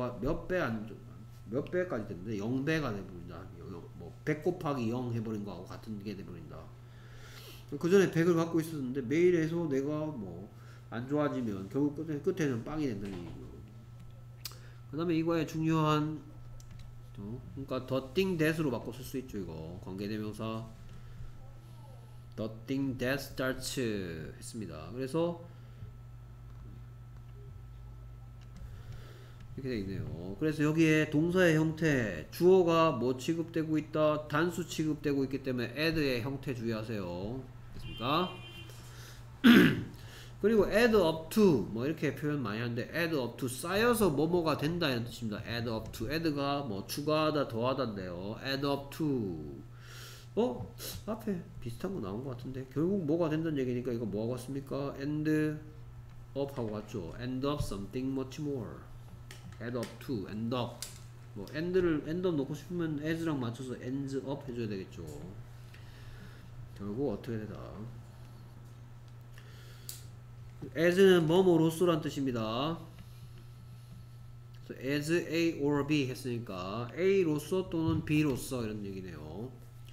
배까지 됐는데 0배가 돼버린다. 뭐 100 곱하기 0 해버린 거하고 같은 게 돼버린다. 그 전에 100을 갖고 있었는데 매일 해서 내가 뭐 안 좋아지면 결국 끝에는 빵이 된다는 얘기고. 그 다음에 이거의 중요한 그러니까 the thing that으로 바꿔 쓸 수 있죠. 이거 관계대명사 the thing that starts 했습니다. 그래서 이렇게 되어 있네요. 그래서 여기에 동사의 형태 주어가 뭐 취급되고 있다? 단수 취급되고 있기 때문에 add의 형태 주의하세요. 됐습니까? 그리고 add up to 뭐 이렇게 표현 많이 하는데 add up to 쌓여서 뭐뭐가 된다 이런 뜻입니다. add up to add가 뭐 추가하다 더하다인데요. add up to 앞에 비슷한 거 나온 것 같은데 결국 뭐가 된다는 얘기니까 이거 뭐하고 왔습니까? end up 하고 왔죠. end up something much more. add up to end up 뭐 end up 넣고 싶으면 as랑 맞춰서 ends up 해줘야 되겠죠. 결국 어떻게 되다? as는 뭐뭐로서란 뜻입니다. as A or B 했으니까 A로서 또는 B로서 이런 얘기네요.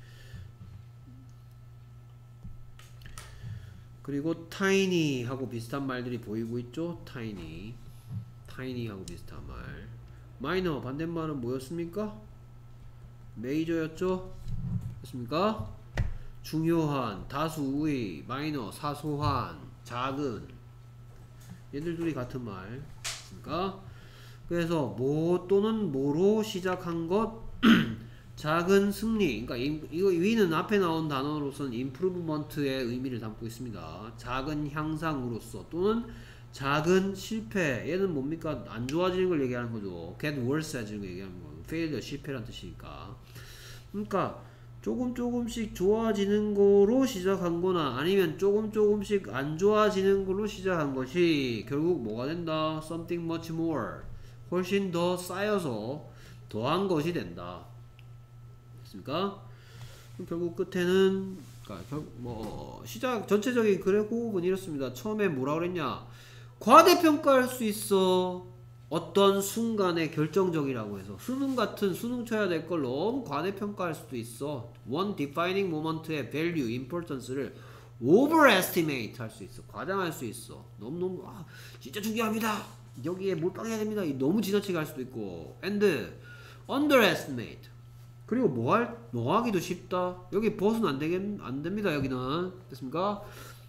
그리고 tiny 하고 비슷한 말들이 보이고 있죠. tiny 하고 비슷한 말. minor 반대말은 뭐였습니까? major였죠. 됐습니까? 중요한, 다수의, minor 사소한, 작은 얘들 둘이 같은 말. 됐습니까? 그래서 뭐 또는 뭐로 시작한 것 작은 승리. 그러니까 이거 위는 앞에 나온 단어로서는 improvement의 의미를 담고 있습니다. 작은 향상으로서 또는 작은 실패. 얘는 뭡니까? 안 좋아지는 걸 얘기하는 거죠. get worse 해지는 걸 얘기하는 거죠. failure 실패란 뜻이니까. 그러니까 조금씩 좋아지는 거로 시작한 거나 아니면 조금씩 안 좋아지는 걸로 시작한 것이 결국 뭐가 된다? something much more. 훨씬 더 쌓여서 더한 것이 된다. 됐습니까? 결국 끝에는 시작 전체적인 글의 호흡은 이렇습니다. 처음에 뭐라 그랬냐? 과대평가할 수 있어. 어떤 순간에 결정적이라고 해서 수능 같은 수능 쳐야 될 걸 너무 과대평가할 수도 있어. one defining moment의 value, importance를 overestimate 할 수 있어. 과장할 수 있어. 너무너무 진짜 중요합니다. 여기에 몰빵해야 됩니다. 너무 지나치게 할 수도 있고. and underestimate. 그리고 뭐 하기도 쉽다. 여기 벗으면 안 됩니다. 여기는. 됐습니까?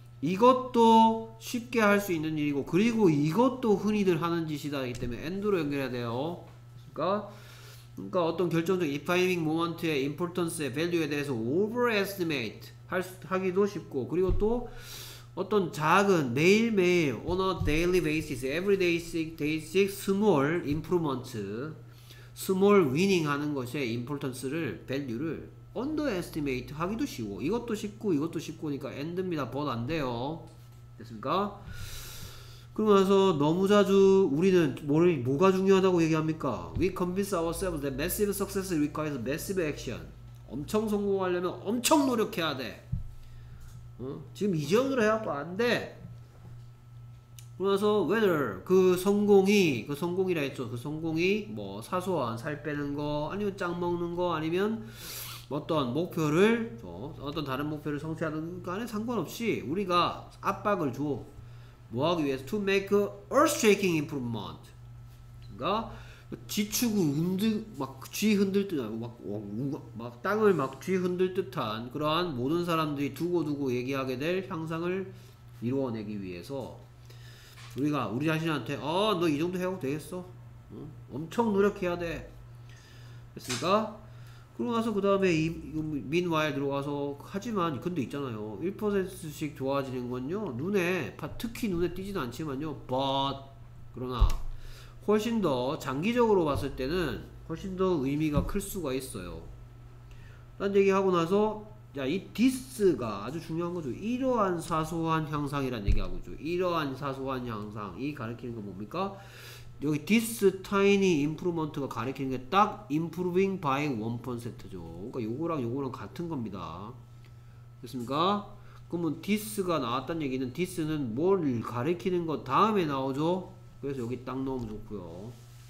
이것도 쉽게 할 수 있는 일이고, 그리고 이것도 흔히들 하는 짓이다. 이기 때문에 and로 연결해야 돼요. 그러니까 어떤 결정적 defining moment의 importance의 value에 대해서 overestimate 하기도 쉽고, 그리고 또 어떤 작은 매일매일 on a daily basis, everyday small improvement, small winning 하는 것의 importance를, value를 underestimate 하기도 쉬워. 이것도 쉽고 이것도 쉽고니까 and입니다. but 안 돼요. 됐습니까? 그러고 나서 너무 자주 우리는 뭐가 중요하다고 얘기합니까? We convince ourselves that massive success requires massive action. 엄청 성공하려면 엄청 노력해야 돼. 지금 이 정도로 해갖고 안 돼. 그러면서 whether 그 성공이라 했죠. 그 성공이 뭐 사소한 살 빼는 거, 아니면 짱 먹는 거, 아니면 어떤 목표를 어떤 다른 목표를 성취하는 간에 상관없이 우리가 압박을 줘. 뭐 하기 위해서? to make a earth-shaking improvement. 그러니까 지축을 쥐 흔들 듯한 막 땅을 막 쥐 흔들 듯한 그러한 모든 사람들이 두고두고 얘기하게 될 향상을 이루어내기 위해서 우리가 우리 자신한테 너 이 정도 해도 되겠어? 엄청 노력해야 돼. 됐습니까? 그러고 나서 그 다음에 meanwhile 들어가서 하지만 근데 있잖아요. 1%씩 좋아지는 건요. 특히 눈에 띄지도 않지만요. but 그러나 훨씬 더 장기적으로 봤을 때는 훨씬 더 의미가 클 수가 있어요. 딴 얘기하고 나서 이 this가 아주 중요한 거죠. 이러한 사소한 향상이란 얘기하고 있죠. 이러한 사소한 향상이 가리키는 건 뭡니까? 여기 this tiny improvement가 가리키는 게 딱 improving by 1%죠. 그러니까 요거랑 같은 겁니다. 됐습니까? 그러면 this가 나왔다는 얘기는 this는 뭘 가리키는 것 다음에 나오죠. 그래서 여기 딱 넣으면 좋고요.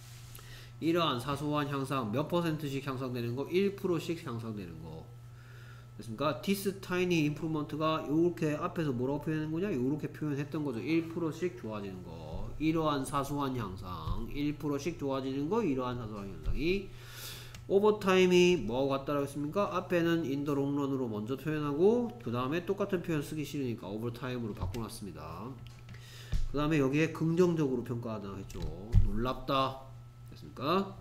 이러한 사소한 향상 몇 %씩 향상되는 거? 1%씩 향상되는 거. 됐습니까? this tiny improvement가 요렇게 앞에서 뭐라고 표현한 거냐? 요렇게 표현했던 거죠. 1%씩 좋아지는 거. 이러한 사소한 향상 1%씩 좋아지는 거. 이러한 사소한 향상이 오버타임이 뭐하고 같다라고 했습니까? 앞에는 in the long run으로 먼저 표현하고 그 다음에 똑같은 표현 쓰기 싫으니까 오버타임으로 바꿔놨습니다. 그 다음에 여기에 긍정적으로 평가하다 했죠. 놀랍다. 됐습니까?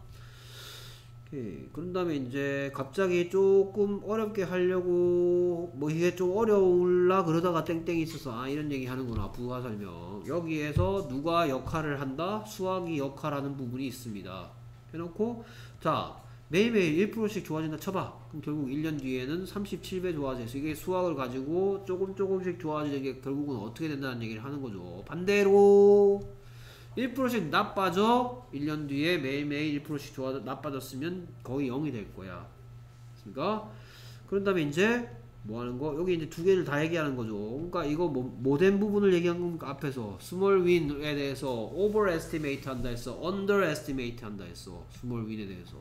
그런 다음에 이제 갑자기 조금 어렵게 하려고 이게 좀 어려울라 그러다가 땡땡이 있어서 이런 얘기 하는구나. 부가 설명. 여기에서 누가 역할을 한다? 수학이 역할하는 부분이 있습니다. 해놓고 자 매일매일 1%씩 좋아진다 쳐봐. 그럼 결국 1년 뒤에는 37배 좋아져서 이게 수학을 가지고 조금씩 좋아지는 게 결국은 어떻게 된다는 얘기를 하는 거죠. 반대로 1%씩 나빠져. 1년 뒤에 매일매일 1%씩 나빠졌으면 거의 0이 될 거야. 그러니까 그런 다음에 이제 뭐 하는 거? 여기 이제 두 개를 다 얘기하는 거죠. 그러니까 이거 뭐 된 부분을 얘기한 겁니까? 앞에서 small win에 대해서 overestimate 한다 했어. underestimate 한다 했어. small win에 대해서.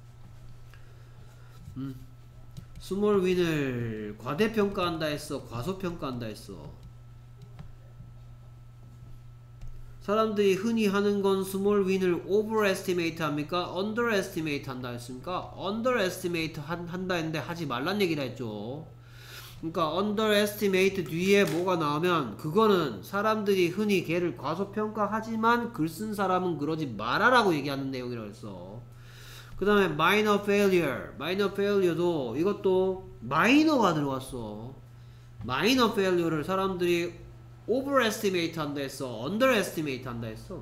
small win을 과대평가한다 했어. 과소평가한다 했어. 사람들이 흔히 하는 건 small win을 overestimate 합니까? underestimate 한다 했습니까? underestimate 한다 했는데 하지 말란 얘기라 했죠. 그러니까 underestimate 뒤에 뭐가 나오면 그거는 사람들이 흔히 걔를 과소평가하지만 글 쓴 사람은 그러지 말아라고 얘기하는 내용이라고 했어. 그 다음에 minor failure도 이것도 마이너가 들어왔어. minor failure를 사람들이 overestimate 한다 했어. underestimate 한다 했어.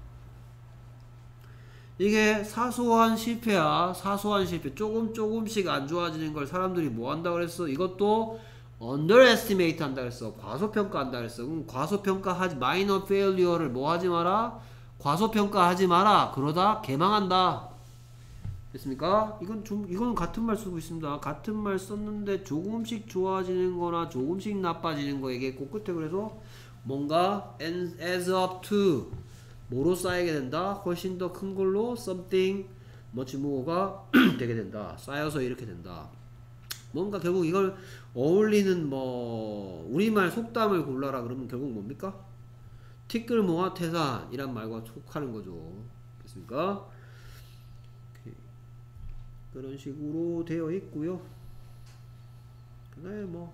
이게 사소한 실패야. 사소한 실패. 조금씩 안 좋아지는 걸 사람들이 뭐 한다 그랬어? 이것도 underestimate 한다 그랬어. 과소평가 한다 그랬어. 그럼 minor failure를 뭐 하지 마라? 과소평가하지 마라. 그러다 개망한다. 됐습니까? 이건 같은 말 쓰고 있습니다. 같은 말 썼는데 조금씩 좋아지는 거나 조금씩 나빠지는 거 얘기했고 끝에 그래서 뭔가 as up to 뭐로 쌓이게 된다? 훨씬 더 큰 걸로 something much more가 되게 된다. 쌓여서 이렇게 된다. 뭔가 결국 이걸 어울리는 뭐 우리말 속담을 골라라 그러면 결국 뭡니까? 티끌 모아 태산 이란 말과 속하는 거죠. 됐습니까? 그런 식으로 되어 있고요. 그다음에 뭐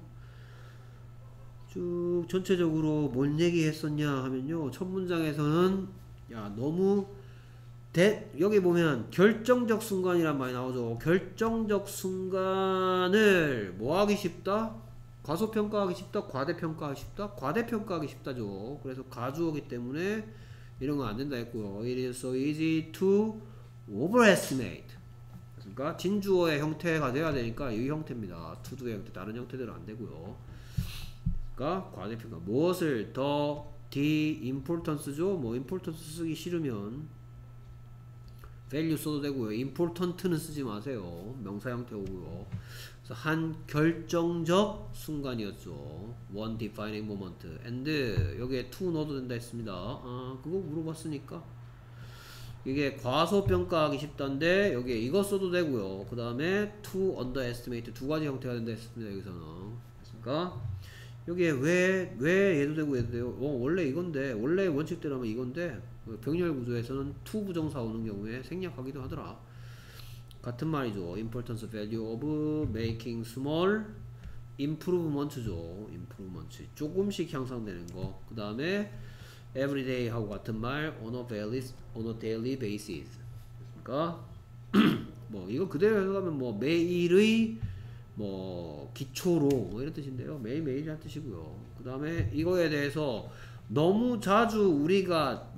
쭉 전체적으로 뭔 얘기했었냐 하면요. 첫 문장에서는 야 너무 여기 보면 결정적 순간이란 말이 나오죠. 결정적 순간을 뭐 하기 쉽다? 과소평가하기 쉽다? 과대평가하기 쉽다? 과대평가하기 쉽다죠. 그래서 가주어기 때문에 이런 건 안 된다 했고요. It is so easy to overestimate. 그러니까 진주어의 형태가 돼야 되니까 이 형태입니다. to do의 형태, 다른 형태들은 안 되고요. 그러니까 과대평가. 무엇을 더 importance죠? 뭐 importance 쓰기 싫으면 value 써도 되고요. important는 쓰지 마세요. 명사 형태 오고요. 그래서 한 결정적 순간이었죠. one defining moment. and 여기에 to 넣어도 된다 했습니다. 아, 그거 물어봤으니까. 이게 과소평가하기 쉽다인데 여기에 이거 써도 되고요. 그 다음에 to underestimate 두 가지 형태가 된다 했습니다. 여기서는. 그러니까 여기에 왜 얘도 되고 얘도 돼요. 원래 이건데 원래 원칙대로 하면 이건데 병렬 구조에서는 to 부정사 오는 경우에 생략하기도 하더라. 같은 말이죠. importance value of making small improvement죠. improvement 조금씩 향상되는 거. 그 다음에 everyday 하고 같은 말 on a daily basis. 그러니까 뭐 이거 그대로 해석하면 뭐 매일의 뭐 기초로 뭐 이런 뜻인데요. 매일매일이란 뜻이고요. 그 다음에 이거에 대해서 너무 자주 우리가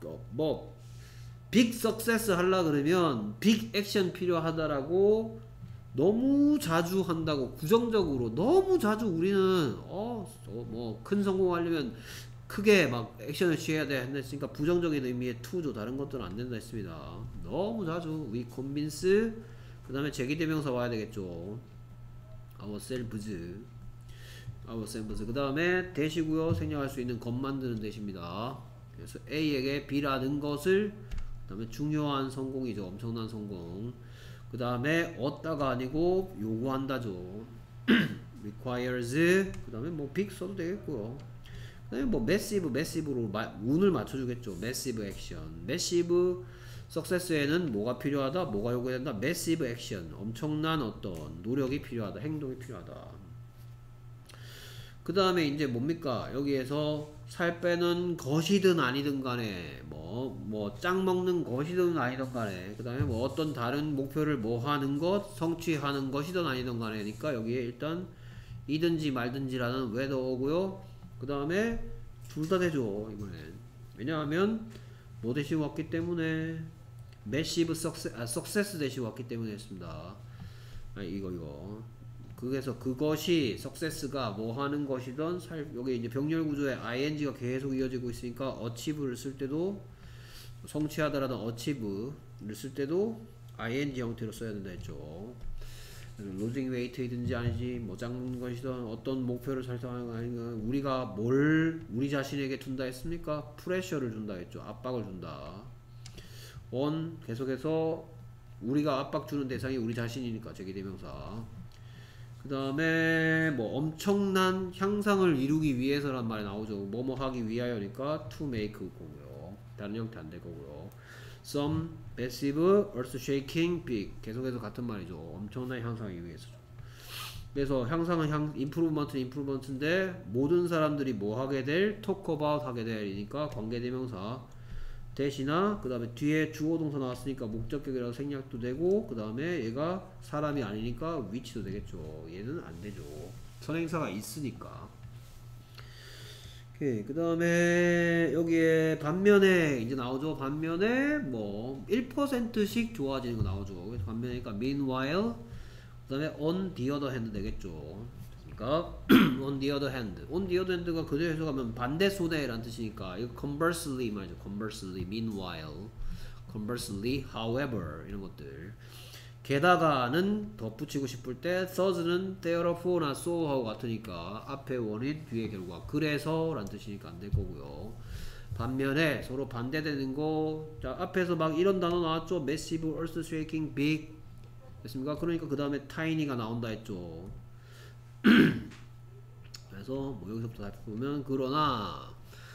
빅 석세스 하려 그러면 빅 액션 필요하다라고 너무 자주 한다고 부정적으로 너무 자주 우리는 뭐 큰 성공하려면 크게 막 액션을 취해야 돼 했으니까 부정적인 의미의 to죠. 다른 것들은 안 된다 했습니다. 너무 자주 we convince 그 다음에 제기대명사 와야 되겠죠. ourselves 그 다음에 대시고요. 생략할 수 있는 것 만드는 대시입니다. 그래서 A에게 B라는 것을 그 다음에 중요한 성공이죠. 엄청난 성공. 그 다음에 얻다가 아니고 요구한다죠. requires 그 다음에 뭐 big 써도 되겠고요. 그 다음에 뭐 massive로 운을 맞춰주겠죠. massive action massive success에는 뭐가 필요하다? 뭐가 요구된다? massive action 엄청난 어떤 노력이 필요하다. 행동이 필요하다. 그 다음에 이제 뭡니까? 여기에서 살 빼는 것이든 아니든 간에 뭐 짱 먹는 것이든 아니든 간에 그 다음에 뭐 어떤 다른 목표를 뭐 하는 것 성취하는 것이든 아니든 간에니까 여기에 일단 이든지 말든지라는 whether 오고요. 그 다음에 둘 다 되죠. 이번엔 왜냐하면 뭐 대신 왔기 때문에 massive success 대신 왔기 때문에 했습니다. 이거 그래서 그것이 success가 뭐 하는 것이든 여기 이제 병렬 구조에 ing가 계속 이어지고 있으니까 achieve를 쓸 때도 성취하다라는 achieve를 쓸 때도 ing 형태로 써야 된다 했죠. losing weight이든지 아니지 뭐 작은 것이든 어떤 목표를 설정하는 거 아닌가 우리가 뭘 우리 자신에게 준다 했습니까? 프레셔를 준다 했죠. 압박을 준다. on 계속해서 우리가 압박 주는 대상이 우리 자신이니까 제기대명사. 그 다음에 뭐 엄청난 향상을 이루기 위해서란 말이 나오죠. 뭐뭐 하기 위하여니까 to make 거고요. 다른 형태 안 될 거고요. some massive earth shaking big 계속해서 같은 말이죠. 엄청난 향상하기 위해서죠. 그래서 향상은 improvement인데 모든 사람들이 뭐 하게 될 talk about 하게 될이니까 관계대명사 대시나 그 다음에 뒤에 주어동사 나왔으니까 목적격이라서 생략도 되고 그 다음에 얘가 사람이 아니니까 위치도 되겠죠. 얘는 안 되죠. 선행사가 있으니까. 오케이. 그 다음에 여기에 반면에 이제 나오죠. 반면에 뭐 1%씩 좋아지는 거 나오죠. 그래서 반면이니까 meanwhile 그 다음에 on the other hand 되겠죠. 그러니까 on the other hand가 그대로 해석하면 반대 손해라는 뜻이니까 이거 conversely 말이죠. conversely, meanwhile, conversely, however 이런 것들. 게다가는 덧붙이고 싶을 때 third는 therefore나 so하고 같으니까 앞에 원인 뒤에 결과 그래서 라는 뜻이니까 안 될 거고요. 반면에 서로 반대되는 거. 자, 앞에서 막 이런 단어 나왔죠. massive, earth shaking, big. 됐습니까? 그러니까 그 다음에 tiny가 나온다 했죠. 그래서 뭐 여기서부터 살펴보면 그러나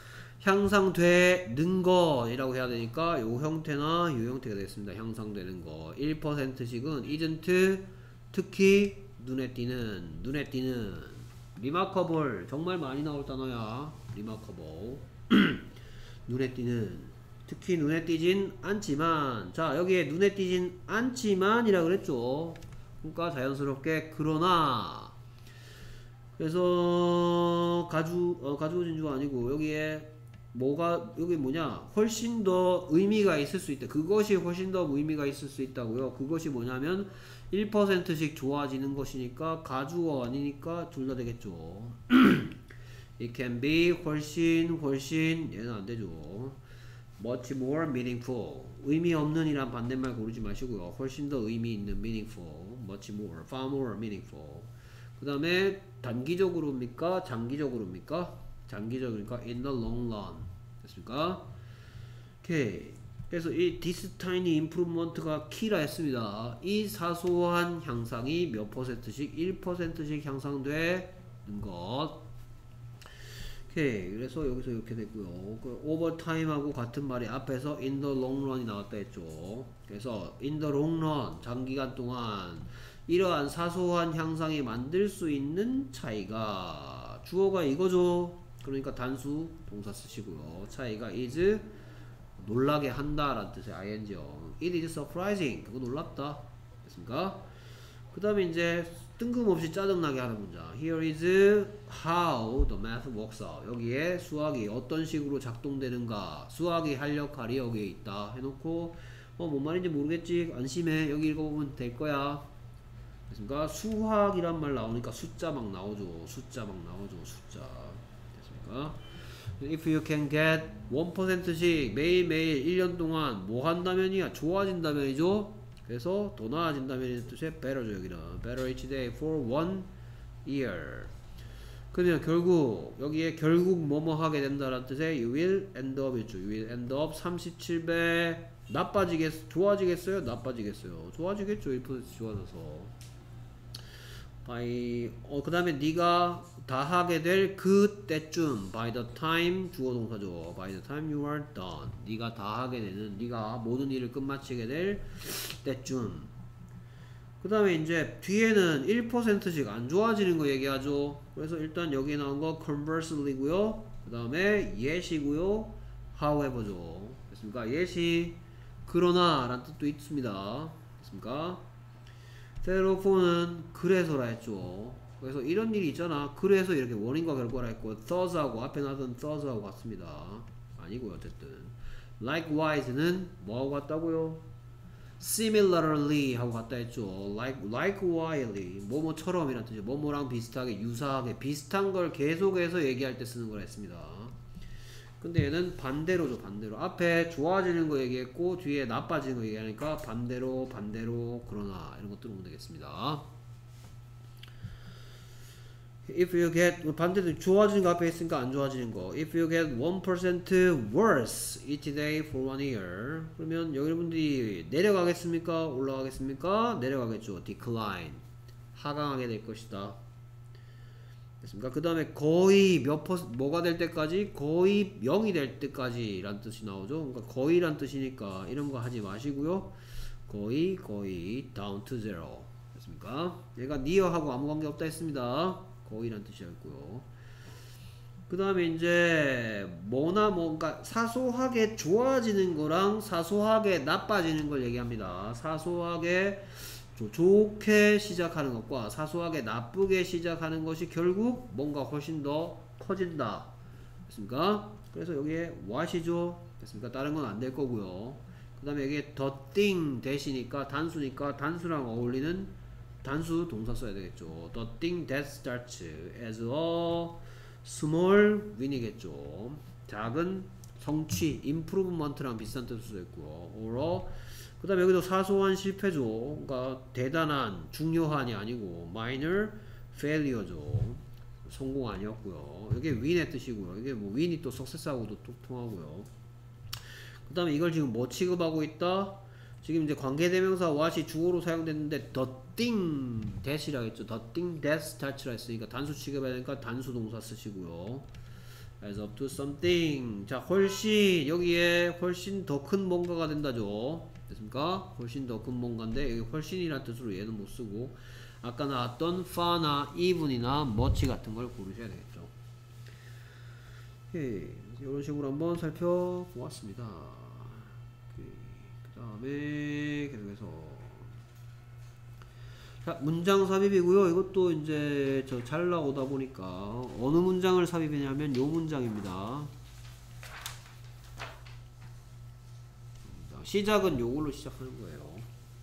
향상되는 거이라고 해야 되니까 요 형태나 요 형태가 되겠습니다. 향상되는 거 1%씩은 isn't 특히 눈에 띄는 remarkable 정말 많이 나올 단어야. remarkable 눈에 띄는 특히 눈에 띄진 않지만. 자, 여기에 눈에 띄진 않지만 이라 그랬죠. 그러니까 자연스럽게 그러나. 그래서 가주 진주가 아니고 여기에 여기 뭐냐, 훨씬 더 의미가 있을 수 있다. 그것이 훨씬 더 의미가 있을 수 있다고요. 그것이 뭐냐면 1%씩 좋아지는 것이니까 가주어 아니니까 둘 다 되겠죠. It can be 훨씬 얘는 안 되죠. Much more meaningful. 의미 없는 이란 반대말 고르지 마시고요. 훨씬 더 의미 있는 meaningful. Much more, far more meaningful. 그 다음에 단기적으로입니까? 장기적으로입니까? 장기적이니까 in the long run. 됐습니까? 오케이. 그래서 이 this tiny improvement가 키라 했습니다. 이 사소한 향상이 몇 %씩? 1%씩 향상되는 것. 오케이. 그래서 여기서 이렇게 됐고요. 그 overtime하고 같은 말이 앞에서 in the long run이 나왔다 했죠. 그래서 in the long run, 장기간 동안 이러한 사소한 향상이 만들 수 있는 차이가, 주어가 이거죠. 그러니까 단수 동사 쓰시고요. 차이가 is 놀라게 한다 라는 뜻의 ing요. It is surprising. 그거 놀랍다. 됐습니까? 그 다음에 이제 뜬금없이 짜증나게 하는 문장. Here is how the math works out. 여기에 수학이 어떤 식으로 작동되는가. 수학이 할 역할이 여기에 있다 해놓고 뭔 말인지 모르겠지. 안심해. 여기 읽어보면 될 거야. 됐습니까? 수학이란 말 나오니까 숫자 막 나오죠. 숫자. 됐습니까? If you can get 1%씩 매일매일 1년 동안 뭐 한다면이야? 좋아진다면이죠? 그래서 더 나아진다면이라는 뜻의 better죠. 여기는 better each day for 1 year. 그러면 결국 여기에 결국 뭐뭐 하게 된다라는 뜻의 you will end up 있죠. you will end up 37배 좋아지겠어요? 나빠지겠어요? 좋아지겠죠. 1% 좋아져서. 그 다음에 네가 다 하게 될 그때쯤 by the time 주어 동사죠. by the time you are done. 네가 다 하게 되는, 네가 모든 일을 끝마치게 될 때쯤. 그 다음에 이제 뒤에는 1%씩 안 좋아지는 거 얘기하죠. 그래서 일단 여기 나온 거 conversely고요. 그 다음에 yet이고요. however죠. 됐습니까? yet이 그러나 라는 뜻도 있습니다. 됐습니까? therefore 그래서라 했죠. 그래서 이런 일이 있잖아. 그래서 이렇게 원인과 결과라 했고 thus하고 앞에 나왔던 thus하고 같습니다. 아니고요. 어쨌든 likewise는 뭐하고 같다고요? similarly 하고 같다 했죠. likewilely 뭐뭐처럼 이란 뜻이죠. 뭐뭐랑 비슷하게 유사하게 비슷한 걸 계속해서 얘기할 때 쓰는 걸 했습니다. 근데 얘는 반대로죠. 반대로 앞에 좋아지는 거 얘기했고 뒤에 나빠지는 거 얘기하니까 반대로 그러나 이런 거 들어오면 되겠습니다. If you get 반대로 좋아지는 거 앞에 있으니까 안 좋아지는 거. If you get 1% worse each day for 1 year. 그러면 여러분들이 내려가겠습니까? 올라가겠습니까? 내려가겠죠. decline. 하강하게 될 것이다. 됐습니까? 그 다음에 거의 뭐가 될 때까지? 거의 0이 될 때까지 라는 뜻이 나오죠. 그러니까 거의 란 뜻이니까 이런 거 하지 마시고요. 거의 down to zero. 됐습니까? 얘가 near하고 아무 관계 없다 했습니다. 거의 란 뜻이었고요. 그 다음에 이제 뭔가 사소하게 좋아지는 거랑 사소하게 나빠지는 걸 얘기합니다. 사소하게 좋게 시작하는 것과 사소하게 나쁘게 시작하는 것이 결국 뭔가 훨씬 더 커진다. 됐습니까? 그래서 여기에 what이죠. 됐습니까? 다른 건 안 될 거고요. 그 다음에 여기에 the thing 대시니까 단수니까 단수랑 어울리는 단수 동사 써야 되겠죠. The thing that starts as a small win이겠죠. 작은 성취, improvement랑 비슷한 뜻을 쓰고 있고요. or 그 다음에 여기도 사소한 실패죠. 그러니까 대단한, 중요한이 아니고 minor failure죠. 성공 아니었고요. 이게 win의 뜻이고요. 이게 뭐 win이 또 success하고도 또 통하고요. 그 다음에 이걸 지금 뭐 취급하고 있다? 지금 이제 관계대명사 what이 주어로 사용됐는데 the thing that이라고 했죠. the thing that start라 했으니까 단수 취급해야 되니까 단수 동사 쓰시고요. as up to something. 자, 훨씬 여기에 훨씬 더 큰 뭔가가 된다죠. 됐습니까? 훨씬 더 큰 뭔가인데 여기 훨씬이라는 뜻으로 얘는 못 쓰고 아까 나왔던 far나 even이나 much 같은 걸 고르셔야 되겠죠. 오케이. 이런 식으로 한번 살펴보았습니다. 그 다음에 계속해서 자, 문장 삽입이고요. 이것도 이제 저 잘 나오다 보니까 어느 문장을 삽입이냐면 요 문장입니다. 시작은 요걸로 시작하는 거예요.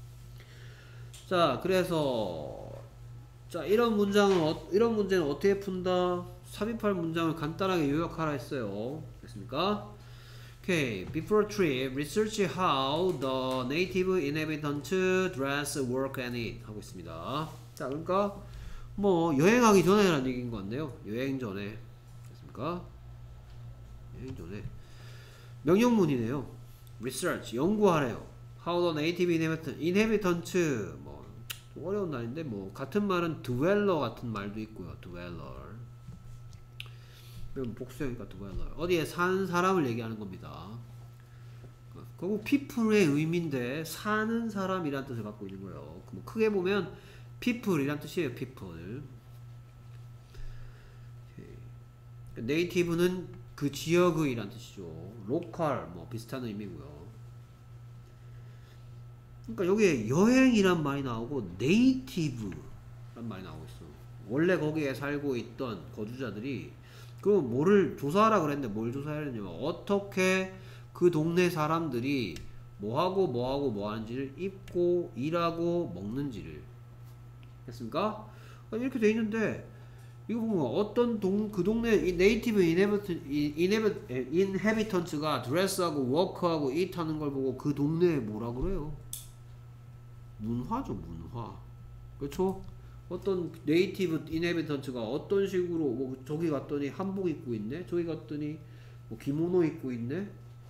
자, 그래서 자, 이런 문제는 어떻게 푼다? 삽입할 문장을 간단하게 요약하라 했어요. 됐습니까? Okay, before trip, research how the native inhabitants dress, work, and eat 하고 있습니다. 자, 그러니까 뭐 여행하기 전에라는 얘기인 것 같네요. 여행 전에. 됐습니까? 여행 전에. 명령문이네요. research, 연구하래요. how the native inhabitants, 뭐 좀 어려운 말인데 뭐 같은 말은 dweller 같은 말도 있고요. dweller. 복수형이니까 dweller. 어디에 사는 사람을 얘기하는 겁니다. 결국 people의 의미인데 사는 사람이란 뜻을 갖고 있는 거예요. 뭐 크게 보면 people이란 뜻이에요. people. native는 그 지역의 이란 뜻이죠. local 뭐 비슷한 의미고요. 그러니까 여기에 여행이란 말이 나오고 native란 말이 나오고 있어. 원래 거기에 살고 있던 거주자들이 그 뭐를 조사하라 그랬는데 뭘 조사해야 되냐면 어떻게 그 동네 사람들이 뭐하고 뭐하는지를 입고 일하고 먹는지를 했습니까? 이렇게 돼 있는데 이거 보면 어떤 그 동네 이 네이티브 인헤비턴츠가 드레스하고 워크하고 이트하는 걸 보고 그 동네에 뭐라 그래요? 문화죠, 문화. 그렇죠? 어떤 네이티브 인헤비턴츠가 어떤 식으로 뭐 저기 갔더니 한복 입고 있네, 저기 갔더니 뭐 기모노 입고 있네,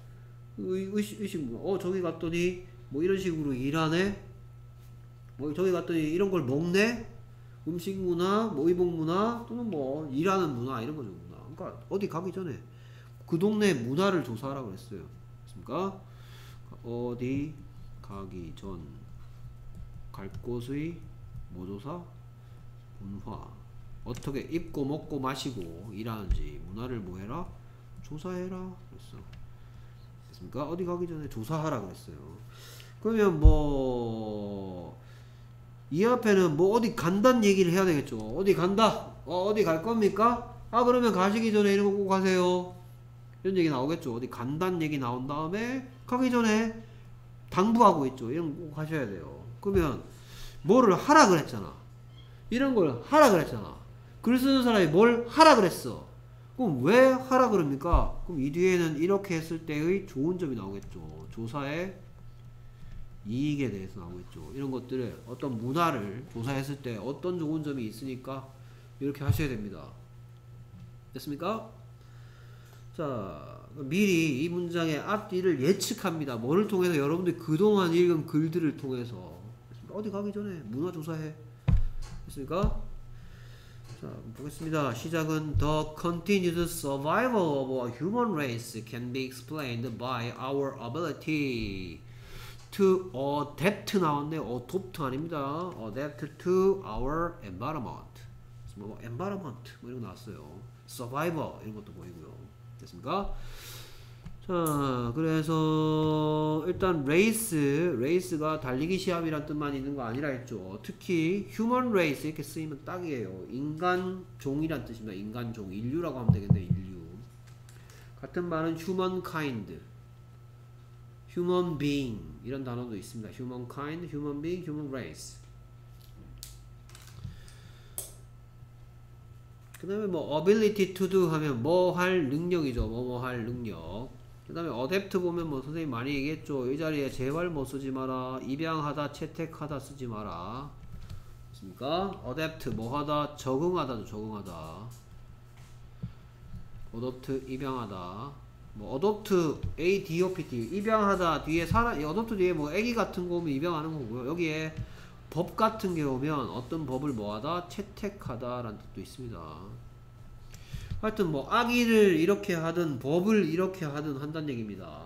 의식 저기 갔더니 뭐 이런 식으로 일하네, 뭐 저기 갔더니 이런 걸 먹네, 음식 문화, 뭐 의복 문화 또는 뭐 일하는 문화 이런 거죠, 문화. 그러니까 어디 가기 전에 그 동네 문화를 조사하라고 그랬어요. 그렇습니까? 어디 가기 전 갈 곳의 뭐 조사? 문화. 어떻게 입고 먹고 마시고 일하는지 문화를 뭐 해라? 조사해라 그랬어. 됐습니까? 어디 가기 전에 조사하라 그랬어요. 그러면 뭐 이 앞에는 뭐 어디 간다는 얘기를 해야 되겠죠. 어디 간다. 어디 갈 겁니까? 그러면 가시기 전에 이런 거 꼭 하세요. 이런 얘기 나오겠죠. 어디 간다는 얘기 나온 다음에 가기 전에 당부하고 있죠. 이런 거 꼭 하셔야 돼요. 그러면 뭐를 하라 그랬잖아. 이런 걸 하라 그랬잖아. 글 쓰는 사람이 뭘 하라 그랬어. 그럼 왜 하라 그럽니까? 그럼 이 뒤에는 이렇게 했을 때의 좋은 점이 나오겠죠. 조사의 이익에 대해서 나오겠죠. 이런 것들을 어떤 문화를 조사했을 때 어떤 좋은 점이 있으니까 이렇게 하셔야 됩니다. 됐습니까? 자, 미리 이 문장의 앞뒤를 예측합니다. 뭐를 통해서? 여러분들이 그동안 읽은 글들을 통해서. 어디 가기 전에 문화 조사해. 됐습니까? 자, 보겠습니다. 시작은 The continued survival of a human race can be explained by our ability to adapt 나왔네. adopt 아닙니다. adapt to our environment. 뭐 environment 뭐 이런 거 나왔어요. survivor 이런 것도 보이고요. 됐습니까? 자, 그래서 일단 레이스가 달리기 시합이란 뜻만 있는 거 아니라 했죠. 특히 human race 이렇게 쓰이면 딱이에요. 인간종이란 뜻입니다. 인간종, 인류라고 하면 되겠네. 인류. 같은 말은 humankind, human being 이런 단어도 있습니다. humankind, human being, human race. 그 다음에 뭐 ability to do 하면 뭐 할 능력이죠. 뭐 할 능력. 그 다음에 어댑트 보면 뭐 선생님 많이 얘기했죠. 이 자리에 제발 뭐 쓰지 마라. 입양하다, 채택하다 쓰지 마라. 맞습니까? 어댑트 뭐 하다, 적응하다도 적응하다. adopt 입양하다. 뭐 adopt adopt 입양하다 뒤에 adopt 뒤에 뭐 애기 같은 거 오면 입양하는 거고요. 여기에 법 같은 게 오면 어떤 법을 뭐하다 채택하다라는 뜻도 있습니다. 하여튼 뭐 아기를 이렇게 하든 법을 이렇게 하든 한다는 얘기입니다.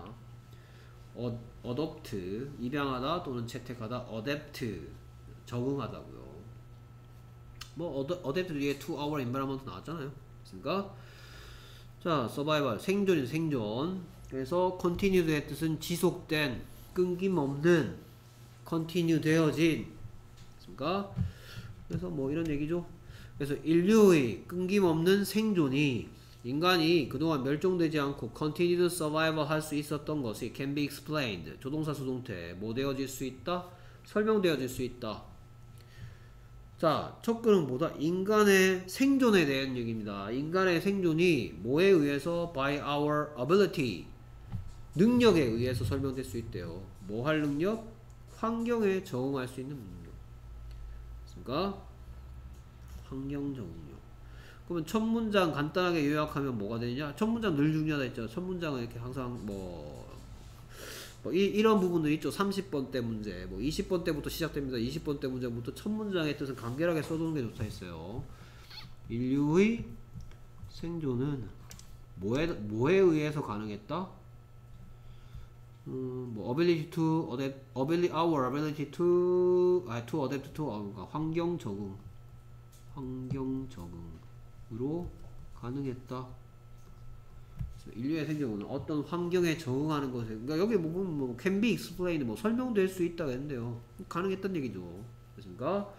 adopt 입양하다 또는 채택하다, adapt 적응하다고요. 뭐 adapt 뒤에 to our environment 나왔잖아요. 그러니까 자, survival 생존이 생존. 그래서 continued의 뜻은 지속된, 끊김없는, continue 되어진. 그러니까 그래서 뭐 이런 얘기죠. 그래서 인류의 끊김없는 생존이 인간이 그동안 멸종되지 않고 continued survival 할 수 있었던 것이 can be explained 조동사 수동태 뭐 되어질 수 있다? 설명되어질 수 있다. 자, 첫 글은 뭐다? 인간의 생존에 대한 얘기입니다. 인간의 생존이 뭐에 의해서? by our ability 능력에 의해서 설명될 수 있대요. 뭐 할 능력? 환경에 적응할 수 있는 능력. 그러니까 환경 적응력. 그러면 첫 문장 간단하게 요약하면 뭐가 되느냐? 첫 문장 늘 중요하다 했죠. 첫 문장은 이렇게 항상 이런 부분들 있죠. 30번 때 문제, 뭐 20번 때부터 시작됩니다. 20번 때 문제부터 첫 문장의 뜻은 간결하게 써두는 게 좋다 했어요. 인류의 생존은 뭐에 의해서 가능했다? 뭐 ability to adapt, our ability to adapt to 그러니까 환경 적응으로 가능했다. 인류의 생존은 어떤 환경에 적응하는 것에, 그러니까 여기 뭐 can be explained 뭐 설명될 수 있다고 했는데요. 가능했다는 얘기죠. 그러니까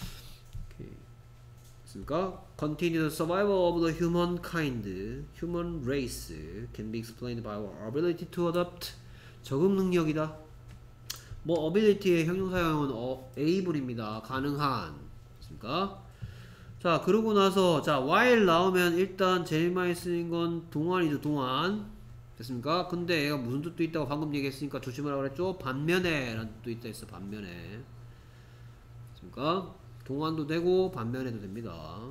continued survival of the human race can be explained by our ability to adapt. 적응 능력이다. 뭐 ability의 형용사형은 able입니다. 가능한. 그러니까 자, 그러고 나서 자, while 나오면 일단 제일 많이 쓰는 건 동안이죠. 동안. 됐습니까? 근데 얘가 무슨 뜻도 있다고 방금 얘기했으니까 조심하라고 그랬죠. 반면에 라는 뜻도 있다 했어. 반면에. 됐습니까? 동안도 되고 반면에도 됩니다.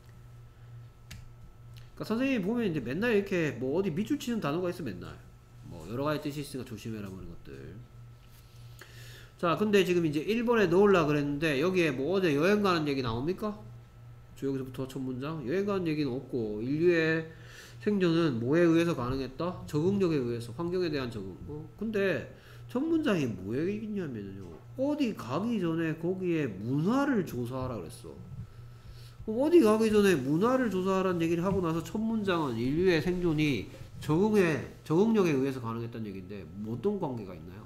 그러니까 선생님이 보면 이제 맨날 이렇게 뭐 어디 밑줄 치는 단어가 있어. 맨날 뭐 여러가지 뜻이 있으니까 조심해라 그런 것들. 자, 근데 지금 이제 1번에 넣으려고 그랬는데 여기에 뭐 어제 여행 가는 얘기 나옵니까? 여기서부터 첫 문장 여행 가는 얘기는 없고 인류의 생존은 뭐에 의해서 가능했다? 적응력에 의해서, 환경에 대한 적응. 근데 첫 문장이 뭐 얘기냐면요, 어디 가기 전에 거기에 문화를 조사하라 그랬어. 어디 가기 전에 문화를 조사하라는 얘기를 하고 나서 첫 문장은 인류의 생존이 적응력에 의해서 가능했다는 얘기인데 어떤 관계가 있나요?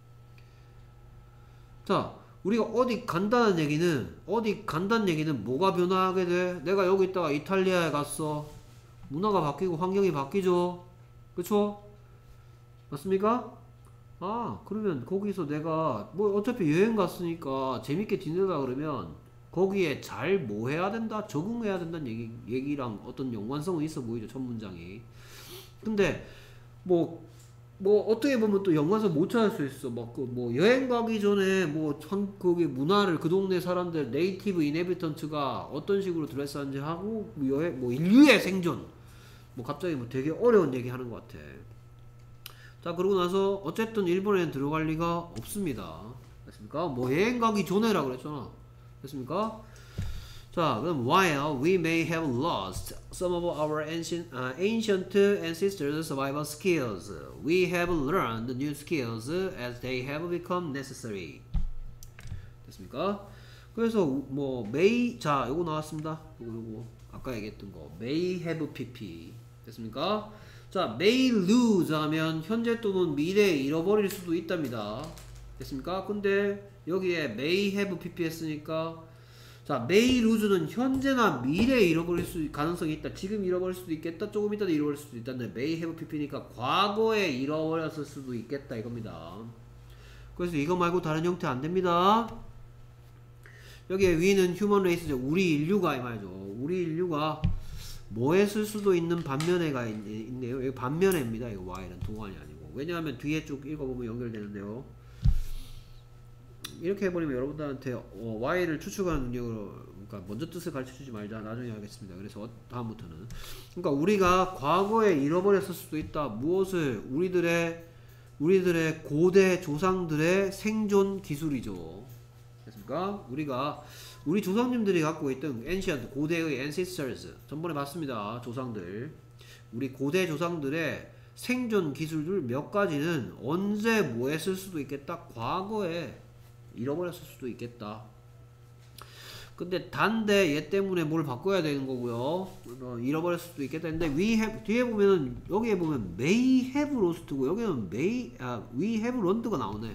자, 우리가 어디 간다는 얘기는 뭐가 변화하게 돼? 내가 여기 있다가 이탈리아에 갔어. 문화가 바뀌고 환경이 바뀌죠. 그쵸? 맞습니까? 아, 그러면 거기서 내가 뭐 어차피 여행 갔으니까 재밌게 지내다 그러면 거기에 잘 뭐 해야 된다? 적응해야 된다는 얘기랑 어떤 연관성은 있어 보이죠. 첫 문장이. 근데 뭐 어떻게 보면 또 연관성 못 찾을 수 있어. 뭐 여행 가기 전에 거기 문화를 그 동네 사람들 네이티브 이네비턴트가 어떤 식으로 드레스하는지 하고 뭐 인류의 생존 뭐 갑자기 뭐 되게 어려운 얘기 하는 것 같아. 자, 그러고 나서 어쨌든 일본에는 들어갈 리가 없습니다. 됐습니까? 뭐 여행 가기 전에라 그랬잖아. 됐습니까? 자, 그럼 while we may have lost some of our ancient ancestors' survival skills, we have learned new skills as they have become necessary. 됐습니까? 그래서 뭐 may, 자, 요거 나왔습니다. 요거 아까 얘기했던 거 may have pp. 됐습니까? 자, may lose 하면 현재 또는 미래에 잃어버릴 수도 있답니다. 됐습니까? 근데 여기에 may have pp 했으니까 자, may lose는 현재나 미래에 잃어버릴 가능성이 있다. 지금 잃어버릴 수도 있겠다. 조금 있다도 잃어버릴 수도 있다는데 may have pp니까 과거에 잃어버렸을 수도 있겠다 이겁니다. 그래서 이거 말고 다른 형태 안 됩니다. 여기에 we는 human race죠. 우리 인류가 이 말이죠. 우리 인류가 뭐 했을 수도 있는 반면에가 있네요. 여기 반면에입니다. 이거 y는 동안이 아니고. 왜냐하면 뒤에 쭉 읽어보면 연결되는데요. 이렇게 해버리면 여러분들한테 y를 추측하는 능력으로 그러니까 먼저 뜻을 가르쳐주지 말자. 나중에 하겠습니다. 그래서 다음부터는 그러니까 우리가 과거에 잃어버렸을 수도 있다. 무엇을? 우리들의 고대 조상들의 생존 기술이죠. 됐습니까? 우리 조상님들이 갖고 있던 ancient 고대의 ancestors 전번에 봤습니다. 조상들 우리 고대 조상들의 생존 기술들 몇 가지는 언제 뭐 했을 수도 있겠다. 과거에 잃어버렸을 수도 있겠다. 근데 단데 얘 때문에 뭘 바꿔야 되는 거고요. 잃어버렸을 수도 있겠다. 근데 we have 뒤에 보면은 여기에 보면 may have lost고 여기는 we have learned가 나오네.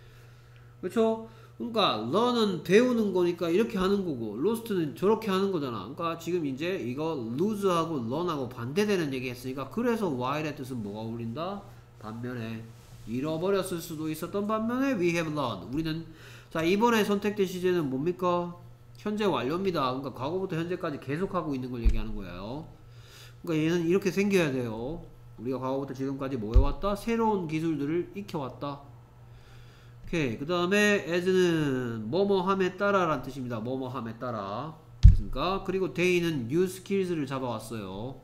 그렇죠? 그러니까 learn은 배우는 거니까 이렇게 하는 거고 lost는 저렇게 하는 거잖아. 그러니까 지금 이제 이거 lose하고 learn하고 반대되는 얘기 했으니까 그래서 while의 뜻은 뭐가 어울린다? 반면에 잃어버렸을 수도 있었던 반면에 we have learned 우리는 자 이번에 선택된 시제는 뭡니까? 현재 완료입니다. 그러니까 과거부터 현재까지 계속하고 있는 걸 얘기하는 거예요. 그러니까 얘는 이렇게 생겨야 돼요. 우리가 과거부터 지금까지 뭐 해왔다? 새로운 기술들을 익혀왔다. 오케이. 그 다음에 as는 뭐뭐함에 따라 라는 뜻입니다. 뭐뭐함에 따라. 됐습니까? 그리고 day는 new skills를 잡아왔어요.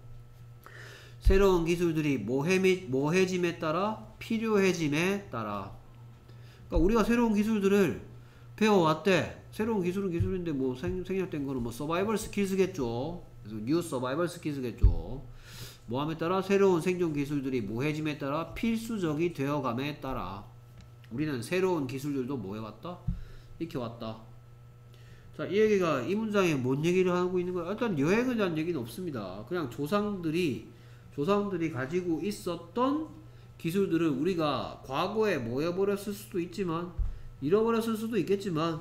새로운 기술들이 뭐해짐에 따라 필요해짐에 따라. 그러니까 우리가 새로운 기술들을 배워왔대. 새로운 기술은 기술인데 뭐 생략된 거는 뭐 서바이벌 스킬스겠죠. 그래서 뉴 서바이벌 스킬스겠죠. 뭐함에 따라 새로운 생존 기술들이 뭐해짐에 따라 필수적이 되어감에 따라 우리는 새로운 기술들도 뭐 해왔다? 익혀왔다. 자, 이 얘기가 이 문장에 뭔 얘기를 하고 있는 거야? 일단 여행에 대한 얘기는 없습니다. 그냥 조상들이 가지고 있었던 기술들을 우리가 과거에 뭐 해버렸을 수도 있지만 잃어버렸을 수도 있겠지만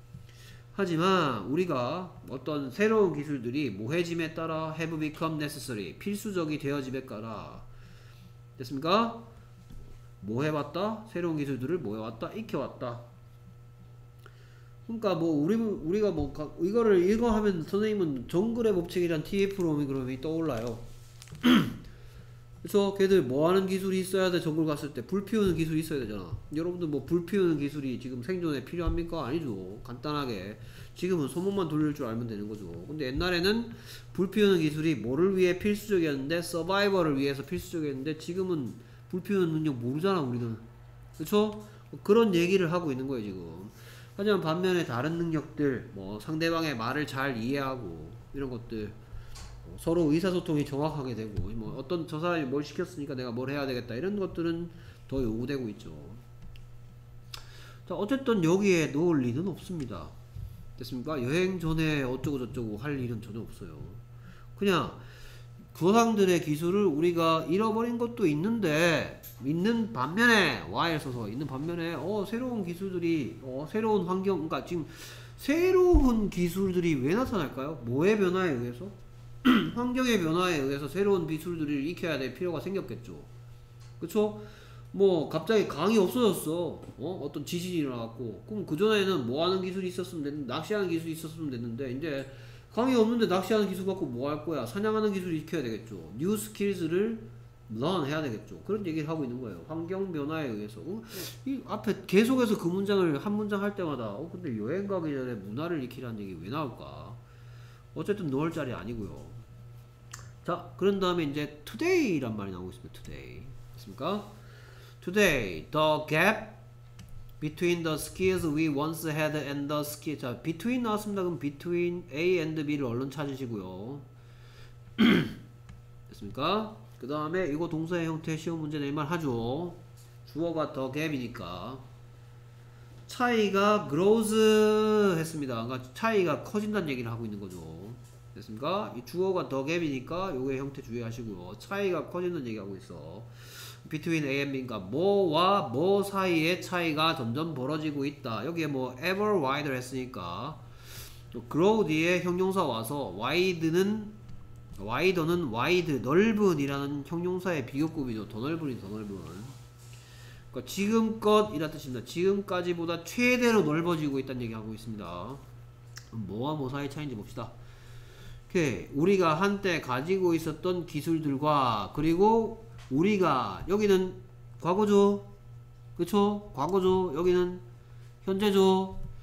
하지만 우리가 어떤 새로운 기술들이 뭐해짐에 따라 have become necessary 필수적이 되어짐에 따라 됐습니까? 뭐 해봤다? 새로운 기술들을 뭐 해왔다? 익혀왔다. 그러니까 뭐 우리가 뭐 이거를 이거 하면 선생님은 정글의 법칙이란 TF 그럼이 떠올라요. 그래서 걔들 뭐 하는 기술이 있어야 돼? 정글 갔을 때 불 피우는 기술이 있어야 되잖아. 여러분들 뭐 불 피우는 기술이 지금 생존에 필요합니까? 아니죠. 간단하게 지금은 소문만 돌릴 줄 알면 되는 거죠. 근데 옛날에는 불 피우는 기술이 뭐를 위해 필수적이었는데 서바이벌을 위해서 필수적이었는데 지금은 불 피우는 능력 모르잖아 우리는. 그쵸? 그런 얘기를 하고 있는 거예요 지금. 하지만 반면에 다른 능력들 뭐 상대방의 말을 잘 이해하고 이런 것들 서로 의사소통이 정확하게 되고 뭐 어떤 저 사람이 뭘 시켰으니까 내가 뭘 해야 되겠다 이런 것들은 더 요구되고 있죠. 자 어쨌든 여기에 놓을 일은 없습니다. 됐습니까? 여행 전에 어쩌고 저쩌고 할 일은 전혀 없어요. 그냥 조상들의 기술을 우리가 잃어버린 것도 있는데 있는 반면에 while 써서 있는 반면에 새로운 기술들이 새로운 환경 그러니까 지금 새로운 기술들이 왜 나타날까요? 뭐의 변화에 의해서? 환경의 변화에 의해서 새로운 기술들을 익혀야 될 필요가 생겼겠죠. 그쵸? 뭐 갑자기 강이 없어졌어. 어떤 지진이 일어나갖고 그럼 그전에는 뭐 하는 기술이 있었으면 됐는데 낚시하는 기술이 있었으면 됐는데 이제 강이 없는데 낚시하는 기술 갖고 뭐 할 거야? 사냥하는 기술을 익혀야 되겠죠. 뉴 스킬즈를 learn 해야 되겠죠. 그런 얘기를 하고 있는 거예요. 환경 변화에 의해서. 이 앞에 계속해서 그 문장을 한 문장 할 때마다 근데 여행 가기 전에 문화를 익히라는 얘기 왜 나올까? 어쨌든 넣을 자리 아니고요. 자, 그런 다음에 이제 today란 말이 나오고 있습니다. today. 됐습니까? Today, the gap between the skills we once had and the skills. 자, between 나왔습니다. 그럼 between A and B를 얼른 찾으시고요. 됐습니까? 그 다음에 이거 동사의 형태 시험 문제 낼만 하죠. 주어가 the gap이니까 차이가 grows 했습니다. 그러니까 차이가 커진다는 얘기를 하고 있는 거죠. 됐습니까? 이 주어가 the gap이니까 요게 형태 주의하시고요. 차이가 커진다는 얘기하고 있어. between A and B니까 뭐와 뭐 사이의 차이가 점점 벌어지고 있다. 여기에 뭐 ever wider 했으니까 grow 뒤에 형용사 와서 wider는 wide 넓은 이라는 형용사의 비교급이죠. 더 넓은이 더 넓은. 그러니까 지금껏 이란 뜻입니다. 지금까지보다 최대로 넓어지고 있다는 얘기하고 있습니다. 뭐와 뭐 사이의 차이인지 봅시다. 오케이. 우리가 한때 가지고 있었던 기술들과 그리고 우리가 여기는 과거죠. 그쵸? 과거죠. 여기는 현재죠.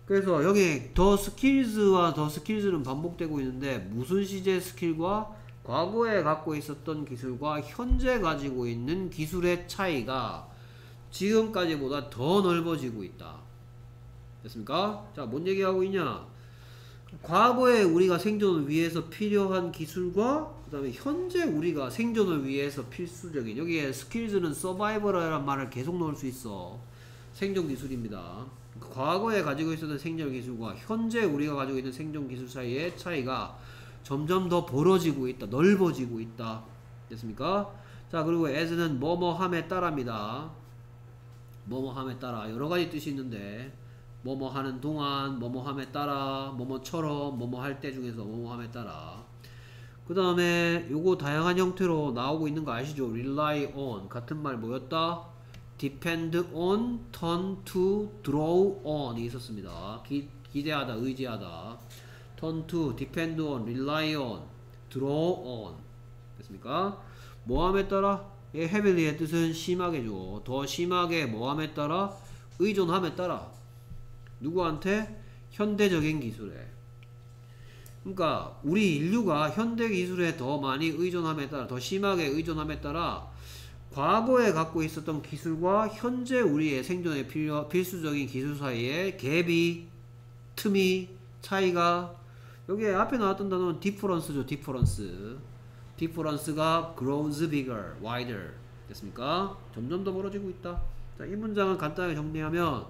그래서 여기 더 스킬즈와 더 스킬즈는 반복되고 있는데 무슨 시제 스킬과 과거에 갖고 있었던 기술과 현재 가지고 있는 기술의 차이가 지금까지보다 더 넓어지고 있다. 됐습니까? 자, 뭔 얘기하고 있냐? 과거에 우리가 생존을 위해서 필요한 기술과 그 다음에 현재 우리가 생존을 위해서 필수적인, 여기에 스킬즈는 서바이벌이라는 말을 계속 넣을 수 있어. 생존 기술입니다. 과거에 가지고 있었던 생존 기술과 현재 우리가 가지고 있는 생존 기술 사이의 차이가 점점 더 벌어지고 있다. 넓어지고 있다. 됐습니까? 자, 그리고 as는 뭐뭐함에 따라입니다. 뭐뭐함에 따라 여러가지 뜻이 있는데 뭐뭐 하는 동안, 뭐뭐함에 따라, 뭐뭐처럼, 뭐뭐 할 때 중에서 뭐뭐함에 따라. 그 다음에 요거 다양한 형태로 나오고 있는 거 아시죠? rely on 같은 말 뭐였다? depend on, turn to, draw on 이 있었습니다. 기대하다, 의지하다. turn to, depend on, rely on, draw on. 됐습니까? 뭐함에 따라? heavily의 뜻은 심하게죠. 더 심하게 뭐함에 따라? 의존함에 따라. 누구한테? 현대적인 기술에. 그러니까 우리 인류가 현대 기술에 더 많이 의존함에 따라, 더 심하게 의존함에 따라 과거에 갖고 있었던 기술과 현재 우리의 생존에 필수적인 기술 사이의 갭이, 틈이, 차이가, 여기에 앞에 나왔던 단어는 difference죠. difference가 grows bigger, wider. 됐습니까? 점점 더 벌어지고 있다. 자, 이 문장은 간단하게 정리하면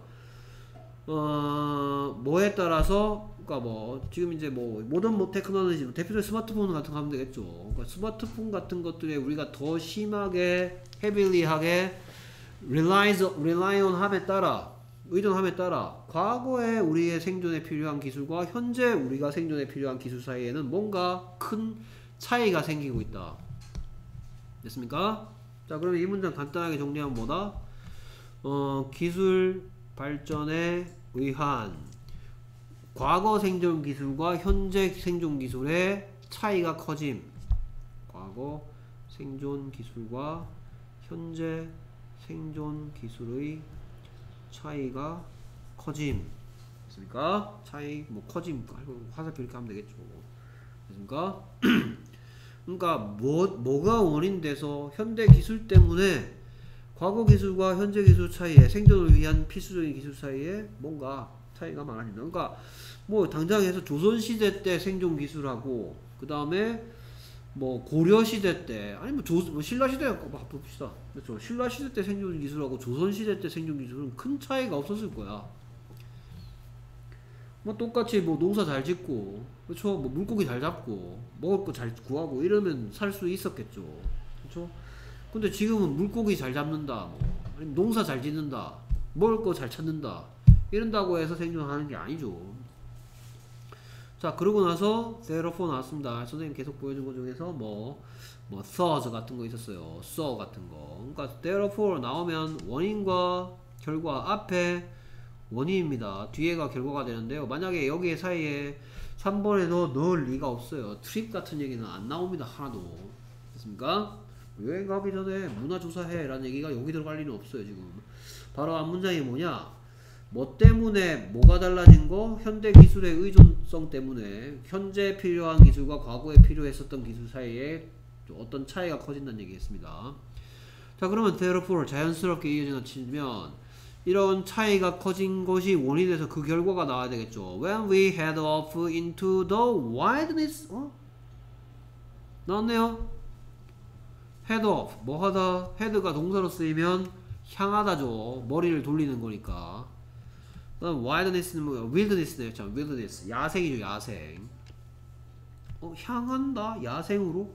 뭐에 따라서, 그러니까 뭐 지금 이제 뭐 모던 테크놀로지, 대표적인 스마트폰 같은 거 하면 되겠죠. 그러니까 스마트폰 같은 것들에 우리가 더 심하게 heavily하게 rely on 함에 따라, 의존함에 따라 과거에 우리의 생존에 필요한 기술과 현재 우리가 생존에 필요한 기술 사이에는 뭔가 큰 차이가 생기고 있다. 됐습니까? 자, 그러면 이 문장 간단하게 정리하면 뭐다? 기술 발전에 의한 과거 생존 기술과 현재 생존 기술의 차이가 커짐. 과거 생존 기술과 현재 생존 기술의 차이가 커짐. 됐습니까? 차이, 뭐 커짐, 화살표 이렇게 하면 되겠죠. 됐습니까? 그러니까 뭐가 원인돼서 현대 기술 때문에 과거 기술과 현재 기술 사이에, 생존을 위한 필수적인 기술 사이에 뭔가 차이가 많아진다. 그러니까 뭐 당장해서 조선시대 때 생존 기술하고 그 다음에 뭐 고려시대 때, 아니 뭐 신라시대 봅시다. 그렇죠. 신라시대 때 생존 기술하고 조선시대 때 생존 기술은 큰 차이가 없었을 거야. 뭐 똑같이 뭐 농사 잘 짓고, 그렇죠. 뭐 물고기 잘 잡고 먹을 거 잘 구하고 이러면 살 수 있었겠죠. 그렇죠. 근데 지금은 물고기 잘 잡는다, 뭐 아니면 농사 잘 짓는다, 먹을 거 잘 찾는다 이런다고 해서 생존하는 게 아니죠. 자, 그러고 나서 therefore 나왔습니다. 선생님 계속 보여준 것 중에서 뭐 thus 같은 거 있었어요. so 같은 거. 그러니까 therefore 나오면 원인과 결과, 앞에 원인입니다. 뒤에가 결과가 되는데요. 만약에 여기 사이에 3번에도 넣을 리가 없어요. 트립 같은 얘기는 안 나옵니다. 하나도. 됐습니까? 여행 가기 전에 문화조사해 라는 얘기가 여기 들어갈 리는 없어요. 지금 바로 앞 문장이 뭐냐, 뭐 때문에 뭐가 달라진 거, 현대 기술의 의존성 때문에 현재 필요한 기술과 과거에 필요했었던 기술 사이에 어떤 차이가 커진다는 얘기겠습니다. 자, 그러면 therefore 자연스럽게 이어져 치면 이런 차이가 커진 것이 원인이 돼서 그 결과가 나와야 되겠죠. When we head off into the wilderness, 나왔네요. head off, 뭐 하다, head가 동사로 쓰이면 향하다죠. 머리를 돌리는 거니까. 그다음 wilderness는 뭐야? wilderness네요. 참, wilderness, 야생이죠. 야생. 향한다, 야생으로.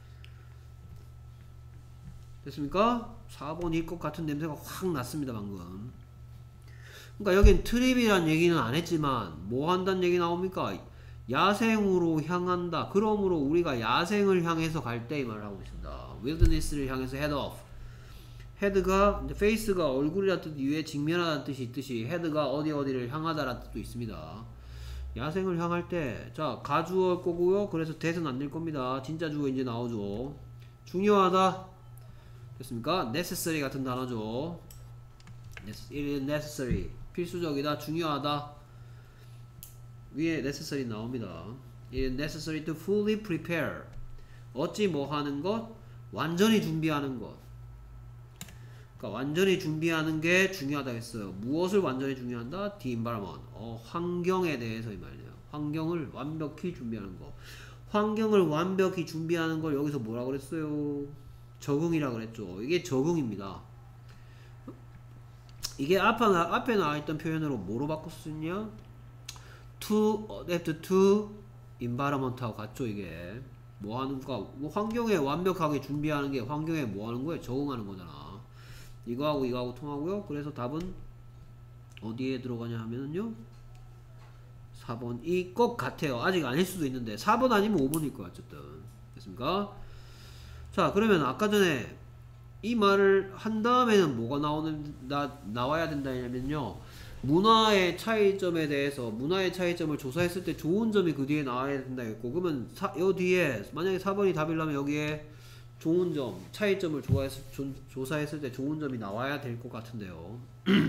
됐습니까? 4번일 것 같은 냄새가 확 났습니다. 방금. 그러니까 여긴 트립이란 얘기는 안 했지만 뭐 한다는 얘기 나옵니까? 야생으로 향한다. 그러므로 우리가 야생을 향해서 갈 때 이 말을 하고 있습니다. wilderness를 향해서 head off. head가 이제 face가 얼굴이라는 뜻 이외에 직면하다는 뜻이 있듯이 head가 어디를 향하다라는 뜻도 있습니다. 야생을 향할 때, 자, 가주어일 거고요. 그래서 that은 안 될 겁니다. 진짜 주어 이제 나오죠. 중요하다. 됐습니까? necessary 같은 단어죠. it is necessary. 필수적이다, 중요하다. 위에 necessary 나옵니다. It is necessary to fully prepare. 어찌 뭐 하는 것? 완전히 준비하는 것. 그러니까 완전히 준비하는 게 중요하다 했어요. 무엇을 완전히 중요한다? The environment. 환경에 대해서 이 말이에요. 환경을 완벽히 준비하는 거. 환경을 완벽히 준비하는 걸 여기서 뭐라 그랬어요? 적응이라 그랬죠. 이게 적응입니다. 이게 앞에 나와있던 표현으로 뭐로 바꿀 수 있냐? To adapt to environment하고 같죠. 이게 뭐 하는 거? 뭐 환경에 완벽하게 준비하는 게 환경에 뭐 하는 거예요? 적응하는 거잖아. 이거하고 통하고요. 그래서 답은 어디에 들어가냐 하면은요 4번이 꼭 같아요. 아직 아닐 수도 있는데 4번 아니면 5번일 거야. 어쨌든 됐습니까? 자, 그러면 아까 전에 이 말을 한 다음에는 뭐가 나와야 된다 냐면요 문화의 차이점에 대해서 문화의 차이점을 조사했을 때 좋은 점이 그 뒤에 나와야 된다 했고, 그러면 요 뒤에 만약에 4번이 답이라면 여기에 좋은 점, 차이점을 조사했을 때 좋은 점이 나와야 될 것 같은데요.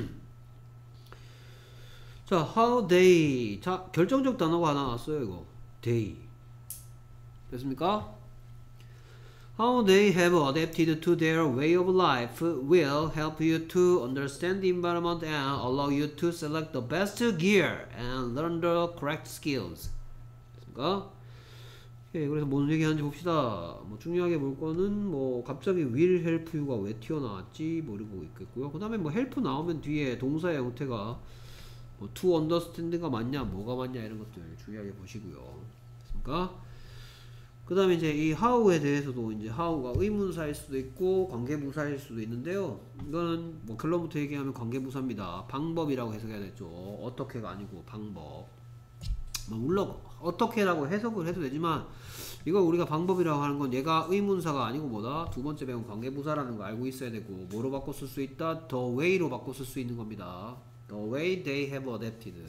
자, how they. 자, 결정적 단어가 하나 나왔어요. 이거 they 됐습니까? How they have adapted to their way of life will help you to understand the environment and allow you to select the best gear and learn the correct skills. 됐습니까? 예, 그래서 뭔 얘기하는지 봅시다. 뭐 중요하게 볼 거는 뭐 갑자기 will help you가 왜 튀어나왔지 모르고 있겠고요. 그 다음에 뭐 help 나오면 뒤에 동사의 형태가 뭐 to understand가 맞냐 뭐가 맞냐 이런 것들 중요하게 보시고요. 됐습니까? 그 다음에 이제 이 how에 대해서도 이제 how가 의문사일 수도 있고 관계부사일 수도 있는데요. 이거는 뭐 결론부터 얘기하면 관계부사입니다. 방법이라고 해석해야 되죠. 어떻게가 아니고 방법. 뭐 물론 어떻게라고 해석을 해도 되지만 이거 우리가 방법이라고 하는 건 얘가 의문사가 아니고 뭐다? 두 번째 배운 관계부사라는 거 알고 있어야 되고, 뭐로 바꿔 쓸 수 있다? the way로 바꿔 쓸 수 있는 겁니다. The way they have adapted.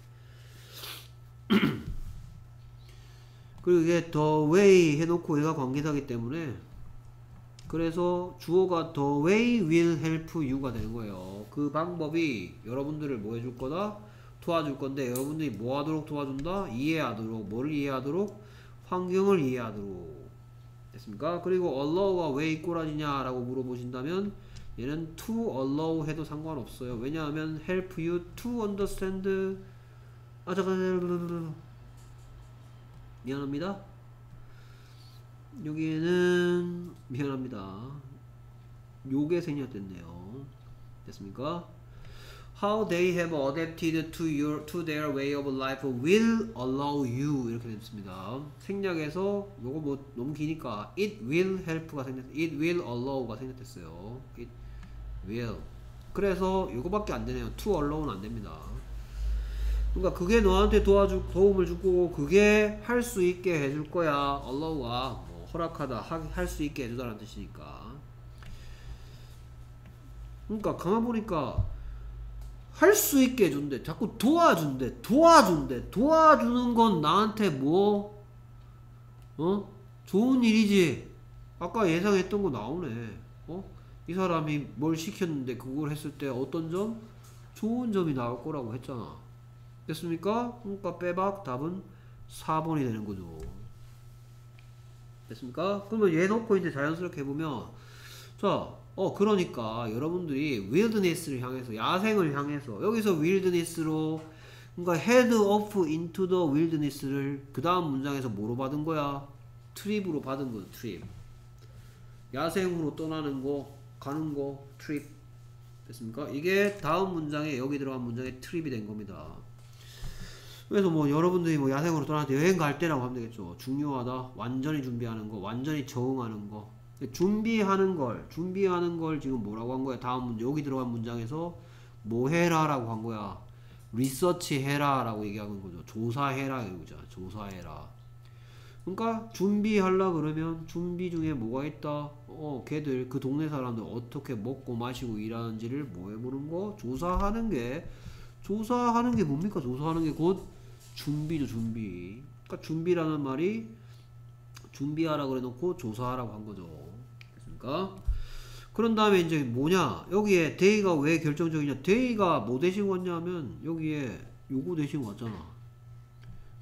그리고 이게 the way 해놓고 얘가 관계사기 때문에 그래서 주어가 the way will help you가 되는 거예요. 그 방법이 여러분들을 뭐 해줄 거다? 도와줄 건데, 여러분들이 뭐 하도록 도와준다? 이해하도록. 뭘 이해하도록? 환경을 이해하도록. 됐습니까? 그리고 allow가 왜 이 꼬라지냐 라고 물어보신다면 얘는 to allow 해도 상관없어요. 왜냐하면 help you to understand. 잠깐 미안합니다. 여기에는 미안합니다. 요게 생략됐네요. 됐습니까? How they have adapted to their way of life will allow you 이렇게 됐습니다. 생략에서 요거 뭐 너무 기니까 it will help가 it will allow가 생략됐어요. it will. 그래서 요거밖에 안 되네요. to allow는 안 됩니다. 그러니까 그게 너한테 도움을 주고 그게 할 수 있게 해줄 거야. allow가 뭐 허락하다, 할 수 있게 해주다라는 뜻이니까. 그러니까 가만 보니까 할 수 있게 해준대. 자꾸 도와주는 건 나한테 뭐 좋은 일이지. 아까 예상했던 거 나오네. 이 사람이 뭘 시켰는데 그걸 했을 때 어떤 점? 좋은 점이 나올 거라고 했잖아. 됐습니까? 그러니까 빼박 답은 4번이 되는 거죠. 됐습니까? 그러면 얘 놓고 이제 자연스럽게 해보면, 자, 그러니까 여러분들이 wilderness를 향해서, 야생을 향해서, 여기서 wilderness로, 그러니까 head off into the wilderness를 그 다음 문장에서 뭐로 받은 거야? trip으로 받은 거야. trip. 야생으로 떠나는 거, 가는 거, trip. 됐습니까? 이게 다음 문장에, 여기 들어간 문장에 trip이 된 겁니다. 그래서 뭐 여러분들이 뭐 야생으로 떠날 때 여행 갈 때라고 하면 되겠죠. 중요하다. 완전히 준비하는 거, 완전히 적응하는 거. 준비하는 걸 지금 뭐라고 한 거야? 다음 문장, 여기 들어간 문장에서 뭐 해라 라고 한 거야? 리서치 해라 라고 얘기하는 거죠. 조사해라 이거죠. 조사해라. 그러니까 준비하려 그러면 준비 중에 뭐가 있다? 걔들 그 동네 사람들 어떻게 먹고 마시고 일하는지를 뭐 해보는 거? 조사하는 게 뭡니까? 조사하는 게 곧 준비죠. 준비. 그러니까 준비라는 말이 준비하라 그래 놓고 조사하라고 한 거죠. 됐습니까? 그런 다음에 이제 뭐냐? 여기에 they가 왜 결정적이냐? they가 뭐 대신 왔냐면 여기에 요거 대신 왔잖아.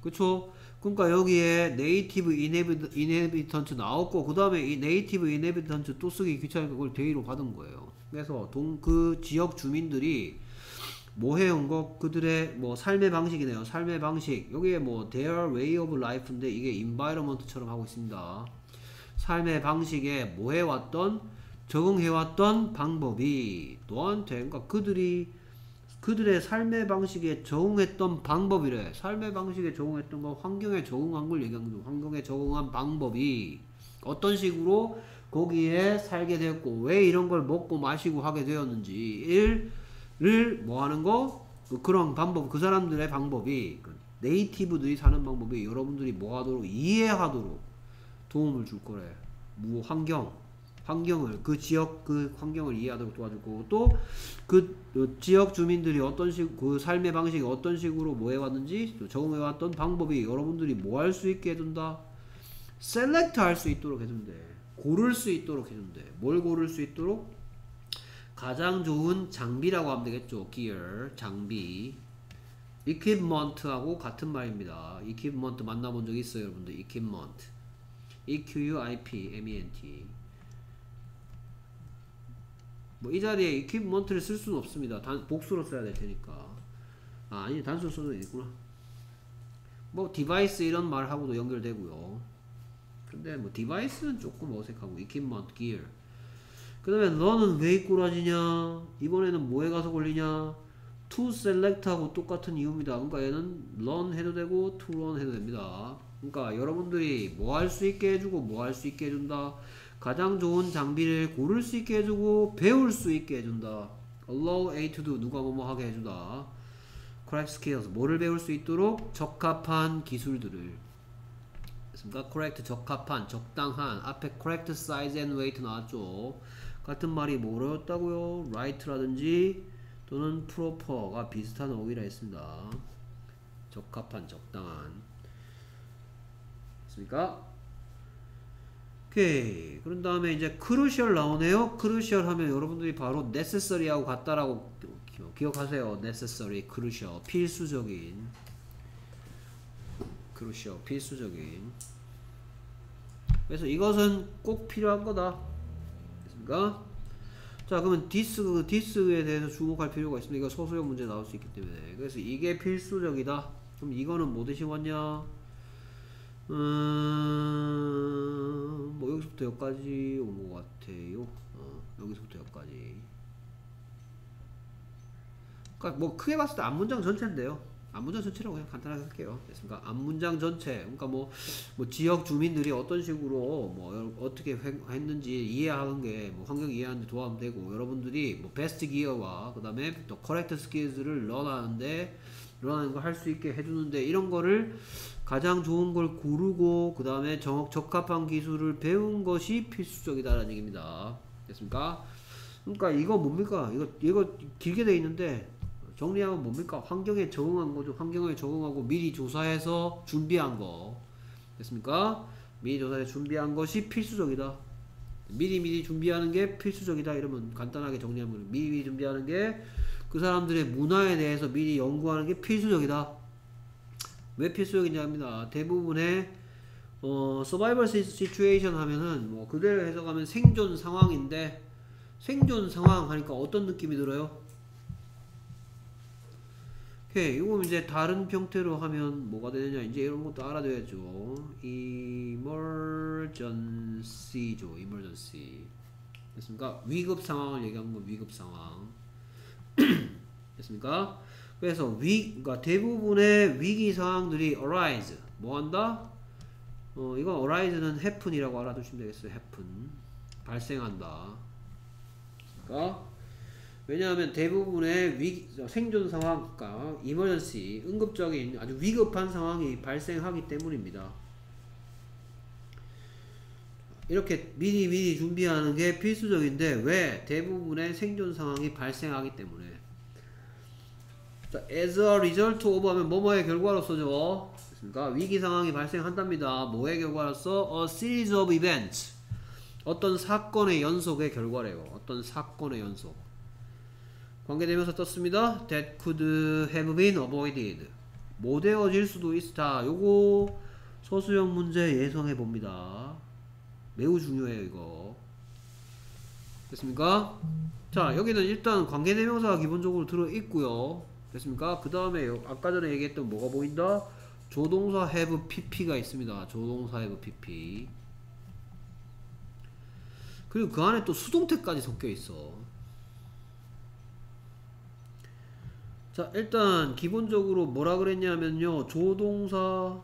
그쵸? 그러니까 여기에 네이티브 이네비턴트 나왔고 그 다음에 이 네이티브 이네비턴트 또 쓰기 귀찮으니까 그걸 대의로 받은 거예요. 그래서 그 지역 주민들이 뭐 해온 거 그들의 뭐 삶의 방식이네요. 삶의 방식 여기에 뭐 their way of life인데 이게 environment처럼 하고 있습니다. 삶의 방식에 뭐 해왔던 적응해왔던 방법이 너한테 그러니까 그들의 삶의 방식에 적응했던 방법이래. 삶의 방식에 적응했던 거 환경에 적응한 걸 얘기한 거죠. 환경에 적응한 방법이 어떤 식으로 거기에 살게 되었고 왜 이런 걸 먹고 마시고 하게 되었는지를 뭐 하는 거 그런 방법 그 사람들의 방법이 네이티브들이 사는 방법이 여러분들이 뭐 하도록 이해하도록 도움을 줄 거래. 환경을 그 지역 그 환경을 이해하도록 도와줄 거고 또 그 지역 주민들이 어떤 그 삶의 방식이 어떤 식으로 뭐 해왔는지 또 적응해 왔던 방법이 여러분들이 뭐 할 수 있게 해준다. 셀렉트 할 수 있도록 해준대. 고를 수 있도록 해준대. 뭘 고를 수 있도록? 가장 좋은 장비라고 하면 되겠죠. gear 장비. equipment하고 같은 말입니다. equipment 만나본 적 있어요, 여러분들? equipment equipment 뭐 이 자리에 equipment를 쓸 수는 없습니다. 복수로 써야 될 테니까. 아니 단수로 써도 되겠구나. 뭐 디바이스 이런 말하고도 연결되고요. 근데 뭐 디바이스는 조금 어색하고 equipment, gear. 그 다음에 너는 왜 꼬라지냐? 이번에는 뭐에 가서 걸리냐? to select 하고 똑같은 이유입니다. 그러니까 얘는 learn 해도 되고 to learn 해도 됩니다. 그러니까 여러분들이 뭐 할 수 있게 해주고 뭐 할 수 있게 해준다. 가장 좋은 장비를 고를 수 있게 해주고 배울 수 있게 해준다. allow A to do 누가 뭐뭐 하게 해주다. correct skills 뭐를 배울 수 있도록 적합한 기술들을 그러니까 correct 적합한 적당한 앞에 correct size and weight 나왔죠. 같은 말이 뭐였다고요? right라든지 또는 proper가 비슷한 어휘라 했습니다. 적합한 적당한 됐습니까? 오케이. 그런 다음에 이제 crucial 나오네요. crucial 하면 여러분들이 바로 necessary 하고 같다라고 기억하세요. necessary, crucial. 필수적인. crucial, 필수적인. 그래서 이것은 꼭 필요한 거다. 됐습니까? 자, 그러면 this에 대해서 주목할 필요가 있습니다. 이거 소수형 문제 나올 수 있기 때문에. 그래서 이게 필수적이다. 그럼 이거는 뭐 대신 왔냐? 뭐 여기서부터 여기까지 온 것 같아요. 여기서부터 여기까지. 그러니까 뭐 크게 봤을 때 앞문장 전체인데요. 앞문장 전체라고 그냥 간단하게 할게요. 됐습니까? 앞문장 전체. 그러니까 뭐 지역 주민들이 어떤 식으로 뭐 어떻게 했는지 이해하는 게 뭐 환경 이해하는 데 도움 되고 여러분들이 뭐 베스트 기어와 그 다음에 또 커렉트 스킬즈를 런하는데 런하는 거 할 수 있게 해주는데 이런 거를 가장 좋은 걸 고르고 그 다음에 적합한 기술을 배운 것이 필수적이다라는 얘기입니다. 됐습니까? 그러니까 이거 뭡니까? 이거 길게 돼 있는데 정리하면 뭡니까? 환경에 적응한 거죠. 환경에 적응하고 미리 조사해서 준비한 거. 됐습니까? 미리 조사해서 준비한 것이 필수적이다. 미리 준비하는 게 필수적이다. 이러면 간단하게 정리하면 미리 준비하는 게 그 사람들의 문화에 대해서 미리 연구하는 게 필수적이다. 왜 필수적이냐 합니다. 대부분의 서바이벌 시츄에이션 하면은 뭐 그대로 해석하면 생존 상황인데 생존 상황 하니까 어떤 느낌이 들어요? 오케이, 이거 이제 다른 형태로 하면 뭐가 되느냐 이제 이런 것도 알아둬야죠. emergency죠. emergency 됐습니까? 위급 상황을 얘기하는 건 위급 상황 됐습니까? 그래서 그러니까 대부분의 위기 상황들이 arise 뭐 한다? 이건 arise는 happen이라고 알아두시면 되겠어요. happen 발생한다. 그러니까 왜냐하면 대부분의 생존 상황, 그러니까 emergency 응급적인 아주 위급한 상황이 발생하기 때문입니다. 이렇게 미리 준비하는 게 필수적인데 왜? 대부분의 생존 상황이 발생하기 때문에. 자, as a result of 하면 뭐뭐의 결과로서죠. 그러니까 위기 상황이 발생한답니다. 뭐의 결과로서? A series of events. 어떤 사건의 연속의 결과래요. 어떤 사건의 연속. 관계되면서 떴습니다. That could have been avoided. 못 되어질 수도 있다. 요거 서술형 문제 예상해 봅니다. 매우 중요해요 이거. 됐습니까? 자, 여기는 일단 관계대명사가 기본적으로 들어있고요. 됐습니까? 그 다음에 아까 전에 얘기했던 뭐가 보인다? 조동사 have pp가 있습니다. 조동사 have pp. 그리고 그 안에 또 수동태까지 섞여 있어. 자, 일단 기본적으로 뭐라 그랬냐면요, 조동사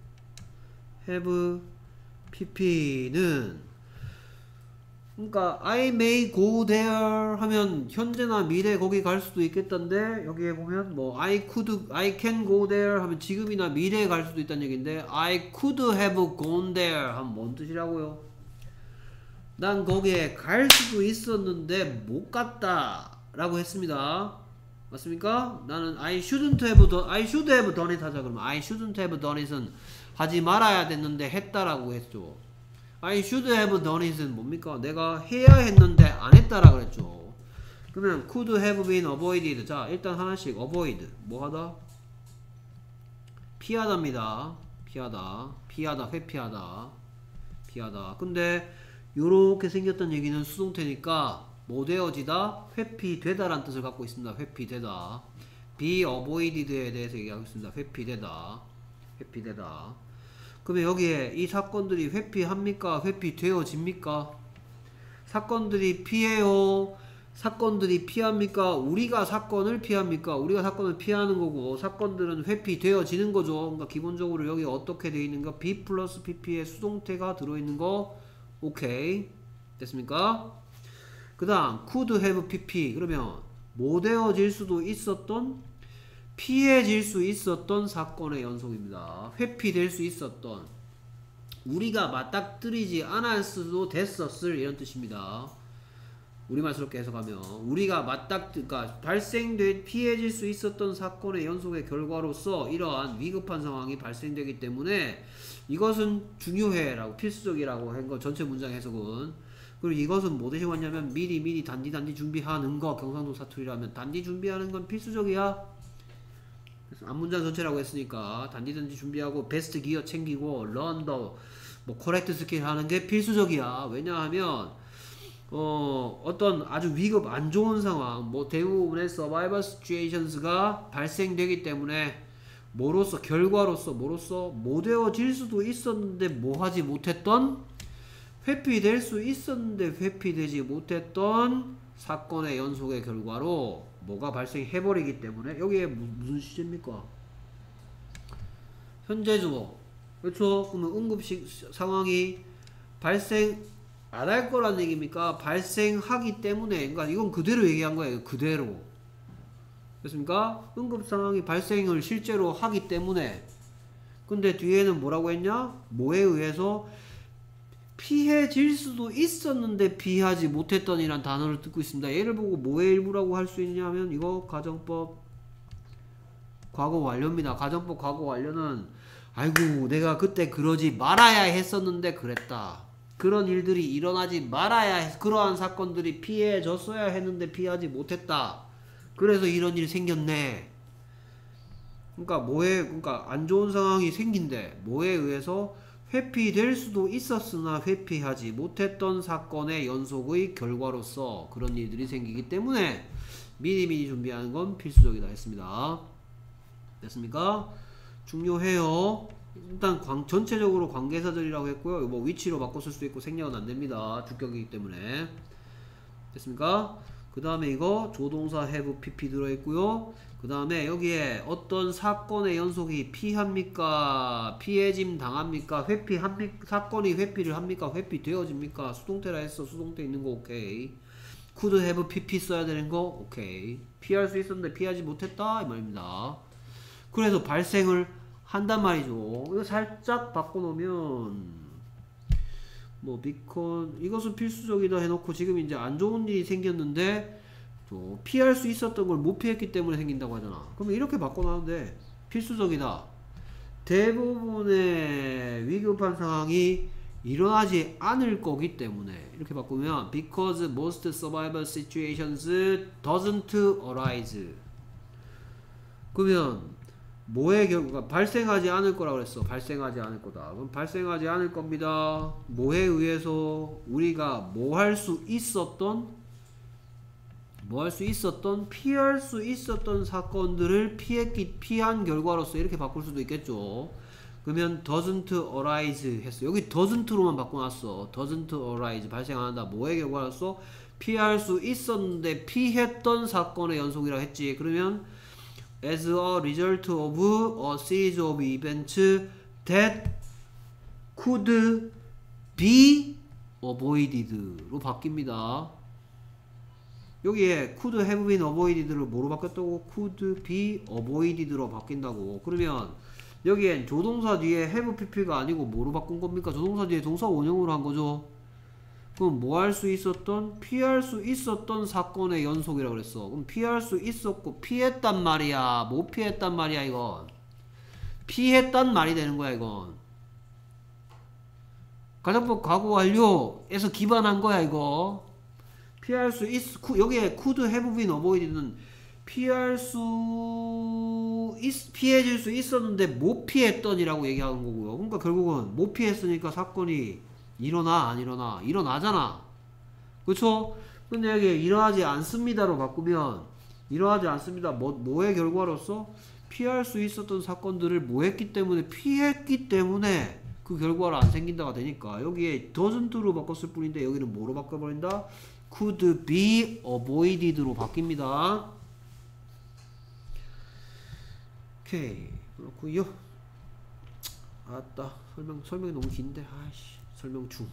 have pp는 그러니까 I may go there 하면 현재나 미래 거기 갈 수도 있겠던데, 여기에 보면 뭐 I can go there 하면 지금이나 미래에 갈 수도 있다는 얘기인데, I could have gone there 하면 뭔 뜻이라고요? 난 거기에 갈 수도 있었는데 못 갔다 라고 했습니다. 맞습니까? 나는 I should have done it 하자. 그러면 I shouldn't have done it은 하지 말아야 됐는데 했다라고 했죠. I should have done it은 뭡니까? 내가 해야 했는데 안 했다라 그랬죠. 그러면 could have been avoided. 자, 일단 하나씩 avoid 뭐 하다? 피하다입니다. 피하다, 회피하다. 근데 요렇게 생겼던 얘기는 수동태니까 뭐 되어지다? 회피되다 라는 뜻을 갖고 있습니다. 회피되다. be avoided에 대해서 얘기하고 있습니다. 회피되다. 그러면 여기에 이 사건들이 회피합니까? 회피되어집니까? 사건들이 피해요? 사건들이 피합니까? 우리가 사건을 피합니까? 우리가 사건을 피하는 거고, 사건들은 회피되어지는 거죠. 그러니까 기본적으로 여기 어떻게 되어 있는가? be 플러스 pp에 수동태가 들어있는 거. 오케이. 됐습니까? 그 다음 could have pp. 그러면 못 되어질 수도 있었던, 피해질 수 있었던 사건의 연속입니다. 회피될 수 있었던, 우리가 맞닥뜨리지 않았어도 됐었을, 이런 뜻입니다. 우리말스럽게 해석하면 우리가 그러니까 피해질 수 있었던 사건의 연속의 결과로서 이러한 위급한 상황이 발생되기 때문에 이것은 중요해 라고, 필수적이라고 한 거 전체 문장 해석은. 그리고 이것은 뭐 대신 왔냐면 미리 단디 준비하는 거. 경상도 사투리라면 단디 준비하는 건 필수적이야. 그래서 앞문장 전체라고 했으니까 단디 준비하고 베스트 기어 챙기고 learn the 뭐 correct skill 하는 게 필수적이야. 왜냐하면 어떤 아주 위급 안 좋은 상황, 뭐 대부분의 survival situations가 발생되기 때문에 결과로서 못 되어질 수도 있었는데 뭐 하지 못했던, 회피될 수 있었는데 회피되지 못했던 사건의 연속의 결과로 뭐가 발생해버리기 때문에, 여기에 무슨 시제입니까? 현재주어. 그렇죠? 그러면 응급식 상황이 발생 안 할 거란 얘기입니까? 발생하기 때문에. 그러니까 이건 그대로 얘기한 거예요. 그대로. 됐습니까? 응급 상황이 발생을 실제로 하기 때문에. 근데 뒤에는 뭐라고 했냐? 뭐에 의해서 피해질 수도 있었는데 피하지 못했던 이란 단어를 듣고 있습니다. 얘를 보고 뭐의 일부라고 할 수 있냐면 이거 가정법 과거 완료입니다. 가정법 과거 완료는 아이고 내가 그때 그러지 말아야 했었는데 그랬다. 그런 일들이 일어나지 말아야 했, 그러한 사건들이 피해졌어야 했는데 피하지 못했다. 그래서 이런 일이 생겼네. 그러니까 안 좋은 상황이 생긴데 뭐에 의해서 회피될 수도 있었으나 회피하지 못했던 사건의 연속의 결과로서 그런 일들이 생기기 때문에 미리 준비하는 건 필수적이다 했습니다. 됐습니까? 중요해요. 일단 전체적으로 관계사절이라고 했고요. 뭐 위치로 바꿔 쓸 수도 있고 생략은 안됩니다. 주격이기 때문에. 됐습니까? 그 다음에 이거 조동사 have pp 들어있고요. 그 다음에 여기에 어떤 사건의 연속이 피합니까? 피해짐 당합니까? 사건이 회피를 합니까? 회피되어집니까? 수동태라 했어. 수동태 있는 거 오케이. could have pp 써야 되는 거 오케이. 피할 수 있었는데 피하지 못했다 이 말입니다. 그래서 발생을 한단 말이죠. 이거 살짝 바꿔놓으면 뭐 because 이것은 필수적이다 해놓고 지금 이제 안 좋은 일이 생겼는데 또 피할 수 있었던 걸 못 피했기 때문에 생긴다고 하잖아. 그러면 이렇게 바꿔놨는데 필수적이다. 대부분의 위급한 상황이 일어나지 않을 거기 때문에 이렇게 바꾸면 because most survival situations doesn't arise. 그러면 뭐의 결과가 발생하지 않을 거라 그랬어. 발생하지 않을 거다. 그럼 발생하지 않을 겁니다. 뭐에 의해서 우리가 뭐 할 수 있었던 피할 수 있었던 사건들을 피한 결과로서 이렇게 바꿀 수도 있겠죠. 그러면 doesn't arise 했어. 여기 doesn't로만 바꿔놨어. doesn't arise 발생 안 한다. 뭐의 결과로서 피할 수 있었는데 피했던 사건의 연속이라 했지. 그러면 as a result of a series of events that could be avoided로 바뀝니다. 여기에 could have been avoided를 뭐로 바뀌었다고? could be avoided로 바뀐다고. 그러면 여기엔 조동사 뒤에 have pp가 아니고 뭐로 바꾼 겁니까? 조동사 뒤에 동사 원형으로 한 거죠. 그럼 뭐 할 수 있었던? 피할 수 있었던 사건의 연속이라고 그랬어. 그럼 피할 수 있었고 피했단 말이야. 못 피했단 말이야 이건. 피했단 말이 되는 거야 이건. 가정법 과거 완료에서 기반한 거야 이거. 피할 수 여기에 could have been avoided는 피해질 수 있었는데 못 피했던이라고 얘기하는 거고요. 그러니까 결국은 못 피했으니까 사건이 일어나 안 일어나? 일어나잖아. 그쵸? 근데 여기 일어나지 않습니다로 바꾸면 일어나지 않습니다. 뭐의 결과로서 피할 수 있었던 사건들을 뭐 했기 때문에 피했기 때문에 그 결과를 안 생긴다가 되니까 여기에 doesn't로 바꿨을 뿐인데 여기는 뭐로 바꿔버린다? could be avoided로 바뀝니다. 오케이. 그렇구요. 아따. 설명이 너무 긴데. 아이씨. 설명 중.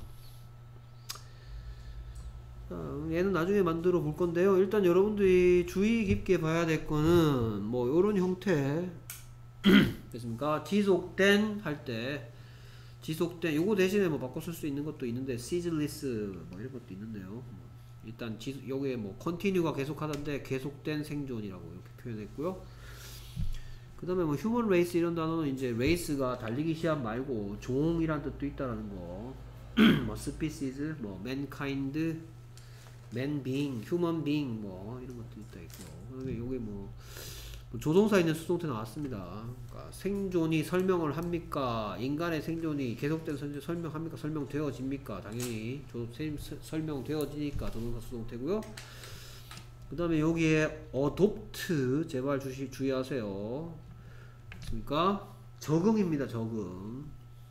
얘는 나중에 만들어 볼 건데요. 일단 여러분들이 주의 깊게 봐야 될 거는 뭐 요런 형태. 됐습니까? 지속된 할 때. 지속된 요거 대신에 뭐 바꿔 쓸 수 있는 것도 있는데 ceaseless 뭐 이런 것도 있는데요. 일단 여기에 뭐 continue가 계속하던데 계속된 생존이라고 이렇게 표현했고요. 그 다음에 뭐 human race 이런 단어는 이제 race가 달리기 시합 말고 종이란 뜻도 있다라는 거. 뭐 species, 뭐 mankind, man being, human being 뭐 이런 것도 있다 있고. 그 다음에 요게 뭐 조동사 있는 수동태 나왔습니다. 그러니까 생존이 설명을 합니까? 인간의 생존이 계속된 설명합니까? 설명되어집니까? 당연히 설명되어지니까 조동사 수동태고요. 그 다음에 여기에 adopt 제발 주의하세요. 그러니까 적응입니다. 적응.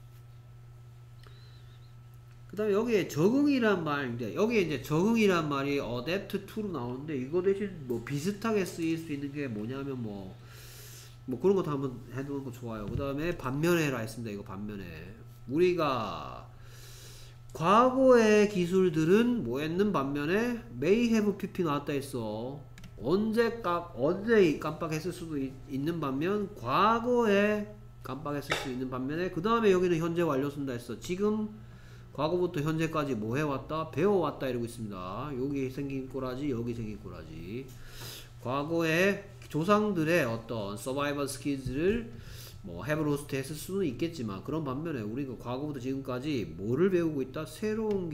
그 다음에 여기에 적응이란 말인데 여기에 이제 적응이란 말이 adapt to로 나오는데 이거 대신 뭐 비슷하게 쓰일 수 있는 게 뭐냐면 뭐 그런 것도 한번 해두는 거 좋아요. 그 다음에 반면에라 했습니다. 이거 반면에 우리가 과거의 기술들은 뭐 했는 반면에 may have pp 나왔다 했어. 언제 깜빡했을 수도 있는 반면 과거에 깜빡했을 수 있는 반면에 그 다음에 여기는 현재 완료 쓴다 했어. 지금 과거부터 현재까지 뭐 해왔다? 배워왔다 이러고 있습니다. 여기 생긴 꼬라지 여기 생긴 꼬라지. 과거의 조상들의 어떤 서바이벌 스킬즈를 뭐 have lost 했을 수는 있겠지만 그런 반면에 우리가 과거부터 지금까지 뭐를 배우고 있다? 새로운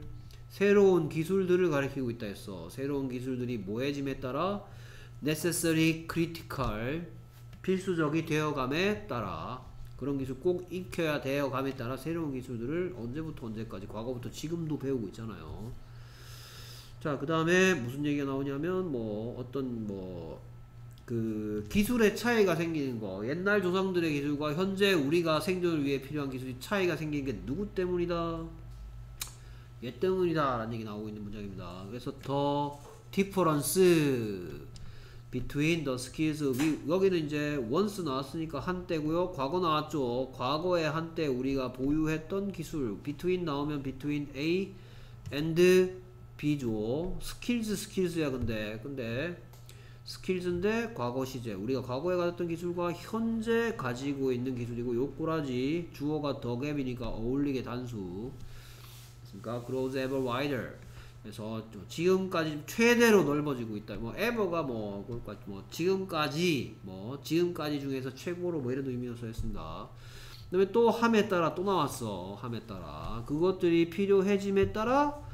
기술들을 가리키고 있다 했어. 새로운 기술들이 뭐해짐에 따라 necessary critical 필수적이 되어감에 따라 그런 기술 꼭 익혀야 되어감에 따라 새로운 기술들을 언제부터 언제까지 과거부터 지금도 배우고 있잖아요. 자, 그 다음에 무슨 얘기가 나오냐면 뭐 어떤 그 기술의 차이가 생기는 거. 옛날 조상들의 기술과 현재 우리가 생존을 위해 필요한 기술이 차이가 생기는 게 누구 때문이다? 얘 때문이다 라는 얘기 나오고 있는 문장입니다. 그래서 the difference between the skills 여기는 이제 once 나왔으니까 한때고요. 과거 나왔죠. 과거에 한때 우리가 보유했던 기술 between 나오면 between A and B죠. skills야 근데 skills인데 과거 시제 우리가 과거에 가졌던 기술과 현재 가지고 있는 기술이고 요 꼬라지 주어가 the gap이니까 어울리게 단수 그러니까 grows ever wider 그래서 지금까지 최대로 넓어지고 있다. 뭐 ever가 뭐 지금까지 중에서 최고로 뭐 이런 의미여서 했습니다. 그 다음에 또 함에 따라 또 나왔어. 함에 따라 그것들이 필요해짐에 따라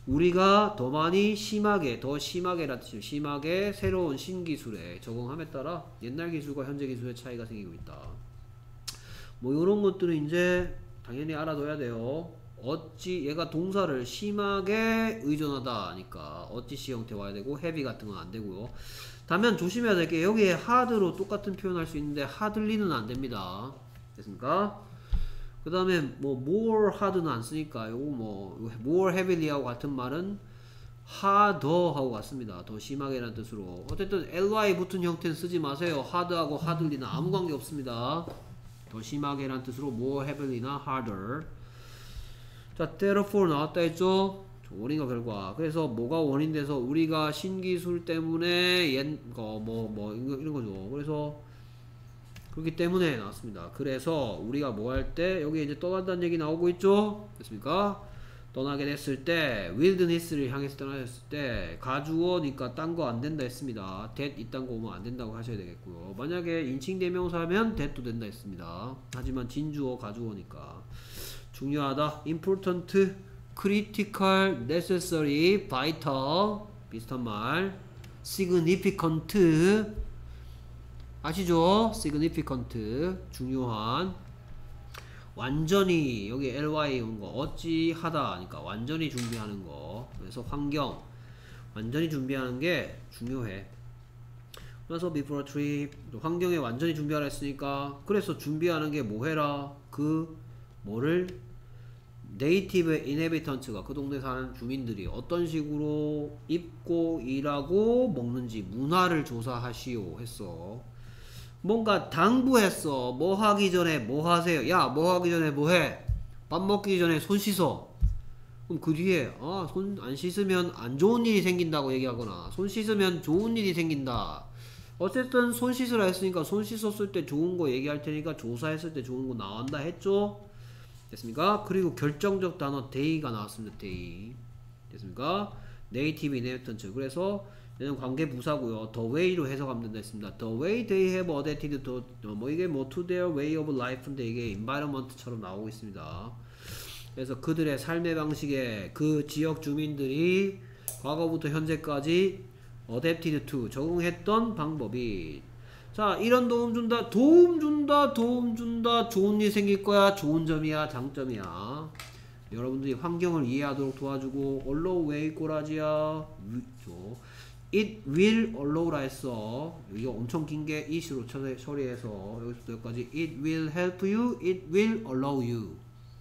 우리가 더 많이 심하게 더 심하게라는 뜻이에요. 심하게 새로운 신기술에 적응함에 따라 옛날 기술과 현재 기술의 차이가 생기고 있다. 뭐 이런 것들은 이제 당연히 알아둬야 돼요. 어찌 얘가 동사를 심하게 의존하다 하니까 어찌시 형태 와야 되고 헤비 같은 건 안 되고요. 다만 조심해야 될 게 여기에 하드로 똑같은 표현할 수 있는데 하들리는 안 됩니다. 됐습니까? 그 다음에 뭐 more hard는 안 쓰니까 요거 뭐 more heavily 하고 같은 말은 harder 하고 같습니다. 더 심하게 라는 뜻으로. 어쨌든 ly 붙은 형태는 쓰지 마세요. hard하고 hardly는 아무 관계 없습니다. 더 심하게 라는 뜻으로 more heavily나 harder. 자, therefore 나왔다 했죠? 원인과 결과. 그래서 뭐가 원인돼서 우리가 신기술 때문에 이런 거죠. 그래서 그렇기 때문에 나왔습니다. 그래서 우리가 뭐 할 때 여기 이제 떠난다는 얘기 나오고 있죠? 됐습니까? 떠나게 됐을 때 wilderness를 향해서 떠나셨을 때 가주어니까 딴 거 안 된다 했습니다. that 이딴 거 오면 안 된다고 하셔야 되겠고요. 만약에 인칭 대명사면 that도 된다 했습니다. 하지만 진주어 가주어니까 중요하다. important, critical, necessary, vital 비슷한 말. significant 아시죠? significant 중요한. 완전히 여기 ly 온 거 어찌하다 하니까 완전히 준비하는 거. 그래서 환경 완전히 준비하는 게 중요해. 그래서 before a trip 환경에 완전히 준비하라 했으니까 그래서 준비하는 게 뭐해라 그 뭐를 네이티브 인헤비턴츠가 그 동네 사는 주민들이 어떤 식으로 입고 일하고 먹는지 문화를 조사하시오 했어. 뭔가 당부했어. 뭐 하기 전에 뭐 하세요. 야, 뭐 하기 전에 뭐 해? 밥 먹기 전에 손 씻어. 그럼 그 뒤에 손 안 씻으면 안 좋은 일이 생긴다고 얘기하거나 손 씻으면 좋은 일이 생긴다. 어쨌든 손 씻으라 했으니까 손 씻었을 때 좋은 거 얘기할 테니까 조사했을 때 좋은 거 나온다 했죠. 됐습니까? 그리고 결정적 단어 day가 나왔습니다. day. 됐습니까? native inheritance. 그래서 얘는 관계 부사고요. the way로 해석하면 된다 했습니다. the way they have adapted to 이게 뭐 to their way of life인데 이게 environment처럼 나오고 있습니다. 그래서 그들의 삶의 방식에 그 지역 주민들이 과거부터 현재까지 adapted to 적응했던 방법이 자 이런 도움 준다 좋은 일 생길 거야. 좋은 점이야 장점이야. 여러분들이 환경을 이해하도록 도와주고 allow way 꼬라지야. it will allow라 했어. 이거 엄청 긴 게 it으로 처리해서 여기서부터 여기까지 it will help you, it will allow you.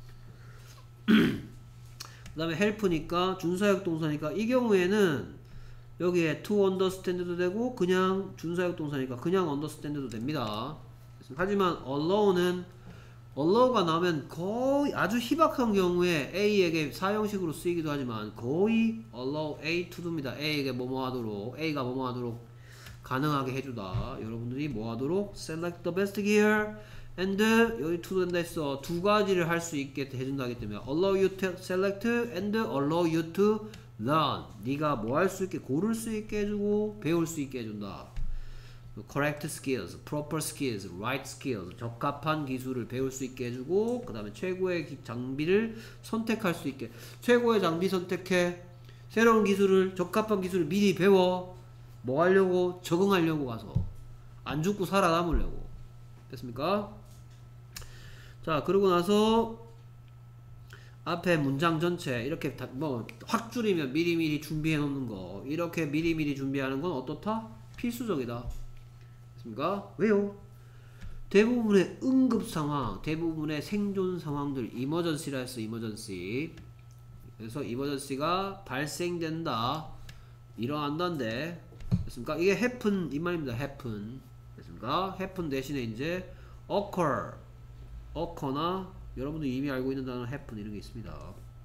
그 다음에 help니까 준사역 동사니까 이 경우에는 여기에 to understand도 되고 그냥 준사역 동사니까 그냥 understand도 됩니다. 하지만 allow가 나오면 거의 아주 희박한 경우에 A에게 사형식으로 쓰이기도 하지만 거의 allow A to do입니다. A에게 뭐뭐 하도록 A가 뭐뭐 하도록 가능하게 해주다. 여러분들이 뭐 하도록 select the best gear and 여기 to 된다 했어. 두 가지를 할 수 있게 해준다기 때문에 allow you to select and allow you to learn. 네가 뭐 할 수 있게 고를 수 있게 해주고 배울 수 있게 해준다. correct skills, proper skills, right skills 적합한 기술을 배울 수 있게 해주고 그 다음에 최고의 장비를 선택할 수 있게 최고의 장비 선택해 새로운 기술을 적합한 기술을 미리 배워 뭐 하려고 적응하려고 가서 안 죽고 살아남으려고 됐습니까? 자 그러고 나서 앞에 문장 전체 이렇게 뭐 확 줄이면 미리미리 준비해 놓는 거 이렇게 미리미리 준비하는 건 어떻다? 필수적이다. 됐습니까? 왜요? 대부분의 응급 상황, 대부분의 생존 상황들 emergency라 했어. emergency. 그래서 emergency가 발생된다. 일어난다인데 됐습니까? 이게 happen 이 말입니다. happen. 됐습니까? happen 대신에 이제 occur나 여러분들 이미 알고 있는 단어 happen 이런 게 있습니다.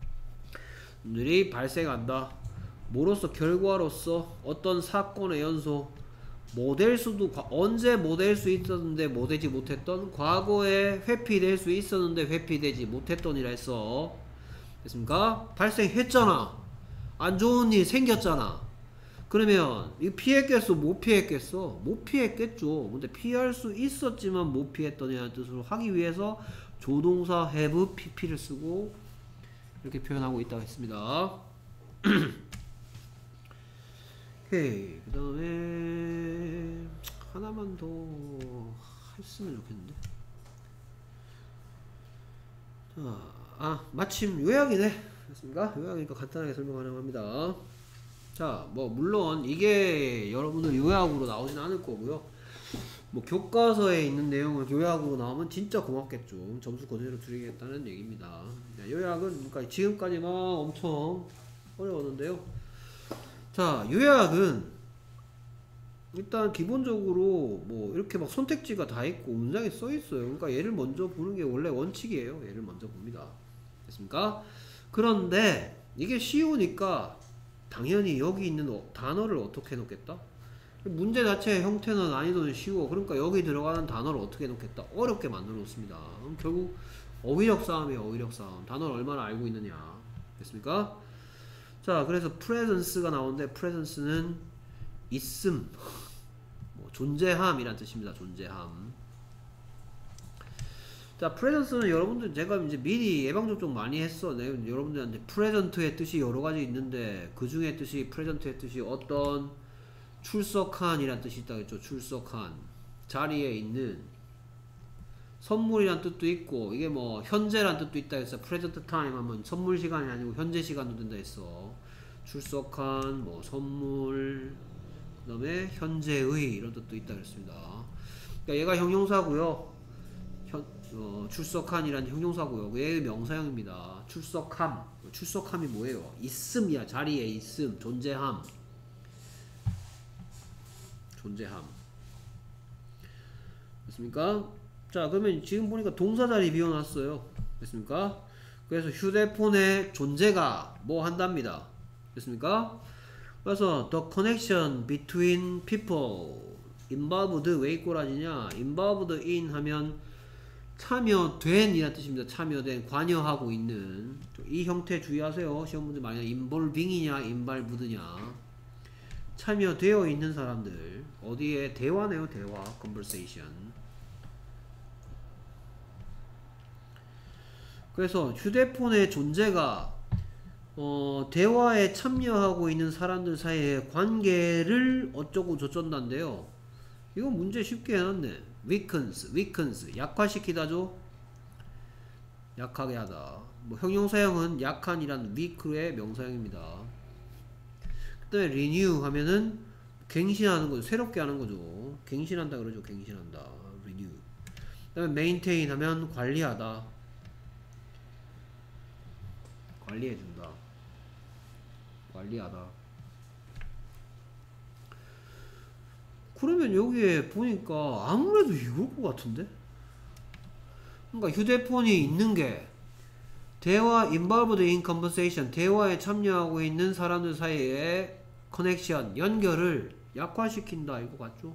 일이 발생한다. 뭐로서 결과로서 어떤 사건의 연속 뭐 될 수도 언제 뭐 될 수 있었는데 뭐 되지 못했던 과거에 회피될 수 있었는데 회피되지 못했던이라 했어. 됐습니까? 발생했잖아. 안 좋은 일 생겼잖아. 그러면 이거 피했겠어? 못 피했겠어? 못 피했겠죠. 근데 피할 수 있었지만 못 피했더니라는 뜻으로 하기 위해서 조동사 have pp를 쓰고 이렇게 표현하고 있다고 했습니다. 오케이. 그 다음에 하나만 더 했으면 좋겠는데. 자, 마침 요약이네. 됐습니까? 요약이니까 간단하게 설명 가능합니다. 자, 뭐 물론 이게 여러분들 요약으로 나오진 않을 거고요. 뭐 교과서에 있는 내용을 요약으로 나오면 진짜 고맙겠죠. 점수 그대로 드리겠다는 얘기입니다. 요약은 그러니까 지금까지만 엄청 어려웠는데요. 자, 요약은 일단 기본적으로 뭐 이렇게 막 선택지가 다 있고 문장에 써 있어요. 그러니까 얘를 먼저 보는 게 원래 원칙이에요. 얘를 먼저 봅니다. 됐습니까? 그런데 이게 쉬우니까 당연히 여기 있는 단어를 어떻게 해놓겠다? 문제 자체의 형태는 난이도는 쉬워. 그러니까 여기 들어가는 단어를 어떻게 해놓겠다? 어렵게 만들어 놓습니다. 그럼 결국 어휘력 싸움이에요. 어휘력 싸움. 단어를 얼마나 알고 있느냐. 됐습니까? 자, 그래서 presence가 나오는데 presence는 있음, 뭐 존재함이란 뜻입니다. 존재함. 자, presence는 여러분들 제가 이제 미리 예방접종 많이 했어. 네, 여러분들한테 present의 뜻이 여러 가지 있는데 그 중에 뜻이 present의 뜻이 어떤 출석한이란 뜻이 있다 했죠. 출석한 자리에 있는 선물이란 뜻도 있고 이게 뭐 현재란 뜻도 있다 했어. present time 하면 선물 시간이 아니고 현재 시간도 된다 했어. 출석한 뭐 선물 그 다음에 현재의 이런 뜻도 있다 그랬습니다. 그러니까 얘가 형용사고요. 출석한이란 형용사고요. 얘의 명사형입니다. 출석함. 출석함이 뭐예요? 있음이야. 자리에 있음. 존재함. 존재함. 됐습니까? 자, 그러면 지금 보니까 동사 자리 비워놨어요. 됐습니까? 그래서 휴대폰의 존재가 뭐 한답니다. 됐습니까? 그래서 the connection between people involved 왜 이꼬라지냐? involved in 하면 참여된 이란 뜻입니다. 참여된, 관여하고 있는 이 형태 주의하세요. 시험 문제 많이 involving이냐 involved냐 참여되어 있는 사람들 어디에 대화네요. 대화 conversation. 그래서 휴대폰의 존재가 대화에 참여하고 있는 사람들 사이의 관계를 어쩌고 저쩐다인데요. 이거 문제 쉽게 해놨네. weakens 약화시키다죠. 약하게 하다. 뭐 형용사형은 약한이란 weak의 명사형입니다. 그 다음에 renew 하면은 갱신하는 거죠. 새롭게 하는 거죠. 갱신한다 그러죠. 갱신한다. renew. 그 다음에 maintain 하면 관리하다. 관리해준다. 관리하다. 그러면 여기에 보니까 아무래도 이걸 것 같은데? 그러니까 휴대폰이 있는 게 대화 involved in conversation 대화에 참여하고 있는 사람들 사이의 커넥션 연결을 약화시킨다 이거 같죠?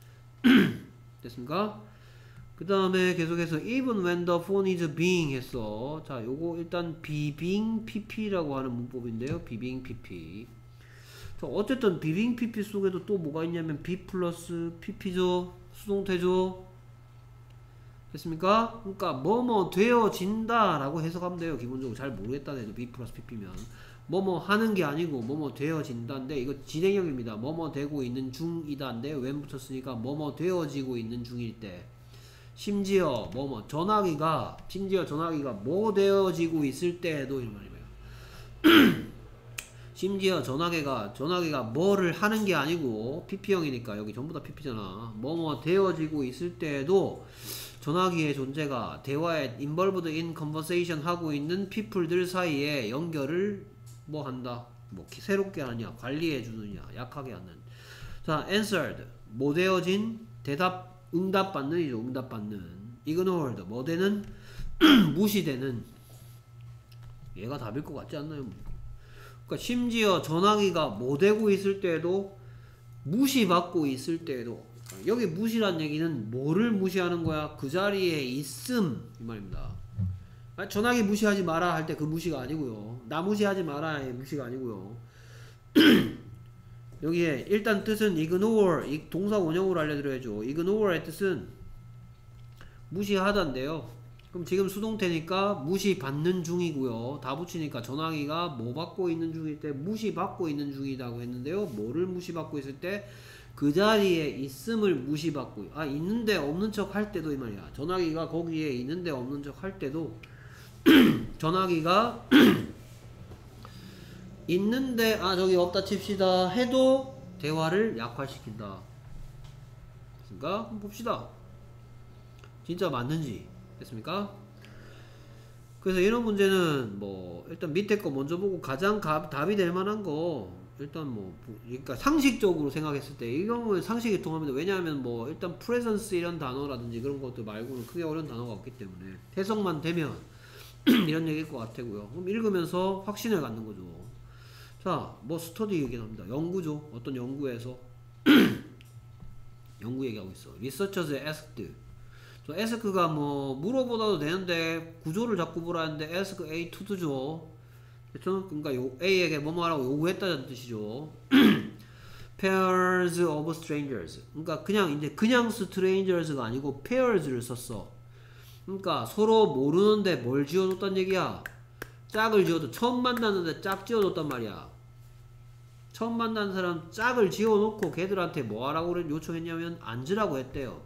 됐습니까? 그 다음에 계속해서 even when the phone is being 했어. 자, 요거 일단 be being pp라고 하는 문법인데요. be being pp. 자, 어쨌든 be being pp 속에도 또 뭐가 있냐면 be 플러스 pp죠. 수동태죠. 됐습니까? 그러니까 뭐뭐 되어진다 라고 해석하면 돼요. 기본적으로 잘 모르겠다 해도 be 플러스 pp면 뭐뭐 하는 게 아니고 뭐뭐 되어진다인데 이거 진행형입니다. 뭐뭐 되고 있는 중이다인데 when 붙였으니까 뭐뭐 되어지고 있는 중일 때 심지어 뭐뭐 전화기가 뭐 되어지고 있을 때에도 이런 말이에요. 심지어 전화기가 뭐를 하는 게 아니고 pp형이니까 여기 전부 다 pp잖아. 뭐뭐 되어지고 있을 때에도 전화기의 존재가 대화에 involved in conversation 하고 있는 people들 사이에 연결을 뭐 한다. 뭐 새롭게 하느냐, 관리해 주느냐, 약하게 하는. 자, answered 뭐 되어진 응답 받는이죠. 응답 받는. ignored 뭐 되는 무시되는. 얘가 답일 것 같지 않나요? 그러니까 심지어 전화기가 뭐 되고 있을 때에도 무시받고 있을 때에도 여기 무시란 얘기는 뭐를 무시하는 거야? 그 자리에 있음 이 말입니다. 전화기 무시하지 마라 할 때 그 무시가 아니고요. 나 무시하지 마라의 무시가 아니고요. 여기에 일단 뜻은 ignore 이 동사 원형으로 알려드려야죠. ignore의 뜻은 무시하다인데요. 그럼 지금 수동태니까 무시받는 중이고요. 다 붙이니까 전화기가 뭐 받고 있는 중일 때 무시받고 있는 중이라고 했는데요. 뭐를 무시받고 있을 때 그 자리에 있음을 무시받고 있는데 없는 척 할 때도 이 말이야. 전화기가 거기에 있는데 없는 척 할 때도 전화기가 있는데 저기 없다 칩시다 해도 대화를 약화시킨다. 됐습니까? 한번 봅시다. 진짜 맞는지. 됐습니까? 그래서 이런 문제는 뭐 일단 밑에 거 먼저 보고 가장 답이 될 만한 거 일단 뭐 그러니까 상식적으로 생각했을 때 이 경우는 상식이 통합니다. 왜냐하면 뭐 일단 presence 이런 단어라든지 그런 것들 말고는 크게 어려운 단어가 없기 때문에 해석만 되면 이런 얘기일 것 같고요. 그럼 읽으면서 확신을 갖는 거죠. 자, 뭐 스터디 얘기합니다. 연구죠. 어떤 연구에서 연구 얘기하고 있어. Researchers asked. 저 ask가 뭐 물어보다도 되는데 구조를 자꾸 보라는데 ask A to do죠. 그렇죠? 그러니까 A에게 뭐뭐 하라고 요구했다는 뜻이죠. pairs of strangers. 그러니까 그냥 strangers가 아니고 pairs를 썼어. 그러니까 서로 모르는데 뭘 지어줬단 얘기야. 짝을 지어도 처음 만났는데 짝 지어줬단 말이야. 처음 만난 사람 짝을 지어놓고 걔들한테 뭐 하라고 요청했냐면 앉으라고 했대요.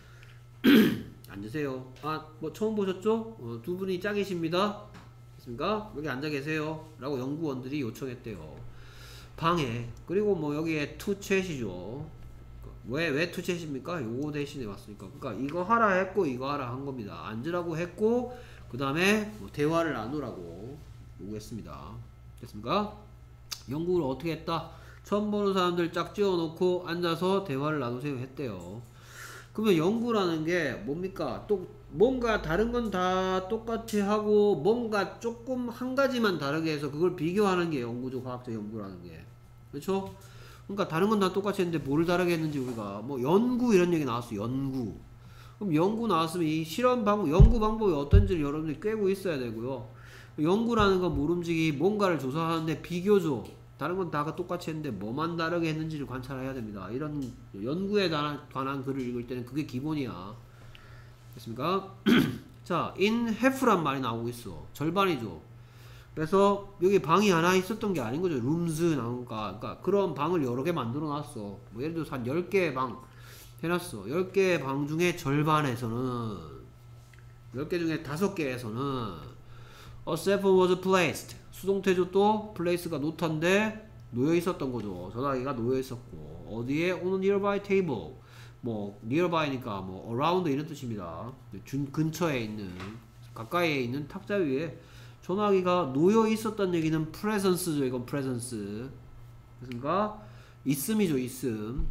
앉으세요. 뭐 처음 보셨죠? 두 분이 짝이십니다. 됐습니까? 여기 앉아 계세요. 라고 연구원들이 요청했대요. 방에. 그리고 뭐 여기에 투챗이죠. 왜 투챗입니까? 요거 대신에 왔으니까. 그러니까 이거 하라 했고 이거 하라 한 겁니다. 앉으라고 했고 그 다음에 뭐 대화를 나누라고 요구했습니다. 됐습니까? 연구를 어떻게 했다? 처음 보는 사람들 짝 지어놓고 앉아서 대화를 나누세요 했대요. 그러면 연구라는 게 뭡니까? 또 뭔가 다른 건 다 똑같이 하고 뭔가 조금 한 가지만 다르게 해서 그걸 비교하는 게 연구죠. 과학적 연구라는 게. 그렇죠? 그러니까 다른 건 다 똑같이 했는데 뭘 다르게 했는지 우리가 뭐 연구 이런 얘기 나왔어. 연구. 그럼 연구 나왔으면 이 실험 방법, 연구 방법이 어떤지를 여러분들이 꿰고 있어야 되고요. 연구라는 건 모름지기 뭔가를 조사하는데 비교죠. 다른 건 다 똑같이 했는데 뭐만 다르게 했는지를 관찰해야 됩니다. 이런 연구에 관한 글을 읽을 때는 그게 기본이야. 됐습니까? 자, in half란 말이 나오고 있어. 절반이죠. 그래서 여기 방이 하나 있었던 게 아닌 거죠. rooms 나오니까. 그러니까 그런 방을 여러 개 만들어 놨어. 뭐 예를 들어서 한 10개의 방 해놨어. 10개의 방 중에 절반에서는 10개 중에 5개에서는 a cell phone was placed. 수동태죠. 또 place가 노타인데 놓여 있었던 거죠. 전화기가 놓여 있었고 어디에? on a nearby table. 뭐 nearby니까 뭐 around 이런 뜻입니다. 근처에 있는 가까이에 있는 탁자 위에 전화기가 놓여 있었다는 얘기는 presence죠. 이건 presence. 그러니까 있음이죠. 있음.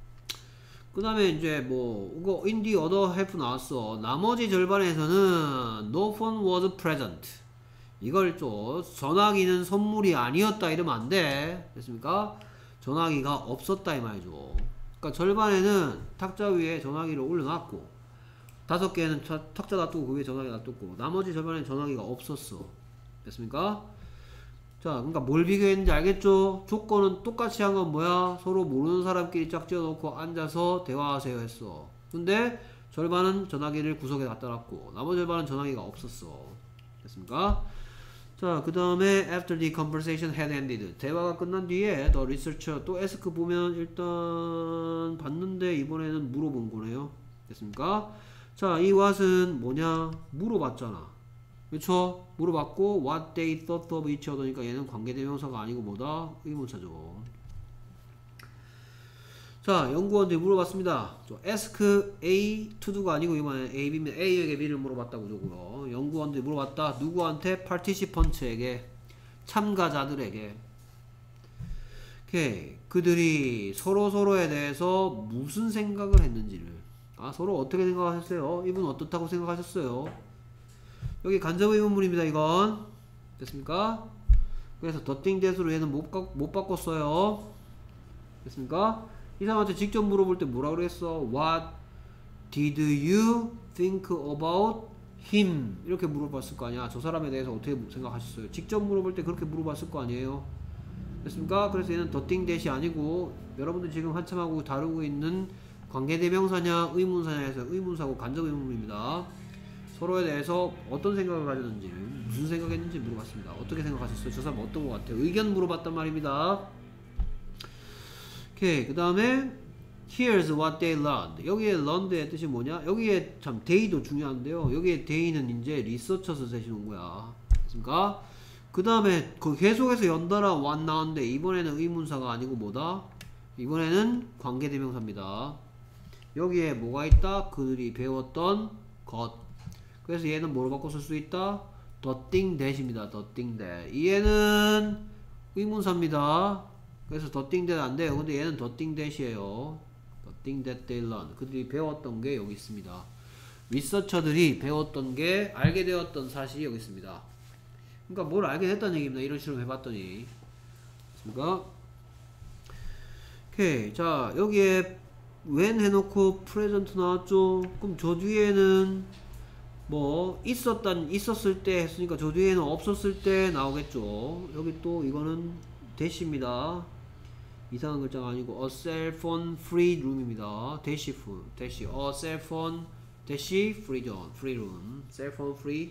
그 다음에 이제 뭐 이거 in the other half 나왔어. 나머지 절반에서는 no phone was present. 이걸 좀 전화기는 선물이 아니었다 이러면 안 돼. 됐습니까? 전화기가 없었다 이 말이죠. 그러니까 절반에는 탁자 위에 전화기를 올려놨고 5개는 탁자 놔두고 그 위에 전화기 놔두고 나머지 절반에는 전화기가 없었어. 됐습니까? 자, 그러니까 뭘 비교했는지 알겠죠? 조건은 똑같이 한 건 뭐야? 서로 모르는 사람끼리 짝 지어놓고 앉아서 대화하세요 했어. 근데 절반은 전화기를 구석에 갖다 놨고 나머지 절반은 전화기가 없었어. 됐습니까? 자, 그 다음에 after the conversation had ended. 대화가 끝난 뒤에 the researcher 또 ask 보면 일단 봤는데 이번에는 물어본 거네요. 됐습니까? 자, 이 what은 뭐냐? 물어봤잖아. 그쵸? 물어봤고 what they thought of each other니까 얘는 관계대명사가 아니고 뭐다? 의문사죠. 자, 연구원들이 물어봤습니다. ask A to do가 아니고 이번에 A, B입니다. A에게 B를 물어봤다고 저고요. 연구원들이 물어봤다. 누구한테? participant에게, 참가자들에게. 오케이. 그들이 서로서로에 대해서 무슨 생각을 했는지를. 서로 어떻게 생각하셨어요? 이분 어떻다고 생각하셨어요? 여기 간접 의문문입니다. 이건. 됐습니까? 그래서 더띵 대수로 얘는 못 바꿨어요. 됐습니까? 이 사람한테 직접 물어볼 때 뭐라 그랬어? What did you think about him? 이렇게 물어봤을 거 아니야. 저 사람에 대해서 어떻게 생각하셨어요? 직접 물어볼 때 그렇게 물어봤을 거 아니에요. 됐습니까? 그래서 얘는 더띵 대시 아니고 여러분들 지금 한참 하고 다루고 있는 관계대명사냐 의문사냐 해서 의문사고 간접 의문문입니다. 서로에 대해서 어떤 생각을 가졌는지, 무슨 생각했는지 물어봤습니다. 어떻게 생각하셨어요? 저 사람 어떤 것 같아요? 의견 물어봤단 말입니다. 오케이. 그 다음에 Here's what they learned. 여기에 learned의 뜻이 뭐냐? 여기에 참 they도 중요한데요. 여기에 they는 이제 리서처스 대신 온 거야. 됐습니까? 그 다음에 그 계속해서 연달아 what 나왔는데 이번에는 의문사가 아니고 뭐다? 이번에는 관계대명사입니다. 여기에 뭐가 있다? 그들이 배웠던 것. 그래서 얘는 뭐로 바꿔 쓸 수 있다? the thing that입니다. the thing that. 얘는 의문사입니다. 그래서 the thing that 안 돼요. 근데 얘는 the thing that이에요. the thing that they learn. 그들이 배웠던 게 여기 있습니다. 리서처들이 배웠던 게 알게 되었던 사실이 여기 있습니다. 그러니까 뭘 알게 됐다는 얘기입니다. 이런 식으로 해봤더니. 됐습니까? 오케이. 자, 여기에 when 해놓고 present 나왔죠? 그럼 저 뒤에는 뭐 있었을 때 했으니까 저 뒤에는 없었을 때 나오겠죠. 여기 또 이거는 대시입니다. 이상한 글자가 아니고 a cell phone free room입니다. 대시 a cell phone 대시 free zone free room cell phone free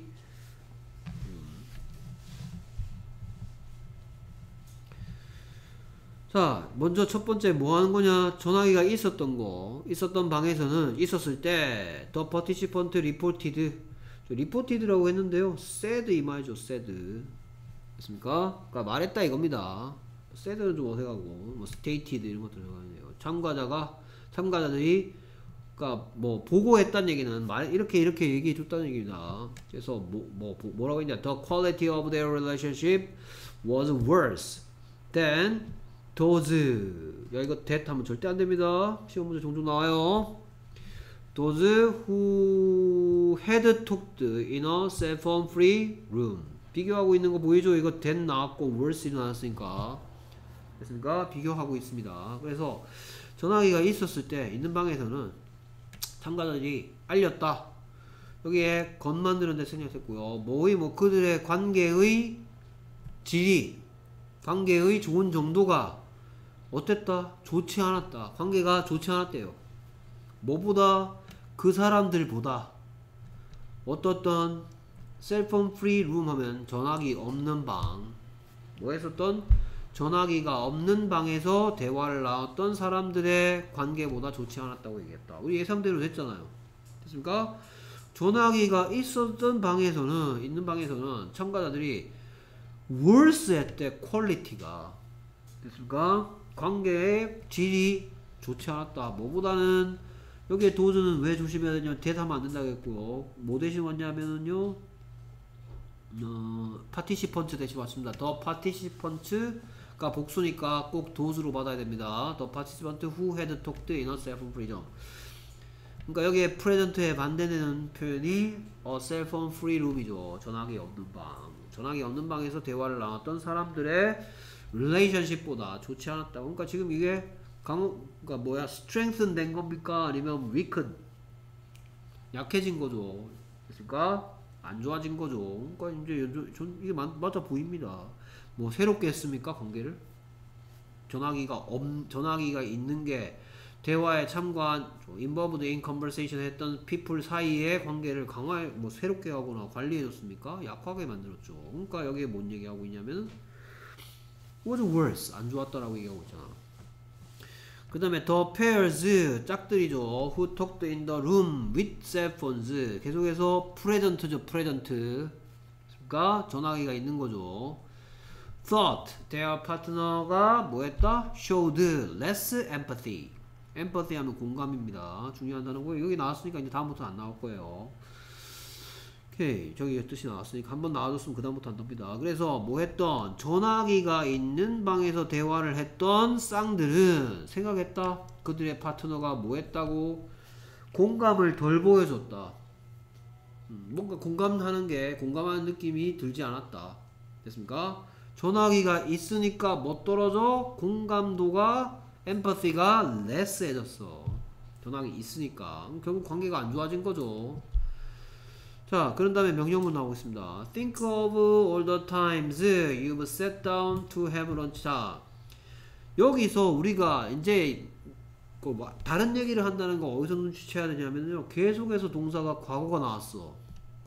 자, 먼저 첫 번째 뭐 하는 거냐? 전화기가 있었던 방에서는 있었을 때 the participant reported라고 했는데요. said 이 말이죠. said. 됐습니까? 그러니까 말했다 이겁니다. said는 좀 어색하고 뭐 stated 이런 것들 들어가네요. 참가자들이 그러니까 뭐 보고했다는 얘기는 이렇게 얘기해 줬다는 얘기입니다. 그래서 뭐라고 했냐? The quality of their relationship was worse than those. 야, 이거 that 하면 절대 안 됩니다. 시험 문제 종종 나와요. Those who had talked in a cell phone free room. 비교하고 있는 거 보이죠? 이거 that 나왔고 worse이 나왔으니까. 됐습니까? 비교하고 있습니다. 그래서 전화기가 있었을 때 있는 방에서는 참가자들이 알렸다. 여기에 것 만드는 데 생략했고요. 그들의 관계의 질이, 관계의 좋은 정도가 어땠다? 좋지 않았다. 관계가 좋지 않았대요. 뭐보다? 그 사람들보다. 어떻던 셀폰 프리 룸 하면 전화기 없는 방. 뭐 했었던? 전화기가 없는 방에서 대화를 나눴던 사람들의 관계보다 좋지 않았다고 얘기했다. 우리 예상대로 됐잖아요. 됐습니까? 전화기가 있는 방에서는 참가자들이 worse 했대. 퀄리티가. 됐습니까? 관계의 질이 좋지 않았다. 뭐보다는 여기에 도즈는 왜 조심해야 되냐면 대사하면 안 된다고 했고요. 뭐 대신 왔냐면은요 파티시펀트 대신 왔습니다. 더 파티시펀트가 복수니까 꼭 도즈로 받아야 됩니다. 더 파티시펀트 who had talked in a cell phone free zone. 그러니까 여기에 프레젠트에 반대되는 표현이 a cell phone free room이죠. 전화기 없는 방. 전화기 없는 방에서 대화를 나눴던 사람들의 relationship보다 좋지 않았다. 그러니까 지금 이게 그러니까 뭐야? strengthen 된 겁니까? 아니면 weaken? 약해진 거죠. 됐습니까? 안 좋아진 거죠. 그러니까 이제 이게 맞아 보입니다. 뭐 새롭게 했습니까? 관계를? 전화기가 있는 게 대화에 참가한 involved in conversation 했던 people 사이의 관계를 새롭게 하거나 관리해줬습니까? 약하게 만들었죠. 그러니까 여기에 뭔 얘기하고 있냐면 was worse. 안 좋았다라고 얘기하고 있잖아. 그 다음에 the pairs 짝들이죠. who talked in the room with cell phones. 계속해서 present죠. present. 그러니까 전화기가 있는 거죠. thought their partner가 뭐 했다? showed less empathy. empathy 하면 공감입니다. 중요한 단어고 여기 나왔으니까 이제 다음부터 안 나올 거예요. 오케이. 저기 뜻이 나왔으니까 한번 나와줬으면 그 다음부터 안 나옵니다. 그래서 뭐 했던? 전화기가 있는 방에서 대화를 했던 쌍들은 생각했다. 그들의 파트너가 뭐 했다고? 공감을 덜 보여줬다. 뭔가 공감하는 느낌이 들지 않았다. 됐습니까? 전화기가 있으니까 뭐 떨어져? 공감도가 empathy가 less 해졌어. 전화기 있으니까. 결국 관계가 안 좋아진 거죠. 자, 그런 다음에 명령문 나오겠습니다. Think of all the times you've sat down to have lunch. 자, 여기서 우리가 이제 다른 얘기를 한다는 거 어디서 눈치채야 되냐면요. 계속해서 동사가 과거가 나왔어.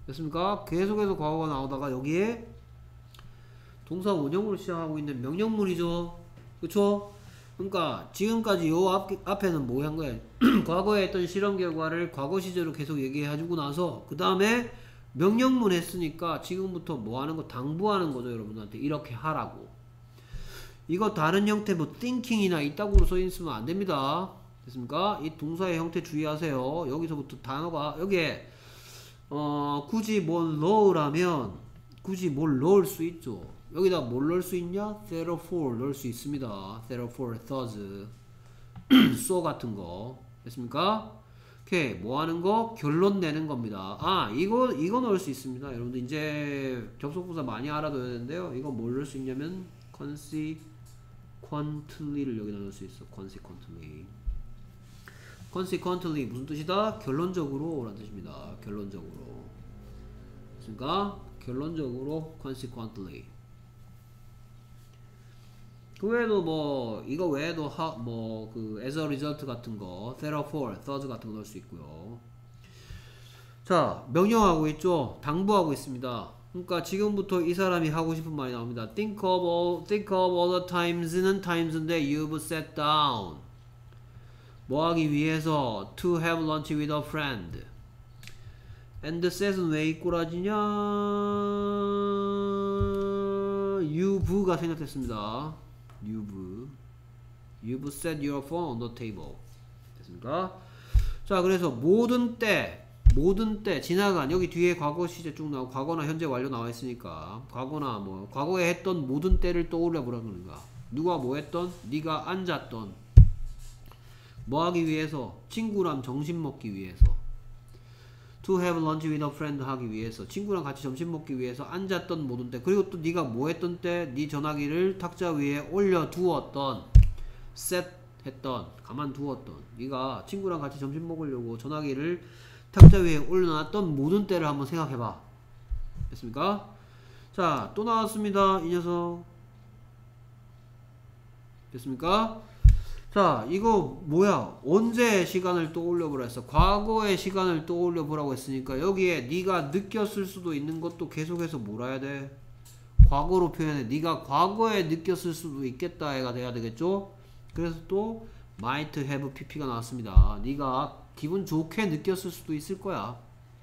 됐습니까? 계속해서 과거가 나오다가 여기에 동사 원형으로 시작하고 있는 명령문이죠. 그쵸? 그러니까 지금까지 요 앞에는 뭐 한 거야? 과거에 했던 실험 결과를 과거 시제로 계속 얘기해주고 나서 그 다음에 명령문 했으니까 지금부터 뭐 하는 거? 당부하는 거죠. 여러분한테 이렇게 하라고. 이거 다른 형태 뭐 thinking이나 이따구로 써있으면 안 됩니다. 됐습니까? 이 동사의 형태 주의하세요. 여기서부터 단어가 여기에 굳이 뭘 넣으라면 굳이 뭘 넣을 수 있죠. 여기다 뭘 넣을 수 있냐? therefore 넣을 수 있습니다. therefore, thus, so 같은 거. 됐습니까? 오케이. 뭐 하는 거? 결론 내는 겁니다. 아, 이거 넣을 수 있습니다. 여러분들 이제 접속부사 많이 알아둬야 되는데요. 이거 뭘 넣을 수 있냐면 consequently를 여기다 넣을 수 있어. consequently. consequently 무슨 뜻이다? 결론적으로 라는 뜻입니다. 결론적으로. 됐습니까? 결론적으로 consequently. 그 외에도 뭐 이거 외에도 뭐 그 as a result 같은 거, therefore, thus 같은 거 넣을 수 있고요. 자, 명령하고 있죠. 당부하고 있습니다. 그러니까 지금부터 이 사람이 하고 싶은 말이 나옵니다. think of all the times는 times인데 you've sat down. 뭐 하기 위해서? to have lunch with a friend. and set은 왜 이 꼬라지냐? you've가 생략됐습니다. You've set your phone on the table. 됐습니까? 자, 그래서 모든 때 지나간 여기 뒤에 과거 시제 쭉 나오고 과거나 현재 완료 나와 있으니까 과거나 뭐 과거에 했던 모든 때를 떠올려 보라는 건가? 누가 뭐 했던? 네가 앉았던 뭐 하기 위해서? 친구랑 점심 먹기 위해서. To have lunch with a friend 하기 위해서. 친구랑 같이 점심 먹기 위해서 앉았던 모든 때. 그리고 또 네가 뭐 했던 때? 네 전화기를 탁자 위에 올려두었던. set 했던. 가만두었던. 네가 친구랑 같이 점심 먹으려고 전화기를 탁자 위에 올려놨던 모든 때를 한번 생각해봐. 됐습니까? 자, 또 나왔습니다. 이 녀석. 됐습니까? 자, 이거 뭐야? 언제 시간을 떠올려 보라 했어? 과거의 시간을 떠올려 보라고 했으니까 여기에 네가 느꼈을 수도 있는 것도 계속해서 뭐라 해야 돼? 과거로 표현해. 네가 과거에 느꼈을 수도 있겠다가 돼야 되겠죠? 그래서 또 might have pp가 나왔습니다. 네가 기분 좋게 느꼈을 수도 있을 거야.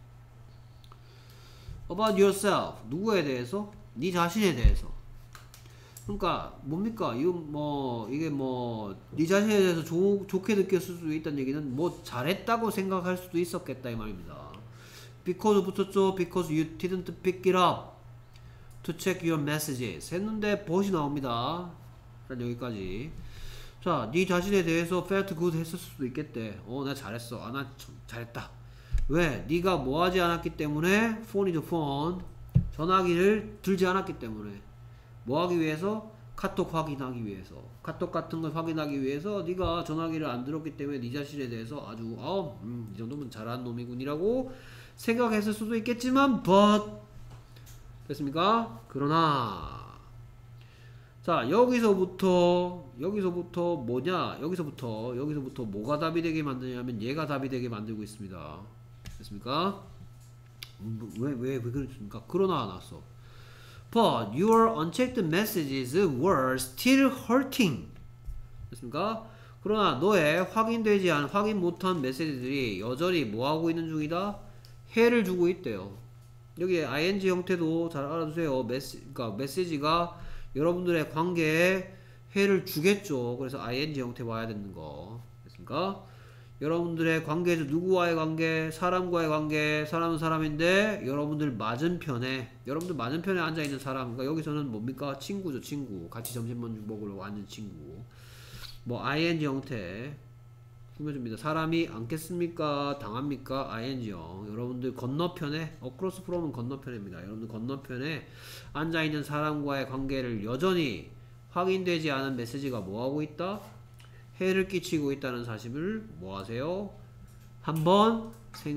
about yourself. 누구에 대해서? 네 자신에 대해서. 그러니까 뭡니까? 이게 뭐 네 자신에 대해서 좋게 느꼈을 수도 있다는 얘기는 뭐 잘했다고 생각할 수도 있었겠다 이 말입니다. because 붙었죠? because you didn't pick it up to check your messages 했는데 but이 나옵니다. 일단 여기까지. 자, 네 자신에 대해서 felt good 했을 수도 있겠대. 나 잘했어. 나 잘했다. 왜? 네가 뭐 하지 않았기 때문에 phone이죠 phone. 전화기를 들지 않았기 때문에. 뭐 하기 위해서? 카톡 확인하기 위해서. 카톡 같은 걸 확인하기 위해서 네가 전화기를 안 들었기 때문에 네 자신에 대해서 아주 이 정도면 잘한 놈이군이라고 생각했을 수도 있겠지만 but 됐습니까? 그러나 자, 여기서부터 뭐냐? 여기서부터 뭐가 답이 되게 만드냐면 얘가 답이 되게 만들고 있습니다. 됐습니까? 왜 그렇습니까? 그러나 나왔어. But your unchecked messages were still hurting. 됐습니까? 그러나 너의 확인 못한 메시지들이 여전히 뭐하고 있는 중이다? 해를 주고 있대요. 여기 ing 형태도 잘 알아두세요. 그러니까 메시지가 여러분들의 관계에 해를 주겠죠. 그래서 ing 형태 와야 되는 거. 됐습니까? 여러분들의 관계죠. 누구와의 관계? 사람과의 관계. 사람은 사람인데 여러분들 맞은편에 앉아있는 사람. 그러니까 여기서는 뭡니까? 친구죠. 친구. 같이 점심 먹으려고 앉은 친구. 뭐 ing 형태 꾸며줍니다. 사람이 앉겠습니까? 당합니까? ing요. 여러분들 건너편에 across from은 건너편입니다. 여러분들 건너편에 앉아있는 사람과의 관계를 여전히 확인되지 않은 메시지가 뭐하고 있다? 해를 끼치고 있다는 사실을 뭐하세요? 한번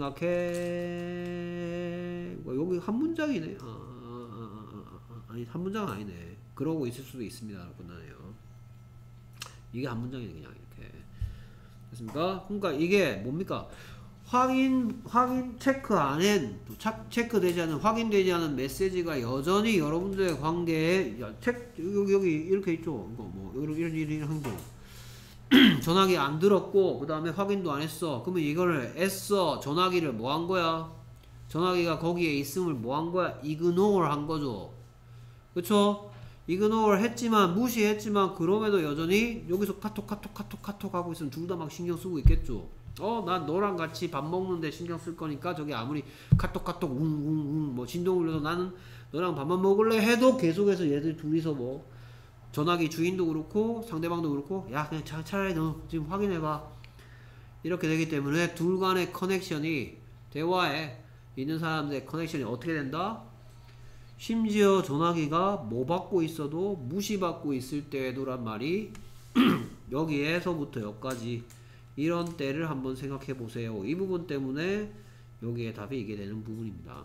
생각해. 여기 한 문장이네. 아니 한 문장은 아니네. 그러고 있을 수도 있습니다. 끝나네요. 이게 한 문장이네 그냥 이렇게. 됐습니까? 그러니까 이게 뭡니까? 확인 체크 안엔 체크되지 않은 확인되지 않은 메시지가 여전히 여러분들의 관계에 여기 이렇게 있죠. 이거 뭐 이런 행동. 전화기 안 들었고 그 다음에 확인도 안 했어. 그러면 이거를 애써 전화기를 뭐 한 거야? 전화기가 거기에 있음을 뭐 한 거야? 이그노어 한 거죠. 그쵸? 이그노어 했지만 무시했지만 그럼에도 여전히 여기서 카톡 하고 있으면 둘 다 막 신경 쓰고 있겠죠. 난 너랑 같이 밥 먹는데 신경 쓸 거니까 저기 아무리 카톡 웅웅웅 뭐 진동 울려서 나는 너랑 밥만 먹을래 해도 계속해서 얘들 둘이서 뭐 전화기 주인도 그렇고 상대방도 그렇고 야 그냥 차라리 너 지금 확인해봐 이렇게 되기 때문에 둘 간의 커넥션이 대화에 있는 사람들의 커넥션이 어떻게 된다? 심지어 전화기가 뭐 받고 있어도 무시받고 있을 때에도란 말이 여기에서부터 여기까지 이런 때를 한번 생각해 보세요. 이 부분 때문에 여기에 답이 이게 되는 부분입니다.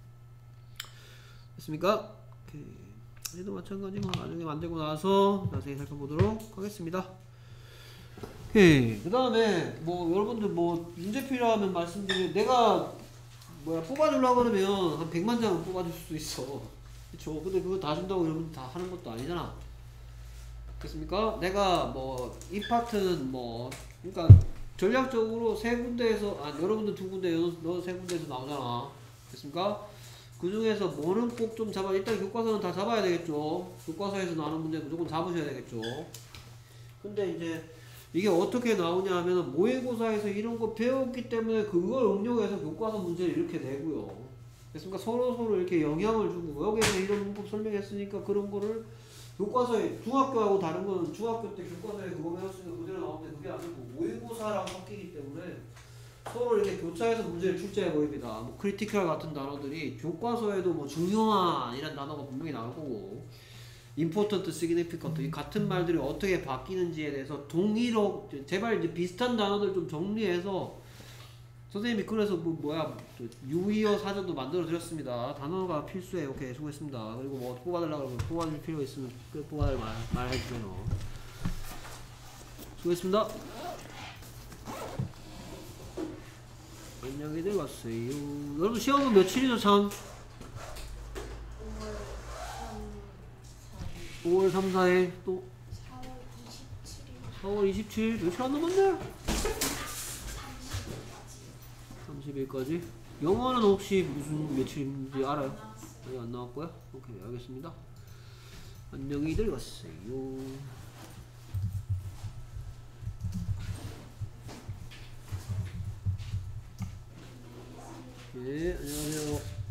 됐습니까? 오케이. 얘도 마찬가지고 나중에 만들고 나서 자세히 살펴보도록 하겠습니다. 오케이. 그 다음에 뭐 여러분들 뭐 문제 필요하면 말씀드리면 내가 뽑아주려고 그러면 한 100만 장은 뽑아줄 수도 있어. 그쵸? 근데 그거 다 준다고 여러분 다 하는 것도 아니잖아. 됐습니까? 내가 뭐 이 파트는 뭐 그러니까 전략적으로 세 군데에서 여러분들 두 군데 너 세 군데에서 나오잖아. 됐습니까? 그 중에서 뭐는 꼭 좀 잡아. 일단 교과서는 다 잡아야 되겠죠. 교과서에서 나오는 문제 무조건 잡으셔야 되겠죠. 근데 이제 이게 어떻게 나오냐 하면 모의고사에서 이런 거 배웠기 때문에 그걸 응용해서 교과서 문제를 이렇게 내고요. 됐습니까? 서로 이렇게 영향을 주고 여기에서 이런 문법 설명했으니까 그런 거를 교과서에 중학교하고 다른 거는 중학교 때 교과서에 그거 배웠으니까 그대로 나오는데 그게 아니고 모의고사랑 섞이기 때문에 서로 이렇게 교차해서 문제를 출제해 보입니다. 뭐 크리티컬 같은 단어들이 교과서에도 뭐 중요한 이란 단어가 분명히 나올 거고 important, significant 이 같은 말들이 어떻게 바뀌는지에 대해서 동의로 제발 이제 비슷한 단어들 좀 정리해서 선생님이 그래서 유의어 사전도 만들어 드렸습니다. 단어가 필수예요. 오케이 수고했습니다. 그리고 뭐 뽑아달라고 그러면 뽑아줄 필요 있으면 뽑아달 말해주세요. 수고했습니다. 안녕히 들어갔어요. 여러분 시험은 며칠이죠 참? 5월 3, 4일 또 4월 27일 며칠 안 남았네? 30일까지 영어는 혹시 무슨 며칠인지 알아요? 아직 안 나왔고요? 오케이 알겠습니다. 안녕히 들어갔어요. 네 안녕하세요.